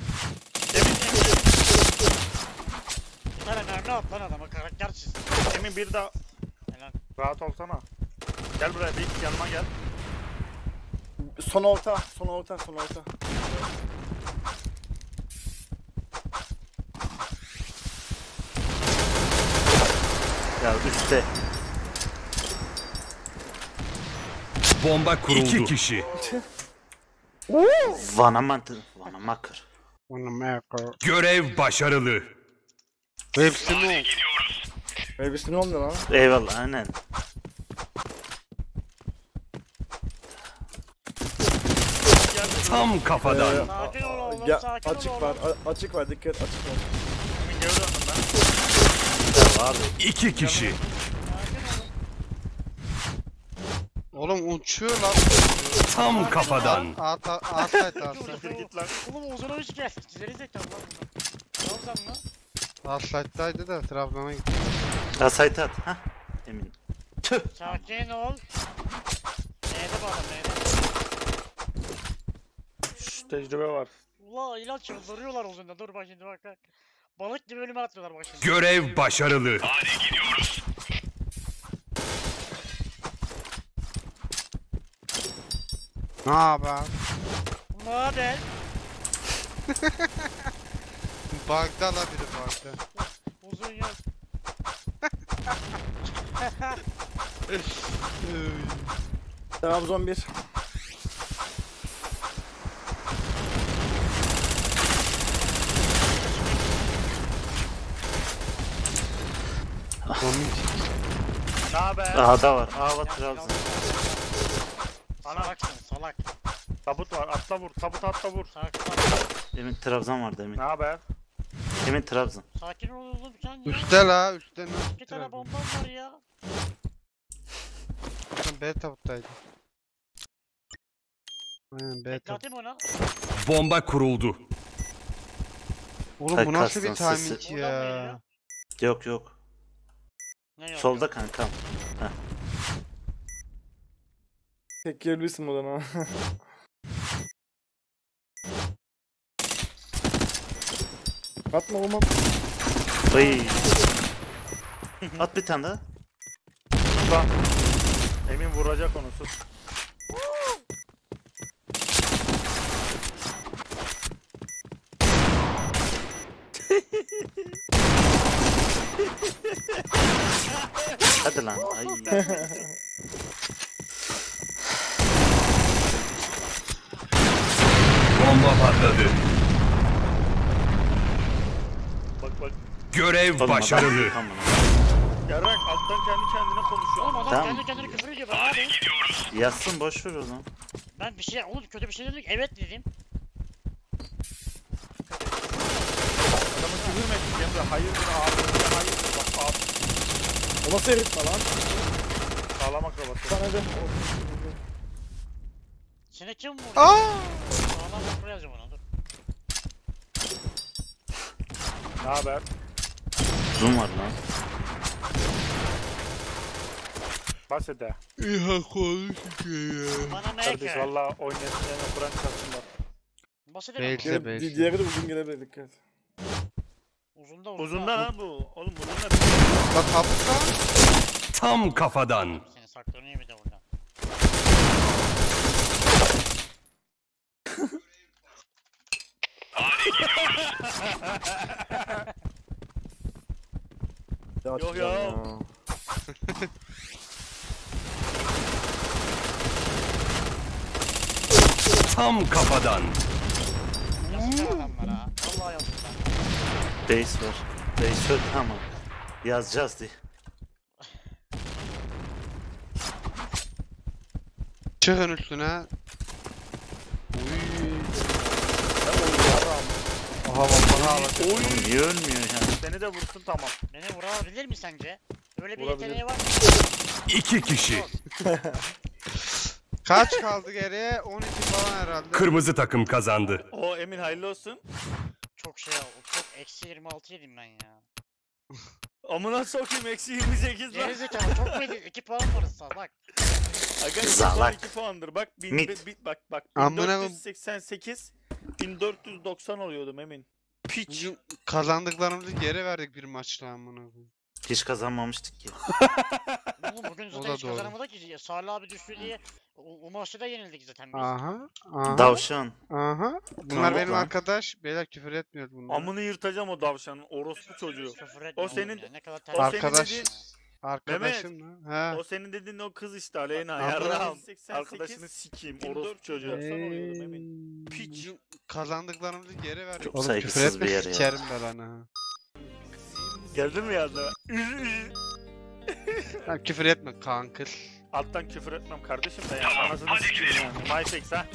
Bir tane mermi at lan adama karakter çiz. Emin bir daha Helal. rahat olsana. Gel buraya bir yanıma gel. Son orta. Son orta. Son orta. Ya üstte. Bomba kuruldu. 2 kişi. Vana makır. Wanna make her. Görev başarılı. Hepsi mi oldu? Elbisini ne oldu lan? Eyvallah aynen. Tam kafadan. Sakin ol oğlum Ya, sakin ol açık oğlum. var. Açık var. Dikkat açık var. Emin geri döndüm ben. Ya abi. 2 kişi. Oğlum uçuyor lan. Tam kafadan. Asayt Dur, asayt. dur, Git lan. Oğlum Ozan'a hoş geldin. Geri zekalı lan bunlar. Ne yapacağım lan? Asayt'taydı da Trabzon'a gitti. Ya site at. Hah. Emin. Tüh. Sakin ol. Neydi bu adam neydi? Şşş, tecrübe var. Ula ilaç çıldırıyorlar Ozan'da. Dur bak şimdi bak. Balık gibi ölüme atıyorlar bak şimdi. Görev başarılı. Ne haber? Ne haber? Bug'da la biri bug'da. Uzun yol. Trabzon 1. Ne haber? A'da var. A var Trabzon. Salaksın salak. Tabut var. Atla vur. Tabut atla vur. Salak. Emin Trabzon vardı Emin. Ne haber? Emin Trabzon. Sakin ol oğlum sen ya. Üstte la üstte İki tane bombam var ya. B tabuttaydı. Aynen B tabut. Atayım ona. Bomba kuruldu. Oğlum Ay, bu nasıl bir kastan sesi. timing Oradan mı ya? geliyor? Yok yok. Ne yok? Solda kankam. Tek girebilirsin buradan ha. Atma olmam. Ay. At bir tane daha. Lan. Emin vuracak onu sus. Hadi lan. Ay. Bomba patladı. Bak bak. Görev Oğlum, başarılı. adam- Tamam. Yarrak alttan kendi kendine konuşuyor. Oğlum adam Tamam. kendi kendine küfür ediyor bana abi. Yazsın boş ver o zaman. Ben bir şey oğlum kötü bir şey dedik evet dedim. Adamı küfür mü ettik Emre? Hayırdır abi? Hayırdır bak abi. O nasıl eritme lan? Sağlam akrabası. Sana de. Seni kim vurdu? Aa! Sağlam bak buraya yazacağım ona dur. Ne haber? Zoom var lan. Bahsede. İha konuşuyor ya. Bana Kardeş MK. valla oynayasın Kur'an çarpsınlar. Basit Belki mi? de belki. Diğeri de uzun gelebilir dikkat. Uzunda Uzundan ha bu. Oğlum uzundan. Bak tabutta. Tam kafadan. Seni saklanıyor bir de burada. Yok ya. Tam kafadan. Yazık adamlar ha. Vallahi yazık lan. Base var. Base var tamam. Yazacağız diye. Çıkın üstüne. Aha bak Oğlum niye ölmüyor yani? Seni de vursun tamam. Beni vurabilir mi sence? Öyle bir Vurabilir. yeteneği var mı? 2 kişi. Kaç kaldı geriye? 12 falan herhalde. Kırmızı takım kazandı. O Emin hayırlı olsun. Çok şey oldu. Çok eksi 26 yedim ben ya. Amına sokayım eksi 28 var. Gerizekalı çok mu yedin? 2 puan var salak. Aga Zalak. 2 puandır bak. Mit. Bak Amına 1488 1490 oluyordum Emin. Piç. Bugün kazandıklarımızı geri verdik bir maçla amına koyayım. Hiç kazanmamıştık ki. Oğlum bugün O zaten da hiç doğru. kazanamadık ki. Salih abi düştü diye o maçta da yenildik zaten biz. Aha. Aha. Davşan. Aha. Bunlar Tamam benim lan. arkadaş. Beyler küfür etmiyor bunlar. Amını yırtacağım o davşanın orospu çocuğu. Küfür etme O oğlum senin- ya, ne kadar o senin Arkadaş. dediğin- Arkadaşım lan. He. O senin dediğin o kız işte Aleyna. Amına Yarrağım. koyayım. Arkadaşını sikeyim orospu çocuğu. Piç. Kazandıklarımızı geri verdik. Çok Oğlum saygısız küfür etme bir yer ya. sikerim belanı ha. Geldin mi yanına? Lan küfür etme kankır. Alttan küfür etmem kardeşim de yani anasını sikeyim yani. MyFax ha?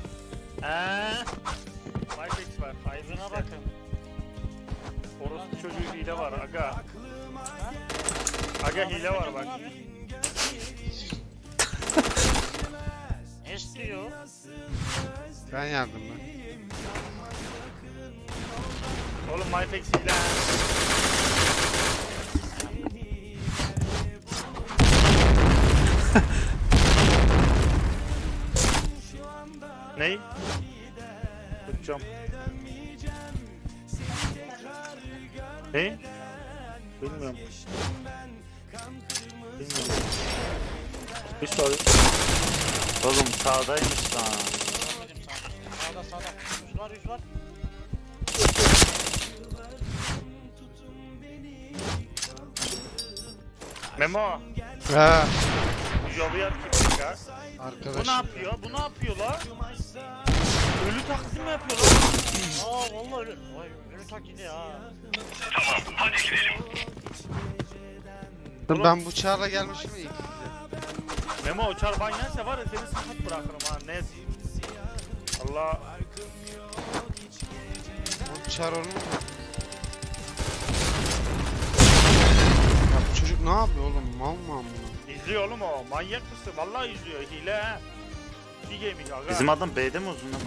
MyFax var. Buna bakın. Orospu çocuğu hile var aga. Aga hile var bak. Es diyor. Ben yardım lan. Oğlum MyFax hile. Ney? Tutacağım. Ney? Bilmiyorum. Bilmiyorum. Bir soru. Oğlum sağdaymış lan. Görmedim sağda. Sağda. 100 var 100 var. Memo. Ha. Jovial kim ya? Bu Arkadaş. ne yapıyor? Bu ne yapıyor la? Ölü taklidi mi yapıyor lan? Aa vallahi ölü. Vay ölü taklidi ha. Dur ben bıçağla gelmişim ilk. Memo o çarban yerse var ya seni sakat bırakırım ha net. Allah. Bıçağı onu. Ya bu çocuk ne yapıyor oğlum? Mal mı amına? İzliyor oğlum o. Manyak mısın? Vallahi izliyor. Hile ha. Bir gaming aga. Bizim adam B'de mi uzun ama?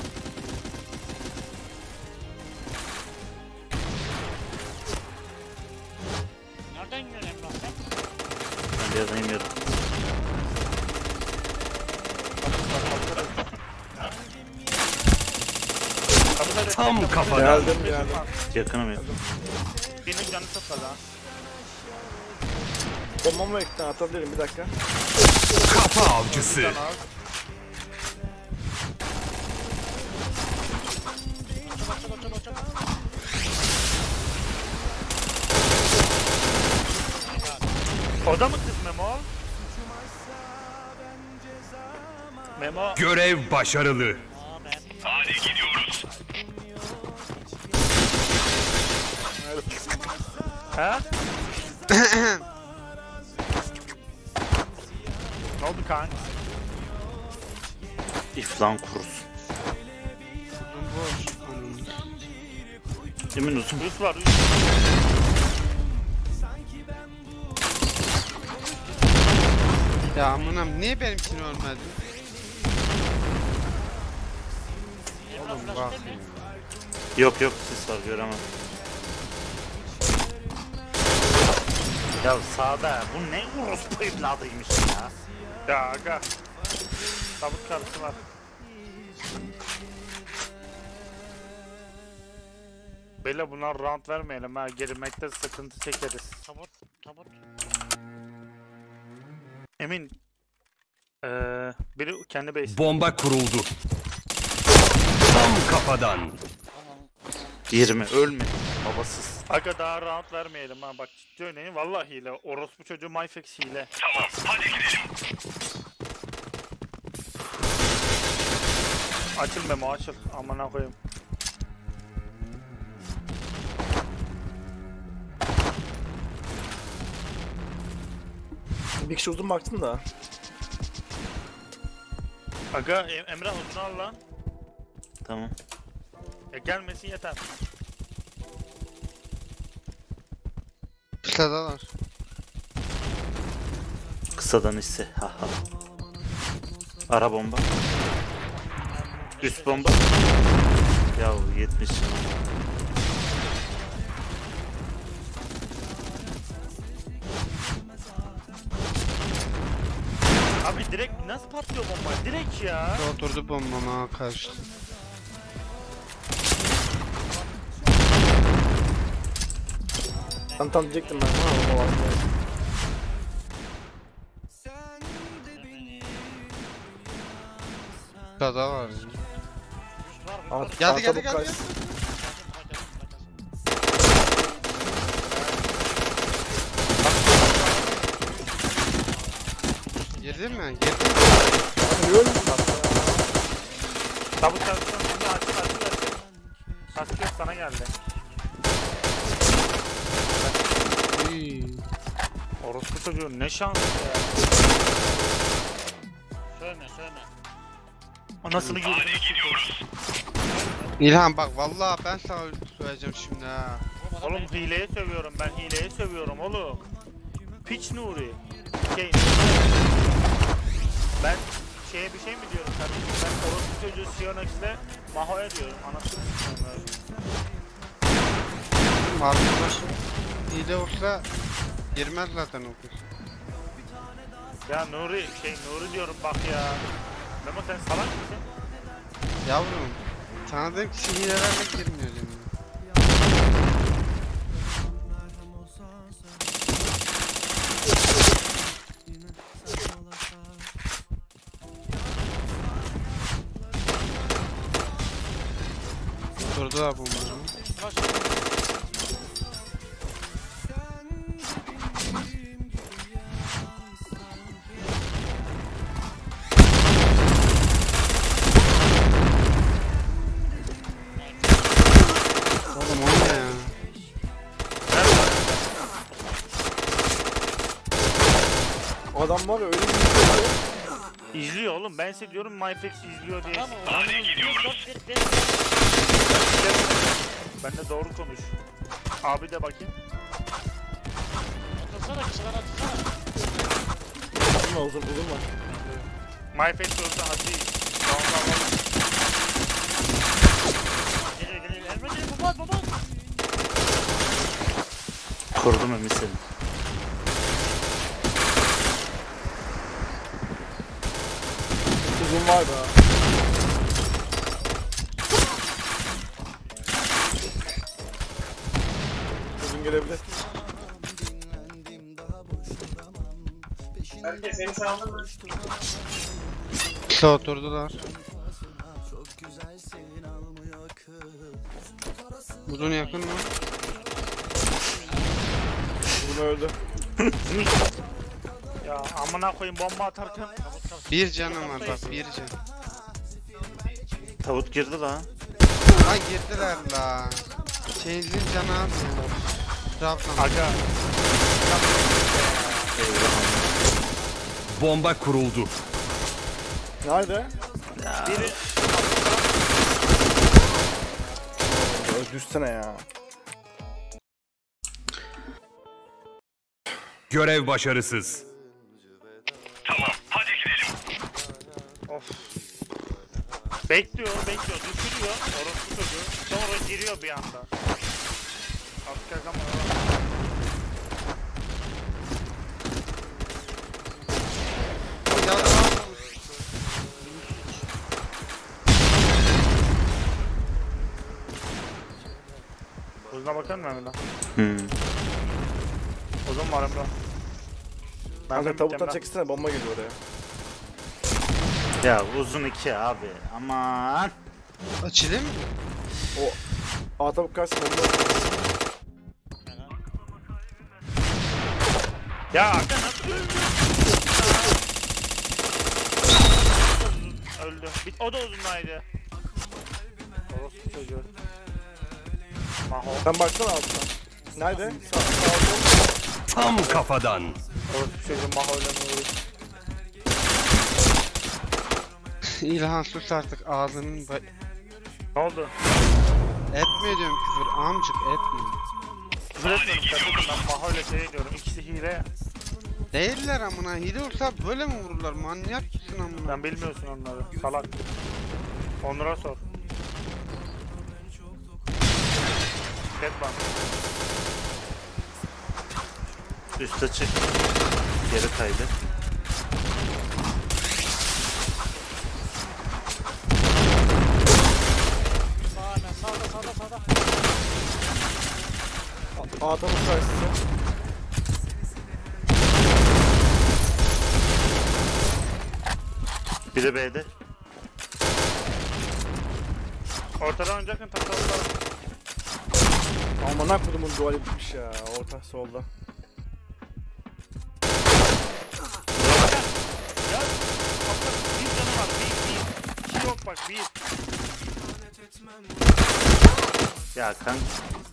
Nereden yiyorsun Emrah sen? Ben bir yerden yemiyorum. Tam kafadan. Geldim geldim. Yakınım yakın. Benim canı çok fazla. Bombamı ekten atabilirim bir dakika. Kafa avcısı. Çabuk çabuk çabuk çabuk. O da mı kız Memo? Memo. Görev başarılı. Aa ben. Hadi gidiyoruz. Ha? Ne oldu kanka? İflan kurusun. Boş. Emin uzun. Rus var. Ya amınam niye benimkini ölmedi? Emrah Oğlum flash bak. değil mi? Yok yok sis var göremem. Ya sağda bu ne orospu evladıymış ya. Ya aga. Tabut karısı var. Beyler bunlar round vermeyelim ha. Girmekte sıkıntı çekeriz. Tabut tabut. Emin. Biri kendi base. Bomba kuruldu. Tam kafadan. Tamam. 20 ölme. Babasız. Aga daha round vermeyelim ha. Bak ciddi oynayın. Vallahi hile. Orospu çocuğu Myfex hile. Tamam hadi gidelim. Açıl Memo açıl. Amına koyayım. Bir kişi uzun baktım da. Aga Emrah uzun al lan. Tamam. Gelmesin yeter. Kısadalar. Kısadan hisse. Haha. Ara bomba. Üst bomba. Ya 70. Abi direkt nasıl patlıyor bomba? Direkt ya. Oturdu bombama karşı. Tam diyecektim ben. Ha bomba var. Kısada var. Var Ama Geldi çabuk geldi kaç. geldi. Girdin mi? Girdin mi? Niye öldün lan? Tabut karşısına şimdi açıl. Kaskıyor sana geldi. Uy. Orospu çocuğu ne şansı ya. Sövme sövme. Anasını gidiyoruz. İlhan bak vallahi ben sana söyleyeceğim şimdi ha. Oğlum hileye sövüyorum ben hileye sövüyorum oğlum. Piç Nuri. Ben şeye bir şey mi diyorum kardeşim? Ben orospu çocuğu Sionex'le Maho'ya diyorum. Anasını s**eyim böyle. Arkadaş hile olsa girmez zaten o kız. Ya Nuri Nuri diyorum bak ya. Memo sen salak mısın? Yavrum sana dedim ki hilelerle girmiyor dedim. Durdular bunları. Oğlum o ne ya? İzliyor oğlum. Ben size diyorum MyFlex izliyor diye. Tamam o. Hadi gidiyoruz. Ben de doğru konuş. Abi de bakayım. Atılsana bir şeyler atılsana. Uzun var uzun var. MyFlex olsa hadi. Tamam. Geliyor. Elmedi baba. Kurdum Emin seni. Uzun var da. Uzun gelebilir. İşte oturdular. Uzun yakın mı? Uzun öldü. Ya amına koyayım bomba atarken. Bir canım var bak, bir can. Tavut girdi lan. Ha girdiler la. Şeyin canı az ya. Trabzon. Aga. Bomba kuruldu. Nerede? Biri Ya, düşsene ya. Görev başarısız. Tamam, hadi gidelim. of. Bekliyor. Düşürüyor. Orospu çocuğu. Sonra giriyor bir anda. Asker kamera. Ya da Uzuna bakar mısın Emre? Hmm. Uzun var Emre. Kanka tavuktan çekilsene, bomba geliyor oraya. Ya uzun 2 abi. Aman. açılayım mı? A tavuk karşı bomba. Ya aga nasıl öldü? Öldü. O da uzundaydı. Orospu çocuğu. Maho. Sen baksana altına. Nerede? Sağ sol. Tam kafadan. Orospu çocuğu Maho ile Nuri. İlhan sus artık, ağzının Ne oldu? etmiyor diyorum küfür, amcık etmiyor. Küfür etmiyorum kardeşim, ben Maho ile şey diyorum. İkisi hile. Değiller amına, hile olsa böyle mi vururlar, manyak mısın amına? Sen bilmiyorsun onları. Salak. Onlara sor. Batman. Üste çık. Geri kaydı. Sağ hemen sağda. A tavuk karşısı. Biri B'de. Ortada oynayacakken takılırlar. Aman kodumun duvarı bitmiş ya. Orta solda. Ya bak, bir canı var. Bir. İki yok bak bir. Ya kanka.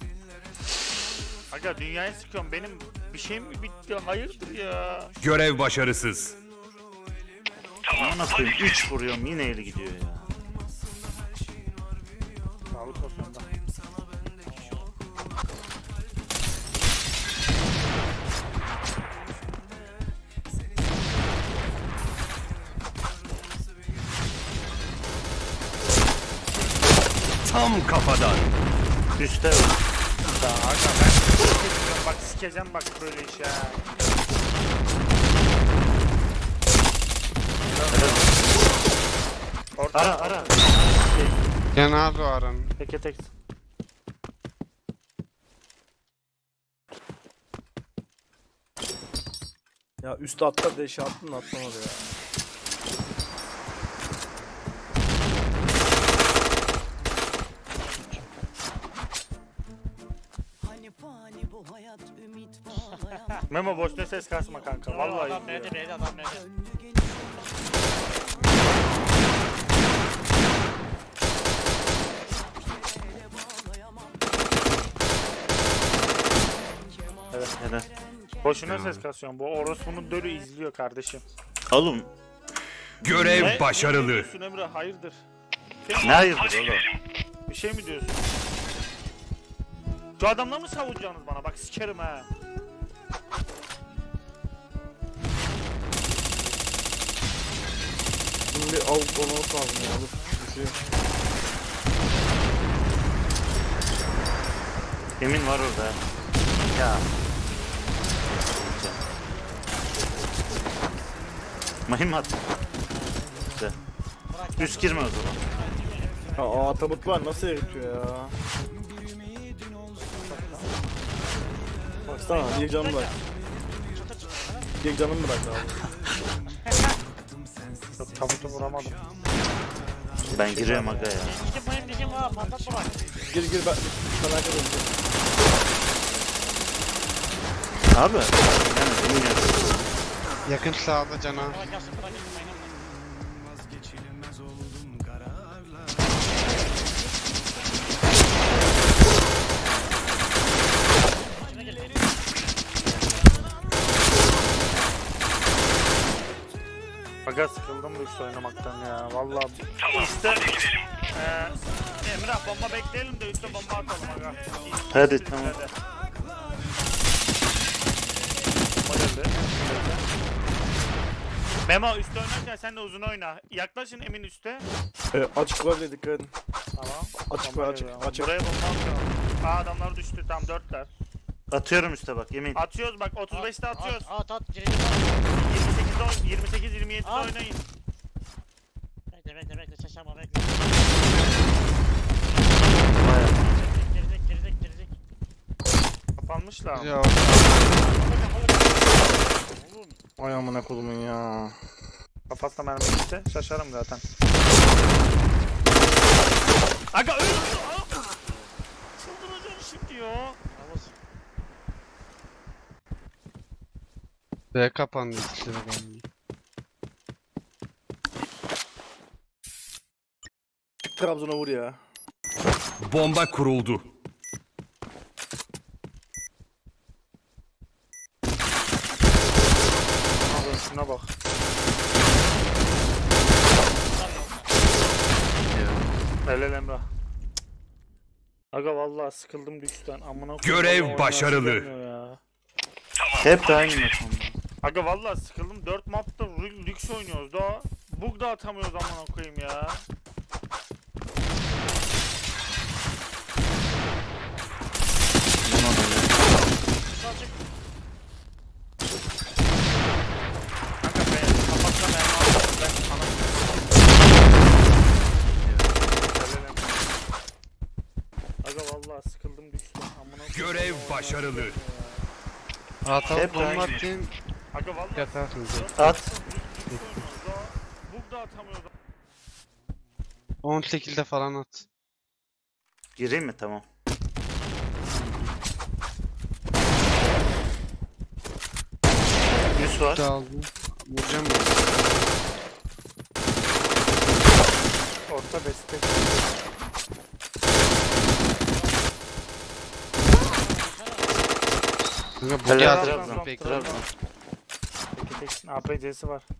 Aga dünyayı sıkıyorum. Benim bir şeyim mi bitti? Hayırdır ya? Görev başarısız. Aman koyayım 3 vuruyorum yine eli gidiyor ya. Sağlık olsun da. Tam kafadan. Üste Da aga ben sikeceğim bak, sikeceğim bak böyle iş ya. Orta. ara. Cenaze o aranın. Teke tek. Ya üstte atla diye şey attın atlamadı ya. Memo boşuna ses kasma kanka. Vallahi Adam izliyor. neydi beydi adam neydi? Boşuna ses kasıyorsun. Bu orospunun dölü izliyor kardeşim. Oğlum Görev başarılı. Ne diyorsun Emre? Hayırdır? Ne hayırdır oğlum? Bir şey mi diyorsun? Şu adamla mı savunacaksınız bana? Bak sikerim ha. Şimdi al onu lazım ya. Düşüyor. Emin var orada. Ya. Mühimmat. Güzel. Üst girme o zaman. Aa tabut var nasıl eritiyor ya? Baksana bir canım bırak. Bir canım bırak abi. Tabutu vuramadım. Ben giriyorum aga ya. Bizim var patlat bırak. Gir ben merak ediyorum. Abi. Yani emin yapıyorum. Yakın sağda cana. Bırak yazsın bırak yazsın. Aga sıkıldım bu üstü oynamaktan ya. Vallahi üstte Emrah bomba bekleyelim de üstte bomba atalım aga. Hadi tamam. Bomba geldi. Memo üstte oynarken sen de uzun oyna. Yaklaşın Emin üstte. Açık olabilir dikkat edin. Tamam. Açık Bomba var açık. geliyor. Açık. Buraya bomba atıyorum. Adamlar düştü tam 4'ler. Atıyorum üste bak Emin. Atıyoruz bak 35'te atıyoruz. At girelim at. 28-27'de Al. oynayın. Bekle şaşırma bekle. Girdik. Kapanmışlar. Ya. Kapalı. Oğlum. Ay amına kodumun ya. Kapatsa mermi gitti. Şaşarım zaten. Aga öldü. Çıldıracağım şimdi ya. Havuz. B kapandı ikisi de bende. Trabzon'a vur ya. Bomba kuruldu. Abi şuna bak. Helal Emrah. Aga vallahi sıkıldım düşten. Amına koyayım. Görev Vallahi başarılı. oynayasım gelmiyor ya. Hep de aynı maçında. Aga vallahi sıkıldım. 4 mapta lüks oynuyoruz da. Bug da atamıyoruz amına koyayım ya. Sadece Kanka be kapatsana ben ana. Helal Emrah. Aga vallahi sıkıldım düşten. Amına koyayım. Görev Vallahi başarılı. oynayasım gelmiyor ya. Atalım Hep bomba aynı. atayım. Aga vallahi Yatarsınız. At. Bug da atamıyoruz. 18'de falan at. Gireyim mi? Tamam. Yüz var. Aldım. Vuracağım ben. Orta destek. Kanka bu Helal geldi. Trabzon. Peki. Trabzon. Peki teksin APC'si var.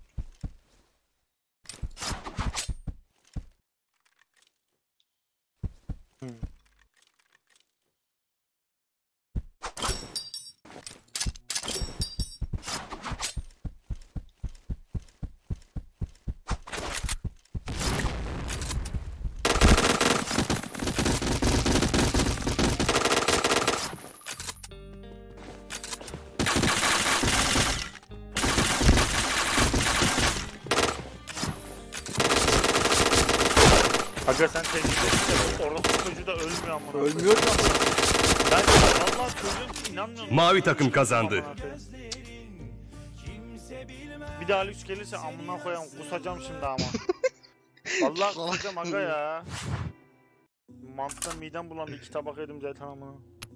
Aga sen tecrübelisin. Orası çocuğu da ölmüyor amına koyayım. Ölmüyor ki. Ben vallahi çocuğum inanmıyorum. Mavi takım kazandı. Bir daha lüks gelirse amına koyayım kusacağım şimdi ama. Vallahi kusacağım aga ya. Mantıdan midem bulandı 2 tabak yedim zaten amına.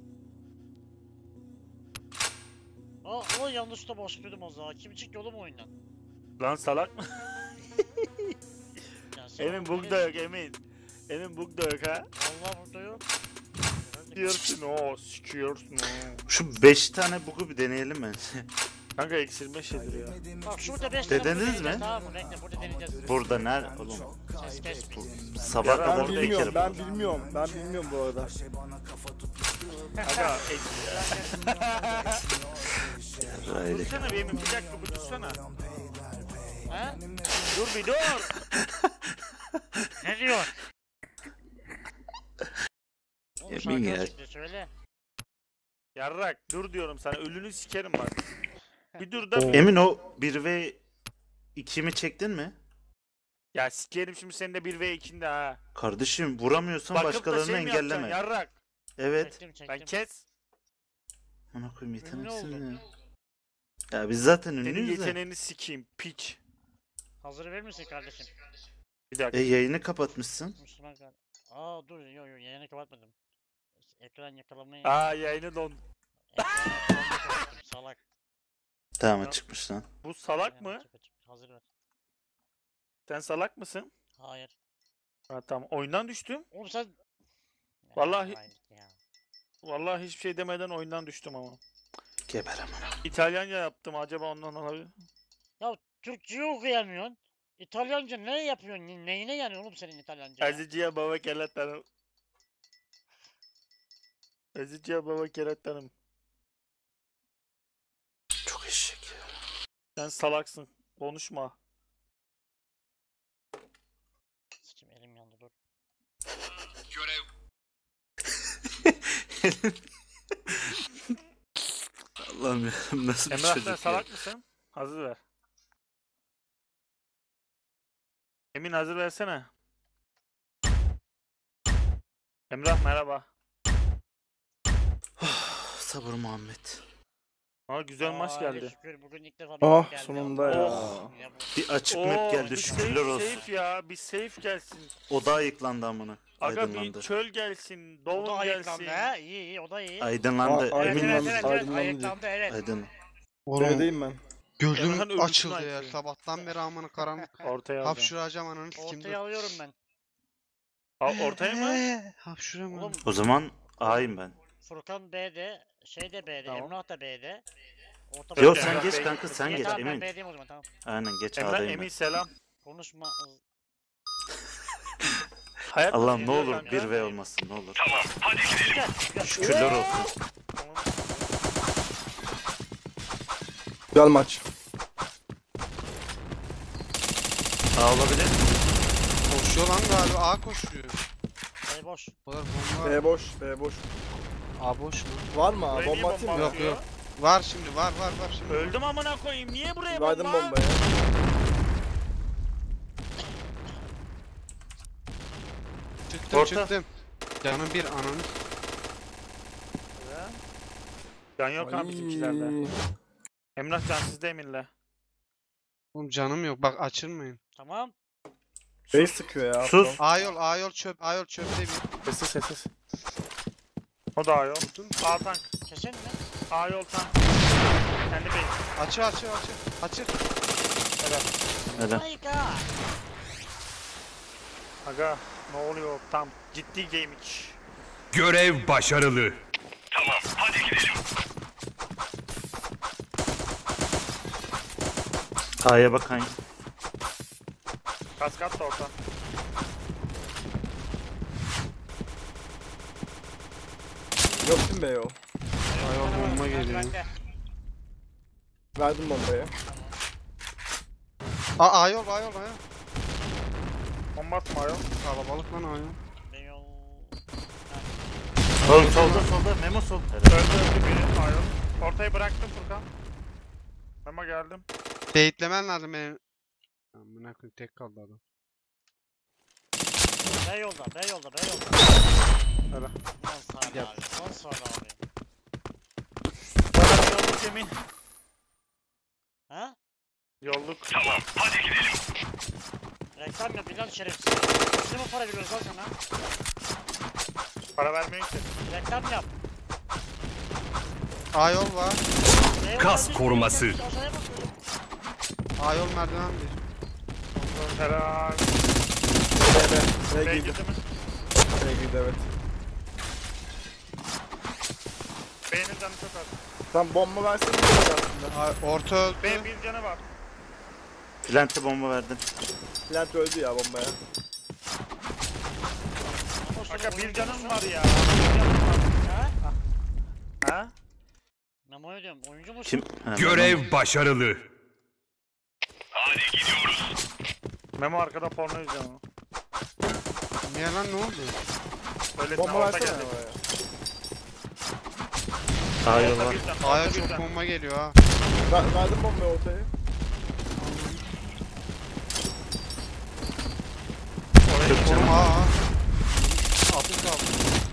o yanlışta boşluyordum o zaman. Kim çıktı oğlum oyundan? Lan salak mı? Ya sen Emin bug da yok Emin. Emin bug da yok ha. Allah burada yok. Sikiyorsun o, sikiyorsun o. Şu 5 tane bug'u bir deneyelim bence. Kanka eksilme şeydir ya. Bak şurada 5 Dediniz mi? Tamam mı? Bekle burada deneyeceğiz. Burada nerede oğlum? Ses kes. Sabah Ben kadar bilmiyorum, beklerim. ben bilmiyorum bu arada. Kanka Öyle. dursana bir Emin, bir dakika bir dursana. Ha? Dur bir dur. Ne diyor? Oğlum Emin şarkı ya. açık diyor, söyle. Yarrak dur diyorum sana, ölünü sikerim bak. Bir dur da Emin o 1v2 mi çektin mi? ya sikerim şimdi senin de 1v2'nde ha. Kardeşim vuramıyorsan Bakıp da başkalarını şey mi yapacaksın, engelleme. yarrak? Evet. Çektim. Ben kes. Bana koyayım Ünlü yeteneksin oldun. ya. Ya biz zaten Senin ünlüyüz de. yeteneğini sikeyim piç. Hazır verir misin kardeşim? Bir dakika. Yayını kapatmışsın. Müslüman kardeşim. Aa dur yo yayını kapatmadım. Ekran yakalamayı. Yayını don. Ekran kapattım, salak. Tamam çıkmış lan. Bu salak Aynen, mı? açık. Hazır ver. Sen salak mısın? Hayır. Ha tamam. Oyundan düştüm. Oğlum sen... Vallahi- Hayır ya. Vallahi hiçbir şey demeden oyundan düştüm ama. Geber amına. İtalyanca yaptım, acaba ondan olabilir. Ya Türkçeyi okuyamıyorsun. İtalyanca ne yapıyorsun? Neyine yani oğlum senin İtalyanca? ya? Eziciye baba keletlerim. Eziciye baba keletlerim. Çok eşek ya. Sen salaksın. Konuşma. Sikim elim yandı dur. Allah'ım ya nasıl bir Emrah sen çocuk ya. salak mısın? Hazır ver. Emin hazır versene. Emrah merhaba. Sabır Muhammed. Güzel maç Aa, geldi. şükür bugün ilk defa bir Ah, geldi sonunda ama. ya. Oh, ya bu- Bir açık map geldi bir şükürler olsun. safe ya. Bir safe gelsin. O da ayıklandı amına. Aga bir Aydınlandı. çöl gelsin. O da Doğum ayıklandı gelsin. ha. İyi o da iyi. Aydınlandı. Aa, Evet Emin evet misin? evet, Aydınlandı ayıklandı evet. Aydın. Oğlum B'deyim ben. gözüm Emrah'ın ölüsünü açıldı ya. açıyor. Sabahtan beri amına karanlık. Ortaya alacağım. Hapşıracağım ananı sikeyim dur. Ortaya alıyorum ben. Ortaya mı? Hapşuramam. Oğlum O zaman A'yım ben. Furkan B'de, şey de B'de, Tamam. Emrah da B'de. Orta Yok B'de. sen Emrah geç Bey- kanka sen İyi, geç tamam, ben Emin. B'deyim o zaman tamam. Aynen geç Emrah A'dayım Emin ben. selam. Konuşma. Hayat Allah'ım nasıl ne gidiyor olur kanka? 1v olmasın ne olur. Gel. Şükürler olsun. Tamam. Güzel maç. A olabilir. Koşuyor lan galiba. A koşuyor. B boş. O kadar bomba. B boş, B boş. A boş mu? Var mı? Buraya niye Bomba atayım mı? Yok, atıyor? yok. Var şimdi var şimdi. Öldüm amına koyayım. Niye buraya Verdim bomba? bombayı. Çıktım Orta. çıktım. Canım bir ananı. Can yok ha bizimkilerde. Emrah can sizde Emin'le. Oğlum canım yok bak açılmayın. Tamam. Bey sıkıyor ya. Sus. A yol çöpte bir. Sessiz sessiz. O da A yol. A tank. Kesin mi? A yol tank. Kendi bey. Açı. Neden? My god. Aga ne oluyor tam ciddi game iç. Görev başarılı. A'ya bakayım. Kaskat da orta. Yok değil mi B o? Ayol bomba geliyor. Bende. Verdim bombayı. A yol. Bomba atma ayol. Kalabalık lan A yol. Beyol. Oğlum solda Memo sol. Öldü biri ayol. Ortayı bıraktım Furkan. Ama geldim. Teyitlemen lazım benim. Amına koyayım tek kaldı adam. B yolda. Öyle. Lan sağ Yap. abi. Lan sağ abi. Bana bir yolluk Emin. Ha? Yolluk. Reklam yap Bilal şerefsiz. Biz mi para veriyoruz lan sana? Para vermeyin ki. Reklam yap. A yol var. B Kas yolda koruması. biz aşağıya bakıyoruz. A yol merdiven bir. Helal. B B girdi. girdi mi? B girdi evet. B'nin canı çok az. Tam bomba versene aslında. Orta öldü. B bir canı var. Plant'e bomba verdim. Plant öldü ya bombaya. Aga bir canım var ya. Bir canım var. Ha? Ha? Memo'ya diyorum. Oyuncu musun? Kim? Ha, Görev başarılı. Memo arkada porno izliyor mu? Niye lan ne oldu? Öyle Bomba orta versene geldi. oraya. Hayır Orta lan. bir can, Aya orta bir çok can. bomba geliyor ha. Verdim bombayı ortaya. Oğlum ha. Atış kaldı.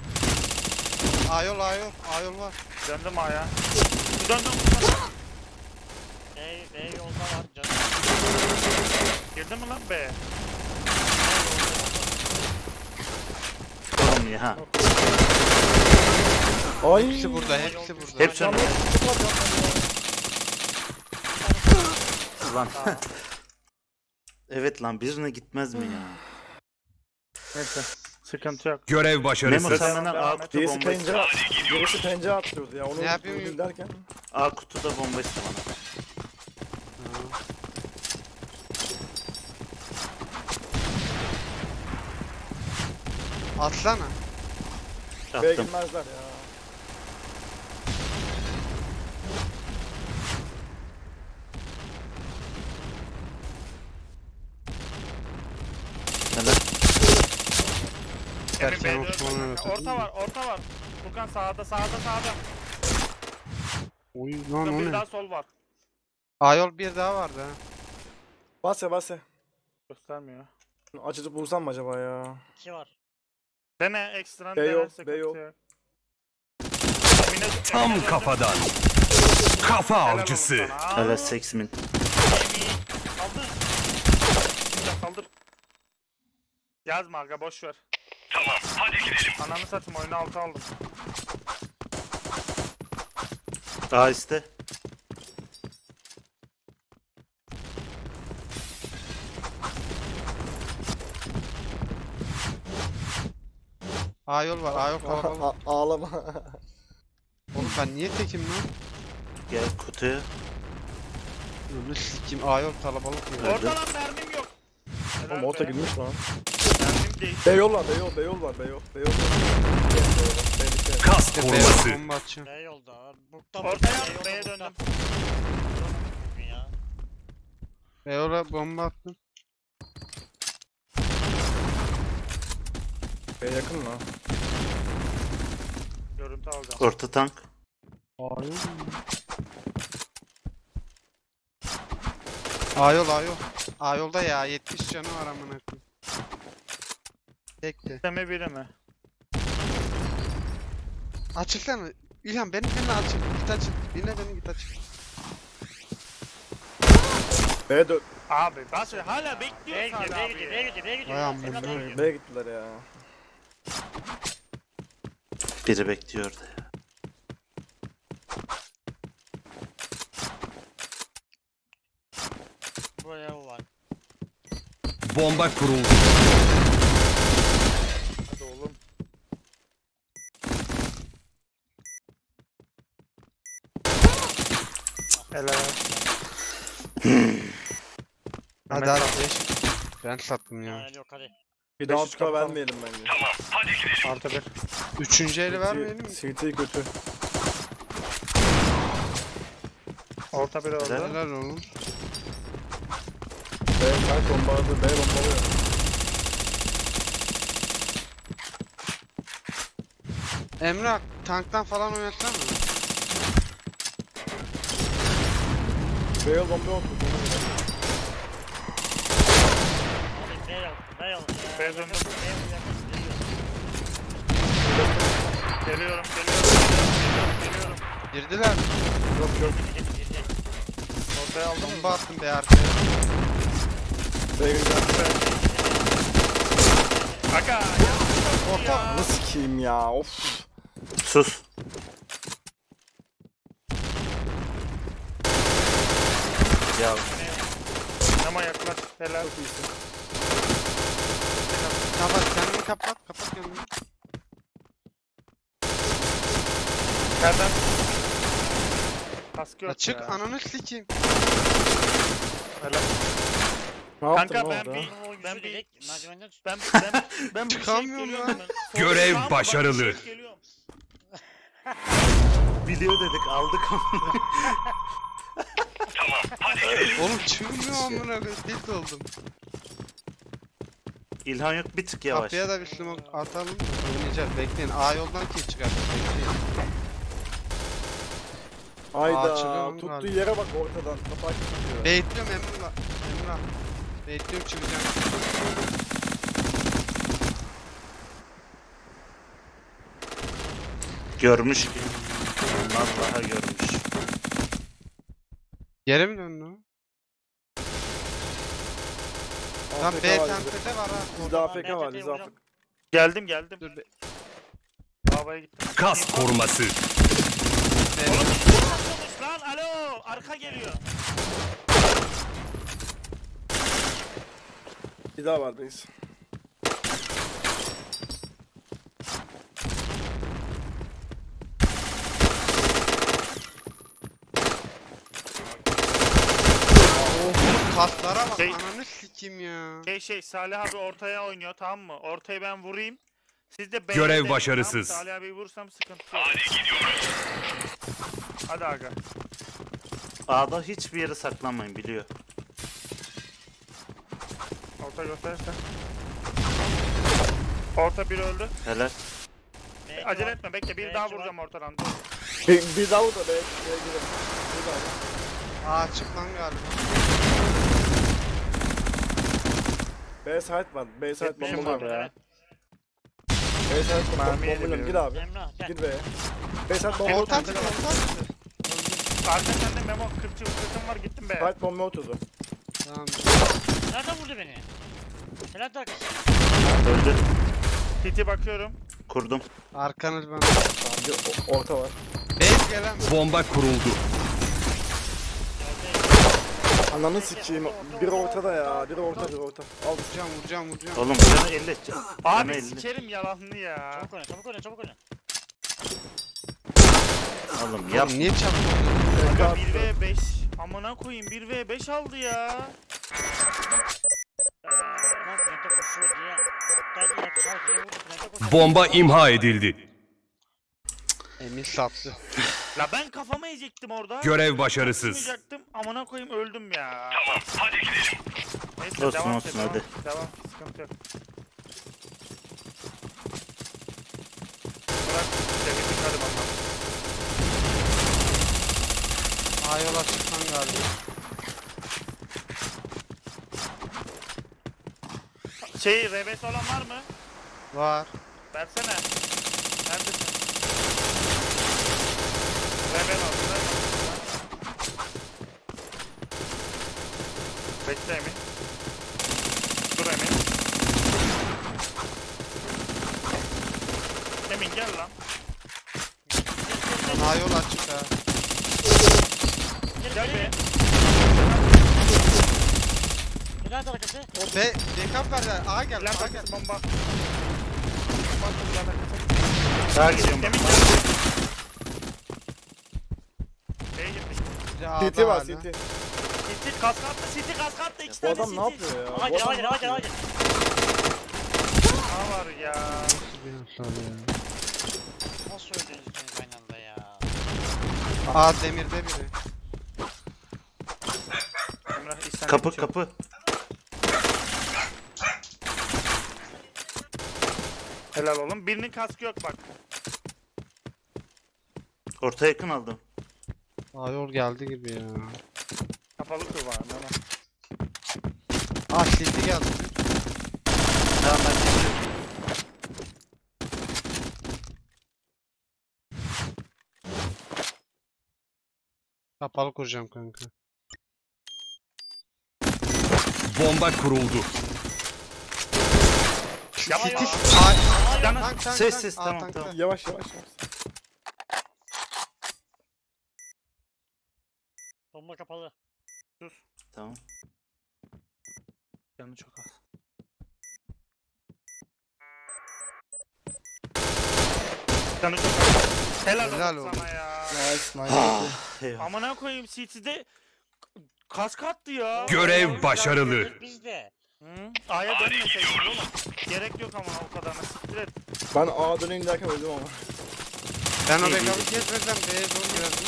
Ayol var. Döndüm A'ya. Döndüm. B yolda var canım. Girdin mi lan B? Oğlum ya. Ay. Hepsi burada, hepsi burada. Hep canım. Lan. Evet lan birine gitmez mi ya? Neyse. Sıkıntı yok. Görev başarısı. Memo sen benden Devam A et. kutu Birisi bomba iste. pencere atlıyordu ya. Onu Ne yapayım? vurdum derken. A kutuda bomba iste bana. Atsana. B'ye Attım. girmezler ya. Helal. Emin Gerçekten Bey Osman'ın dön. Orta var, orta var. Furkan sağda. Oy lan o Bir ne? daha sol var. Ayol bir daha vardı ha. Bas ya. Göstermiyor. Açıcı bulsam mı acaba ya? 2 var. Dene ekstran B dene yok, sıkıntı B yok. yok. Tam kafadan. Kafa avcısı. Helal 8000. Kaldır. Kaldır. Yazma aga boş ver. Tamam hadi gidelim. Ananı satayım oyunu altı aldım. A iste. Ayol var, ayol kalabalık. Ağlama. Oğlum ben niye tekim lan? Gel kutuya. Ömrü sikim ayol kalabalık ya. Orta lan mermim yok. Helal Oğlum orta be. girmiş lan. Mermim değil. B yol var. B yol. B'likte. Kas koruması. Bomba atacağım. B yolda. Bukta Ortaya B yolda, B'ye bukta. döndüm. Bugün ya. Ayola bomba attım. B yakın lan. Görüntü alacağım. Orta tank. Ayol. Ayolda ya 70 canı var amına koyayım. Bekle. Deme biri mi? Açıksana. İlhan beni açık. Git açık. Dinle beni git açık. B dön. Abi bas hala B'ye bekliyorsun gidiyor, hala B'ye abi gidiyor, ya. B'ye gidiyor, B'ye gidiyor. Vay ya. amına Tekrar B'ye gidiyor. B'ye gittiler ya. Biri bekliyordu ya. Bu ev var. Bomba kuruldu. Hadi oğlum. Helal. Hadi Mehmet hadi. Ben sattım ya. Yani yok hadi. Bir daha 500 tuka kapalı. vermeyelim bence. Artı bir. Üçüncü eli vermeyelim mi? CT kötü. Orta bir oldu. Helal oğlum. B sert bombaladı. B bombalıyor. Emrah tanktan falan oynatsana mı? B yol bomba yok. Abi B yol, B yol. B döndüm. B yol. Geliyorum. Girdiler mi? Yok. Ortaya aldım. Bomba attım be arkaya. B güzel. Aga ya. Orta. Nasıl sikeyim ya? Of. Sus. Ya Ama yaklaş. Helal. Kapat kendini kapat. Kapat kendini. Nereden? Kaskı Ya yok çık ya. ananı sikeyim. Helal. Ne yaptın Kanka ne ben oldu? bir Oyuncusu ben bir dedik. Merdivenden çık. ben bir şey Çıkamıyorum geliyorum lan. hemen. Sonra Görev tamam mı? Bak, bir başarılı. şey geliyorum. Biliyor dedik aldık ama. Oğlum çıkmıyor amına koyayım. Tilt oldum. İlhan yok bir tık yavaş. Kapıya da bir smoke atalım da oynayacağız. Bekleyin. A yoldan ki çıkartın. Bekleyin. Hayda açılıyor mu tuttuğu galiba? yere bak ortadan. Kapak tutuyor. Bekliyorum Emrah. Emrah. Bekliyorum çıkacağım. Görmüş ki. Vallahi görmüş. Geri mi döndü o? Lan AFK B var tentede var ha. bizde AFK var bizde AFK. Geldim. Dur be. Babaya gittim. Kas koruması. Lan alo arka geliyor. Bir daha var reis. Kaslara bak Şey- ananı sikeyim ya. Şey Salih abi ortaya oynuyor tamam mı? Ortayı ben vurayım. Siz de B'ye Görev deneyin, başarısız. tamam mı? Salih abi vursam sıkıntı yok. Hadi aga. A'da hiçbir yere saklanmayın biliyor. Orta gösterirsen. Orta bir öldü. Helal. Acele etme bekle bir daha vuracağım ortadan. Dur. Bir daha da B'ye girelim. Bir daha. Aa çık lan galiba. B site var. B site Benim bombalıyorum. var ya. B site Mermiye bombalıyorum. Gir gidiyorum. abi. Emrah gel. Gir B'ye. B site bomba Orta oturdu. çık orta. Arka sende Memo 40 var gittim be. Site bomba oturdu. Tamam. Nereden vurdu beni? Helal arkası. Öldü. Titi bakıyorum. Kurdum. Arkanız ben. Tamam bir orta var. Base gelen. Bomba kuruldu. Ananı sikeyim. Biri ortada ya. Biri orta. Al. Vuracağım. Oğlum canı 50 edecek. Abi Canı 50. sikerim yalanını ya. Çabuk oyna. Oğlum yap. Niye çabuk? Aga 1v5. Amına koyayım 1v5 aldı ya. Lan Plante koşuyor diye. Hatta diye sadece vurdu Plante koşuyor. Bomba imha edildi. Emin sattı. La ben kafama yiyecektim orada. Görev başarısız. Tutmayacaktım. Amına koyayım öldüm ya. Tamam, hadi gidelim. Neyse Olsun, devam olsun, et, devam. hadi. Devam sıkıntı yok. Bırak çevirdik hadi bakalım. A yola çıkman galiba. RBS olan var mı? Var. Versene. Neredesin? RB var. Bekle Emin. Dur Emin. Emin gel lan. A yol açık ha. Gel be. Helal arkası. O B backup ver. A gel. Lan A gel. bakın bomba. Bak burada. Sağa gidiyorum bak. Emin gel. B'ye gitmiş. CT var CT. City kaskattı, City kaskattı. 2 Bu tane adam City. ne yapıyor ya? Hadi Bu adam hadi ne hadi yapıyor? hadi. Ne var ya? Nasıl öldünüz aynı anda ya? A demirde biri. Emrah, İhsan Kapı geçiyor. kapı. Helal oğlum. Birinin kaskı yok bak. Orta yakın aldım. A yol geldi gibi ya. Kapalı kur var. Tamam. A CT geldi. Tamam ben geçiyorum. Kapalı kuracağım kanka. Bomba kuruldu. Yapma. City. Aa, Canı. Tank, Sessiz, A tamam, tankta. tamam. Yavaş. Bomba kapalı. Tamam. Canı çok az. Canı çok az. Helal Helal olsun olsun. sana ya. Nice nice. Eyvah. Amına koyayım CT'de kask attı ya. Görev başarılı. Bizde. Hı? A'ya dönmeseydin oğlum. Gerek yok ama o kadarına siktir et. Ben A döneyim derken öldüm ama. Ben o İyi, backup'ı iyi. kesmesem B'ye doğru girerdim.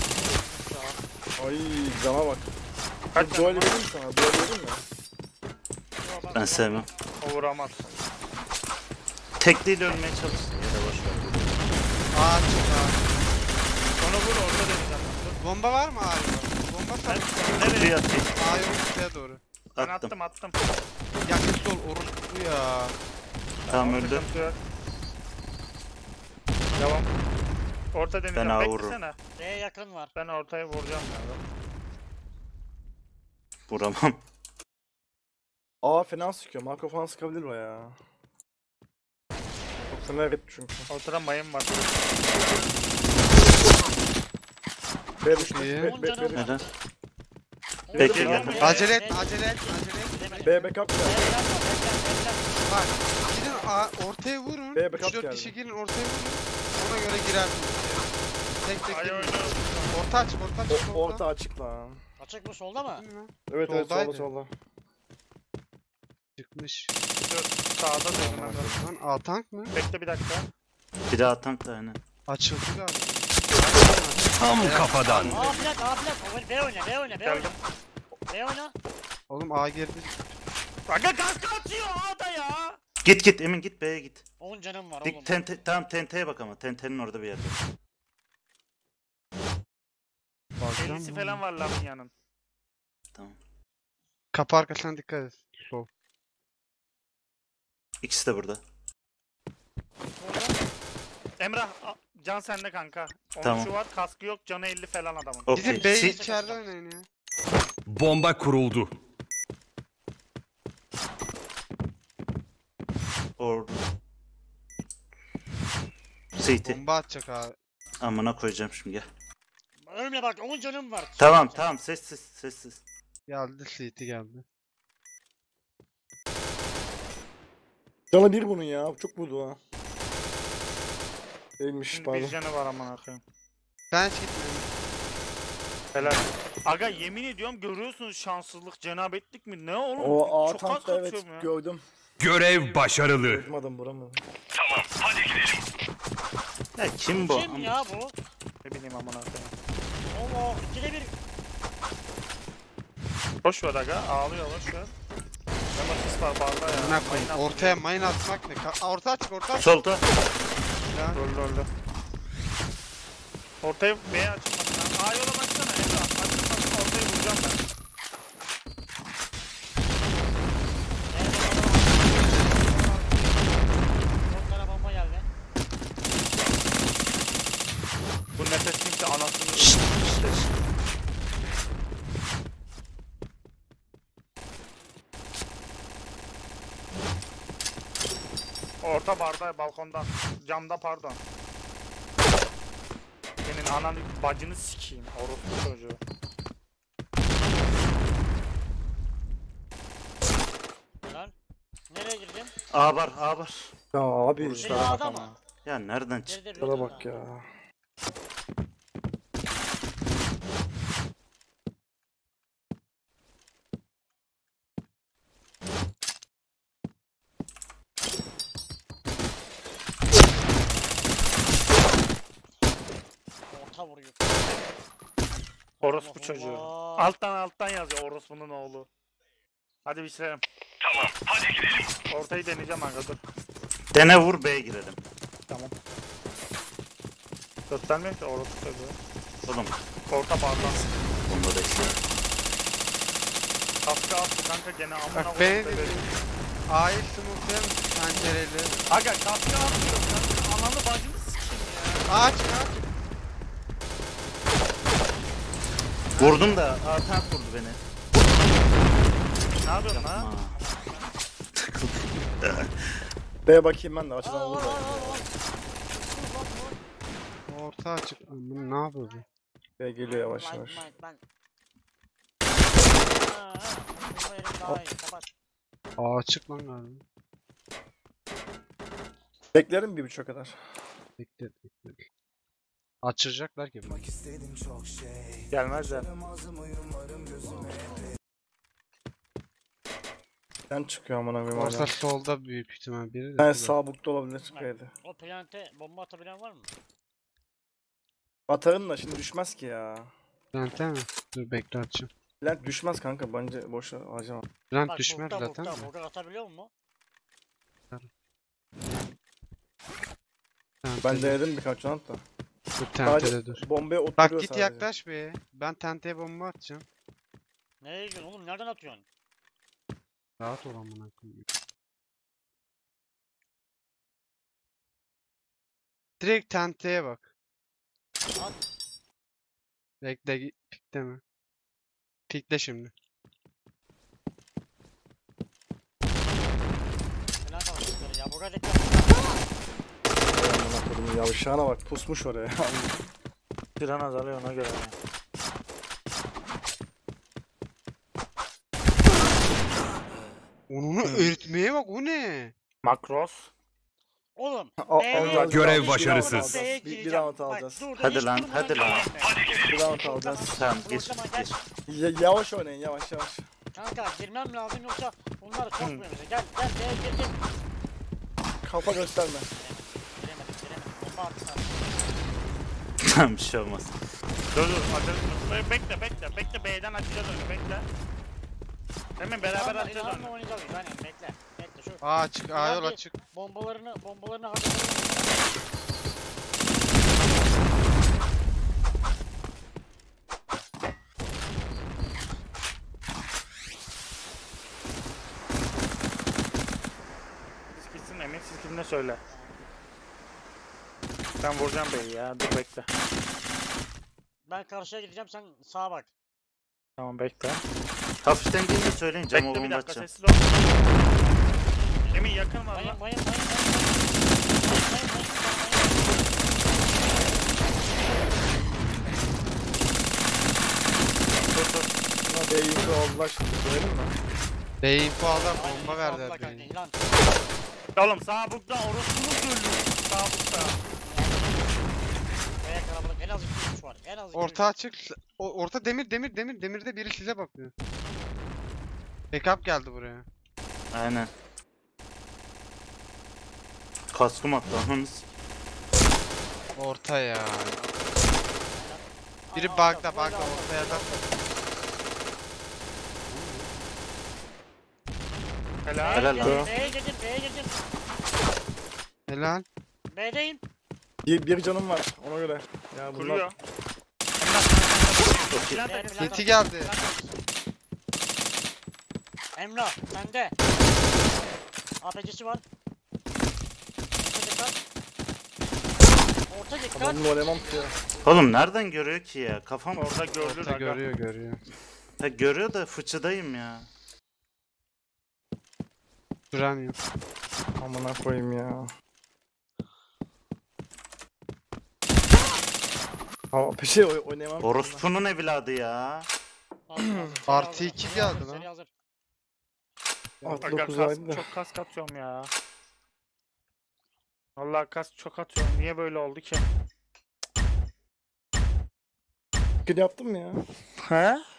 Ay cana bak. Kaç Duel tane var? vereyim mi sana? Duel vereyim mi? Ben sevmem. O vuramaz. Tekliyle ölmeye çalışsın ya da boşver. Aa çık abi. Onu vur orada deneyeceğim. Bomba var mı abi? Bomba Ben sarı. Kutuyu nereye? atayım. Aa yok B'ye doğru. Ben Attım. attım. Yakın sol orospu ya. Tamam öldü. Sıkıntı yok. Devam. Orta deneyeceğim. Ben A vururum. Beklesene. B'ye yakın var. Ben ortaya vuracağım ya. Vuramam. A fena sıkıyor. Marco falan sıkabilir o ya. Çok fena rip çünkü. Ortada mayın var. B düştü. iyi. B Canım. Neden? Oğlum, Bekle, devam geldim. ya. Acele et, B- acele et, B- acele et. Bilemedim. B backup B geldi. yapma, bekle. Bak gidin ortaya vurun. B backup 3-4 geldi. kişi girin ortaya vurun. Ona göre girersiniz. Tek tek Ay girin. oyunu. Orta aç, orta aç. Orta açık lan. Açık mı solda mı? Evet evet Soldaydı. solda. Çıkmış. Sağda deneyeceğim. Lan A tank mı? Bekle bir dakika. Bir daha tank da aynen. Açıldı galiba. Tam kafadan. A plat, A plat. B oyna, B oyna, B oyna. Geldim. B oyna. Oğlum A girdi. Aga kask atıyor A'da ya. Git Emin git B'ye git. 10 canım var oğlum. Dik tente, tamam tenteye bak ama tentenin orada bir yerde. 50'si falan var lan yanın. Tamam. Kapı arkasına dikkat et. Sol. İkisi de burada. Emrah can sende kanka. Onun Tamam. şu var kaskı yok canı 50 falan adamın. Okey. Gidin B'yi Si- içeride oynayın ya. Bomba kuruldu. Orada. CT. Bomba atacak abi. Amına koyacağım şimdi gel. Ölme bak 10 canım var. Tamam sessiz. Geldi CT geldi. Canı bir bunun ya. Çok vurdu ha. Değilmiş Bir pardon. canı var amına koyayım. Ben hiç gitmiyorum. Helal. Aga yemin ediyorum görüyorsunuz şanssızlık cenabetlik mi ne oğlum? O A Çok kask tankta evet atıyorum ya. gördüm. Görev başarılı. Vurmadım vuramadım. Ya kim bu? Kim ya bu? Ne bileyim amına koyayım. Allah 2'de 1. Boş ver aga ağlıyor boş ver. Ne maçız var barda ya. Ne koyayım? Mayın Ortaya atıyor. mayın atmak ne? Orta açık, orta açık. Solda. Ya. Öldü. Ortaya B'ye açılmasın. A yola baksana Emrah. Açılmasın ortaya vuracağım ben. Botlara bomba geldi. Bu nefes kimse anasını. Orta barda balkonda. Camda pardon. Senin ananı bacını sikeyim. Orospu çocuğu. Lan. Nereye girdin? A var. Ya abi Vuruşlara Biri bak A'da ama. mı? Ya nereden çıktı? Geride bir şuna tane bak daha. ya. Orta vuruyor. Orospu Allah çocuğu. Allah. Alttan yazıyor orospunun oğlu. Hadi bitirelim. Tamam hadi gidelim. Ortayı deneyeceğim aga dur. Dene vur B'ye girelim. Tamam. Göstermiyor ki orospu çocuğu. Oğlum Orta bardan. bunda da işte. Kaskı attı kanka gene amına Bak koyayım B bebeğim. A'yı smoothlayalım pencereli. Aga kaskı atıyor kanka. Ananı bacını sikeyim ya. Aç aç. Vurdum da A tank vurdu beni. Ne yapıyorsun ha? Aa. B'ye bakayım ben de Aa, açıdan var vurdu. var var. Orta açık. Bu ne yapıyor bu? B geliyor yavaş yavaş. Ben. Bu yerim daha iyi. Kapat. A açık lan galiba. Beklerim bir buçuk kadar. Bekle. Açılacaklar ki. Gelmezler. Ben çıkıyor amına koyayım Orta hala. solda büyük ihtimal biri de. Ben şurada. sağ bukta olabilir çıkaydı. O plante bomba atabilen var mı? Atarım da şimdi düşmez ki ya. Plante mi? Dur bekle açayım. Lan düşmez kanka bence boş harcama. Plant Bak düşmez bukta zaten bukta de. bukta atabiliyor mu? Plante Ben dur. denedim birkaç round da. Dur tentede dur. Bombaya oturuyor Bak git sadece. yaklaş be. Ben tenteye bomba atacağım. Nereye gidiyorsun oğlum? Nereden atıyorsun? Rahat ol amına koyayım. Direkt tenteye bak. At. Bekle pikle mi? Pikle şimdi. Plan kalmışları ya. Burada dikkat. Vay amına koyayım yavşağına bak pusmuş oraya. Siren azalıyor ona göre. Onunu öğretmeye bak o ne? Makros. Oğlum. O- B'ye alacağız. gir- Görev Bir başarısız. round B'ye alacağız. Bir gireceğim. round Bak, alacağız. dur, Hadi hiç lan, durmadan hadi lan. girme. Bir round alacağız. Tamam geç Vuracağım, geç. gel. Yavaş oynayın yavaş yavaş. Kanka girmem lazım yoksa bunlar sokmuyor bize. Gel gel B'ye gir. Kafa gösterme. Giremedim. Bomba attı sana. Tamam bir şey olmaz. Dur acele. Bekle B'den açacağız onu bekle. Demin beraber açacağız İlhan'la onu. oynayacağız. Yani bekle. Bekle şu. A açık, A yol İlhan bir açık. Bombalarını hazırlayın. Siz gitsin Emin siz kimine söyle. Ben vuracağım B'yi ya dur bekle. Ben karşıya gideceğim sen sağa bak. Tamam bekle. Hafiften deyince söyleyin cam Bekle bir bomba dakika atacağım. sessiz ol. Emin yakın var lan. Mayın. Buna B'yi aldılar şimdi görelim mi? B info aldılar, bomba verdiler kanka. B'ye. İlhan. Oğlum sağ bukta orospunu söylüyor. Sağ bukta. B'ye kalabalık. En az 2 3 var. En az 2 Orta açık. Orta demirde biri size bakıyor. Backup geldi buraya. Aynen. Kaskım attı ananız. Orta ya. Biri bug'da orta yerden. Helal. Helal lan. B'ye girdim. Helal. B'deyim. Bir canım var ona göre. Ya bunlar Kuruyor. Yeti geldi. Emrah sende. APC'si var. Orta dikkat. adamın oynamam ki ya. Oğlum nereden görüyor ki ya? Kafam Orada gördü Orta Raga. görüyor. Ya görüyor da fıçıdayım ya. Duran yok. Amına koyayım ya. Ama bir şey oynayamam. ki Orospu'nun evladı ya. Artı 2 geldi lan. Seri hazır. bunlar. Artı Aga 9 kas, aydı da. çok kas katıyorum ya. Vallahi kas çok atıyorum. Niye böyle oldu ki? Gün yaptım ya. He?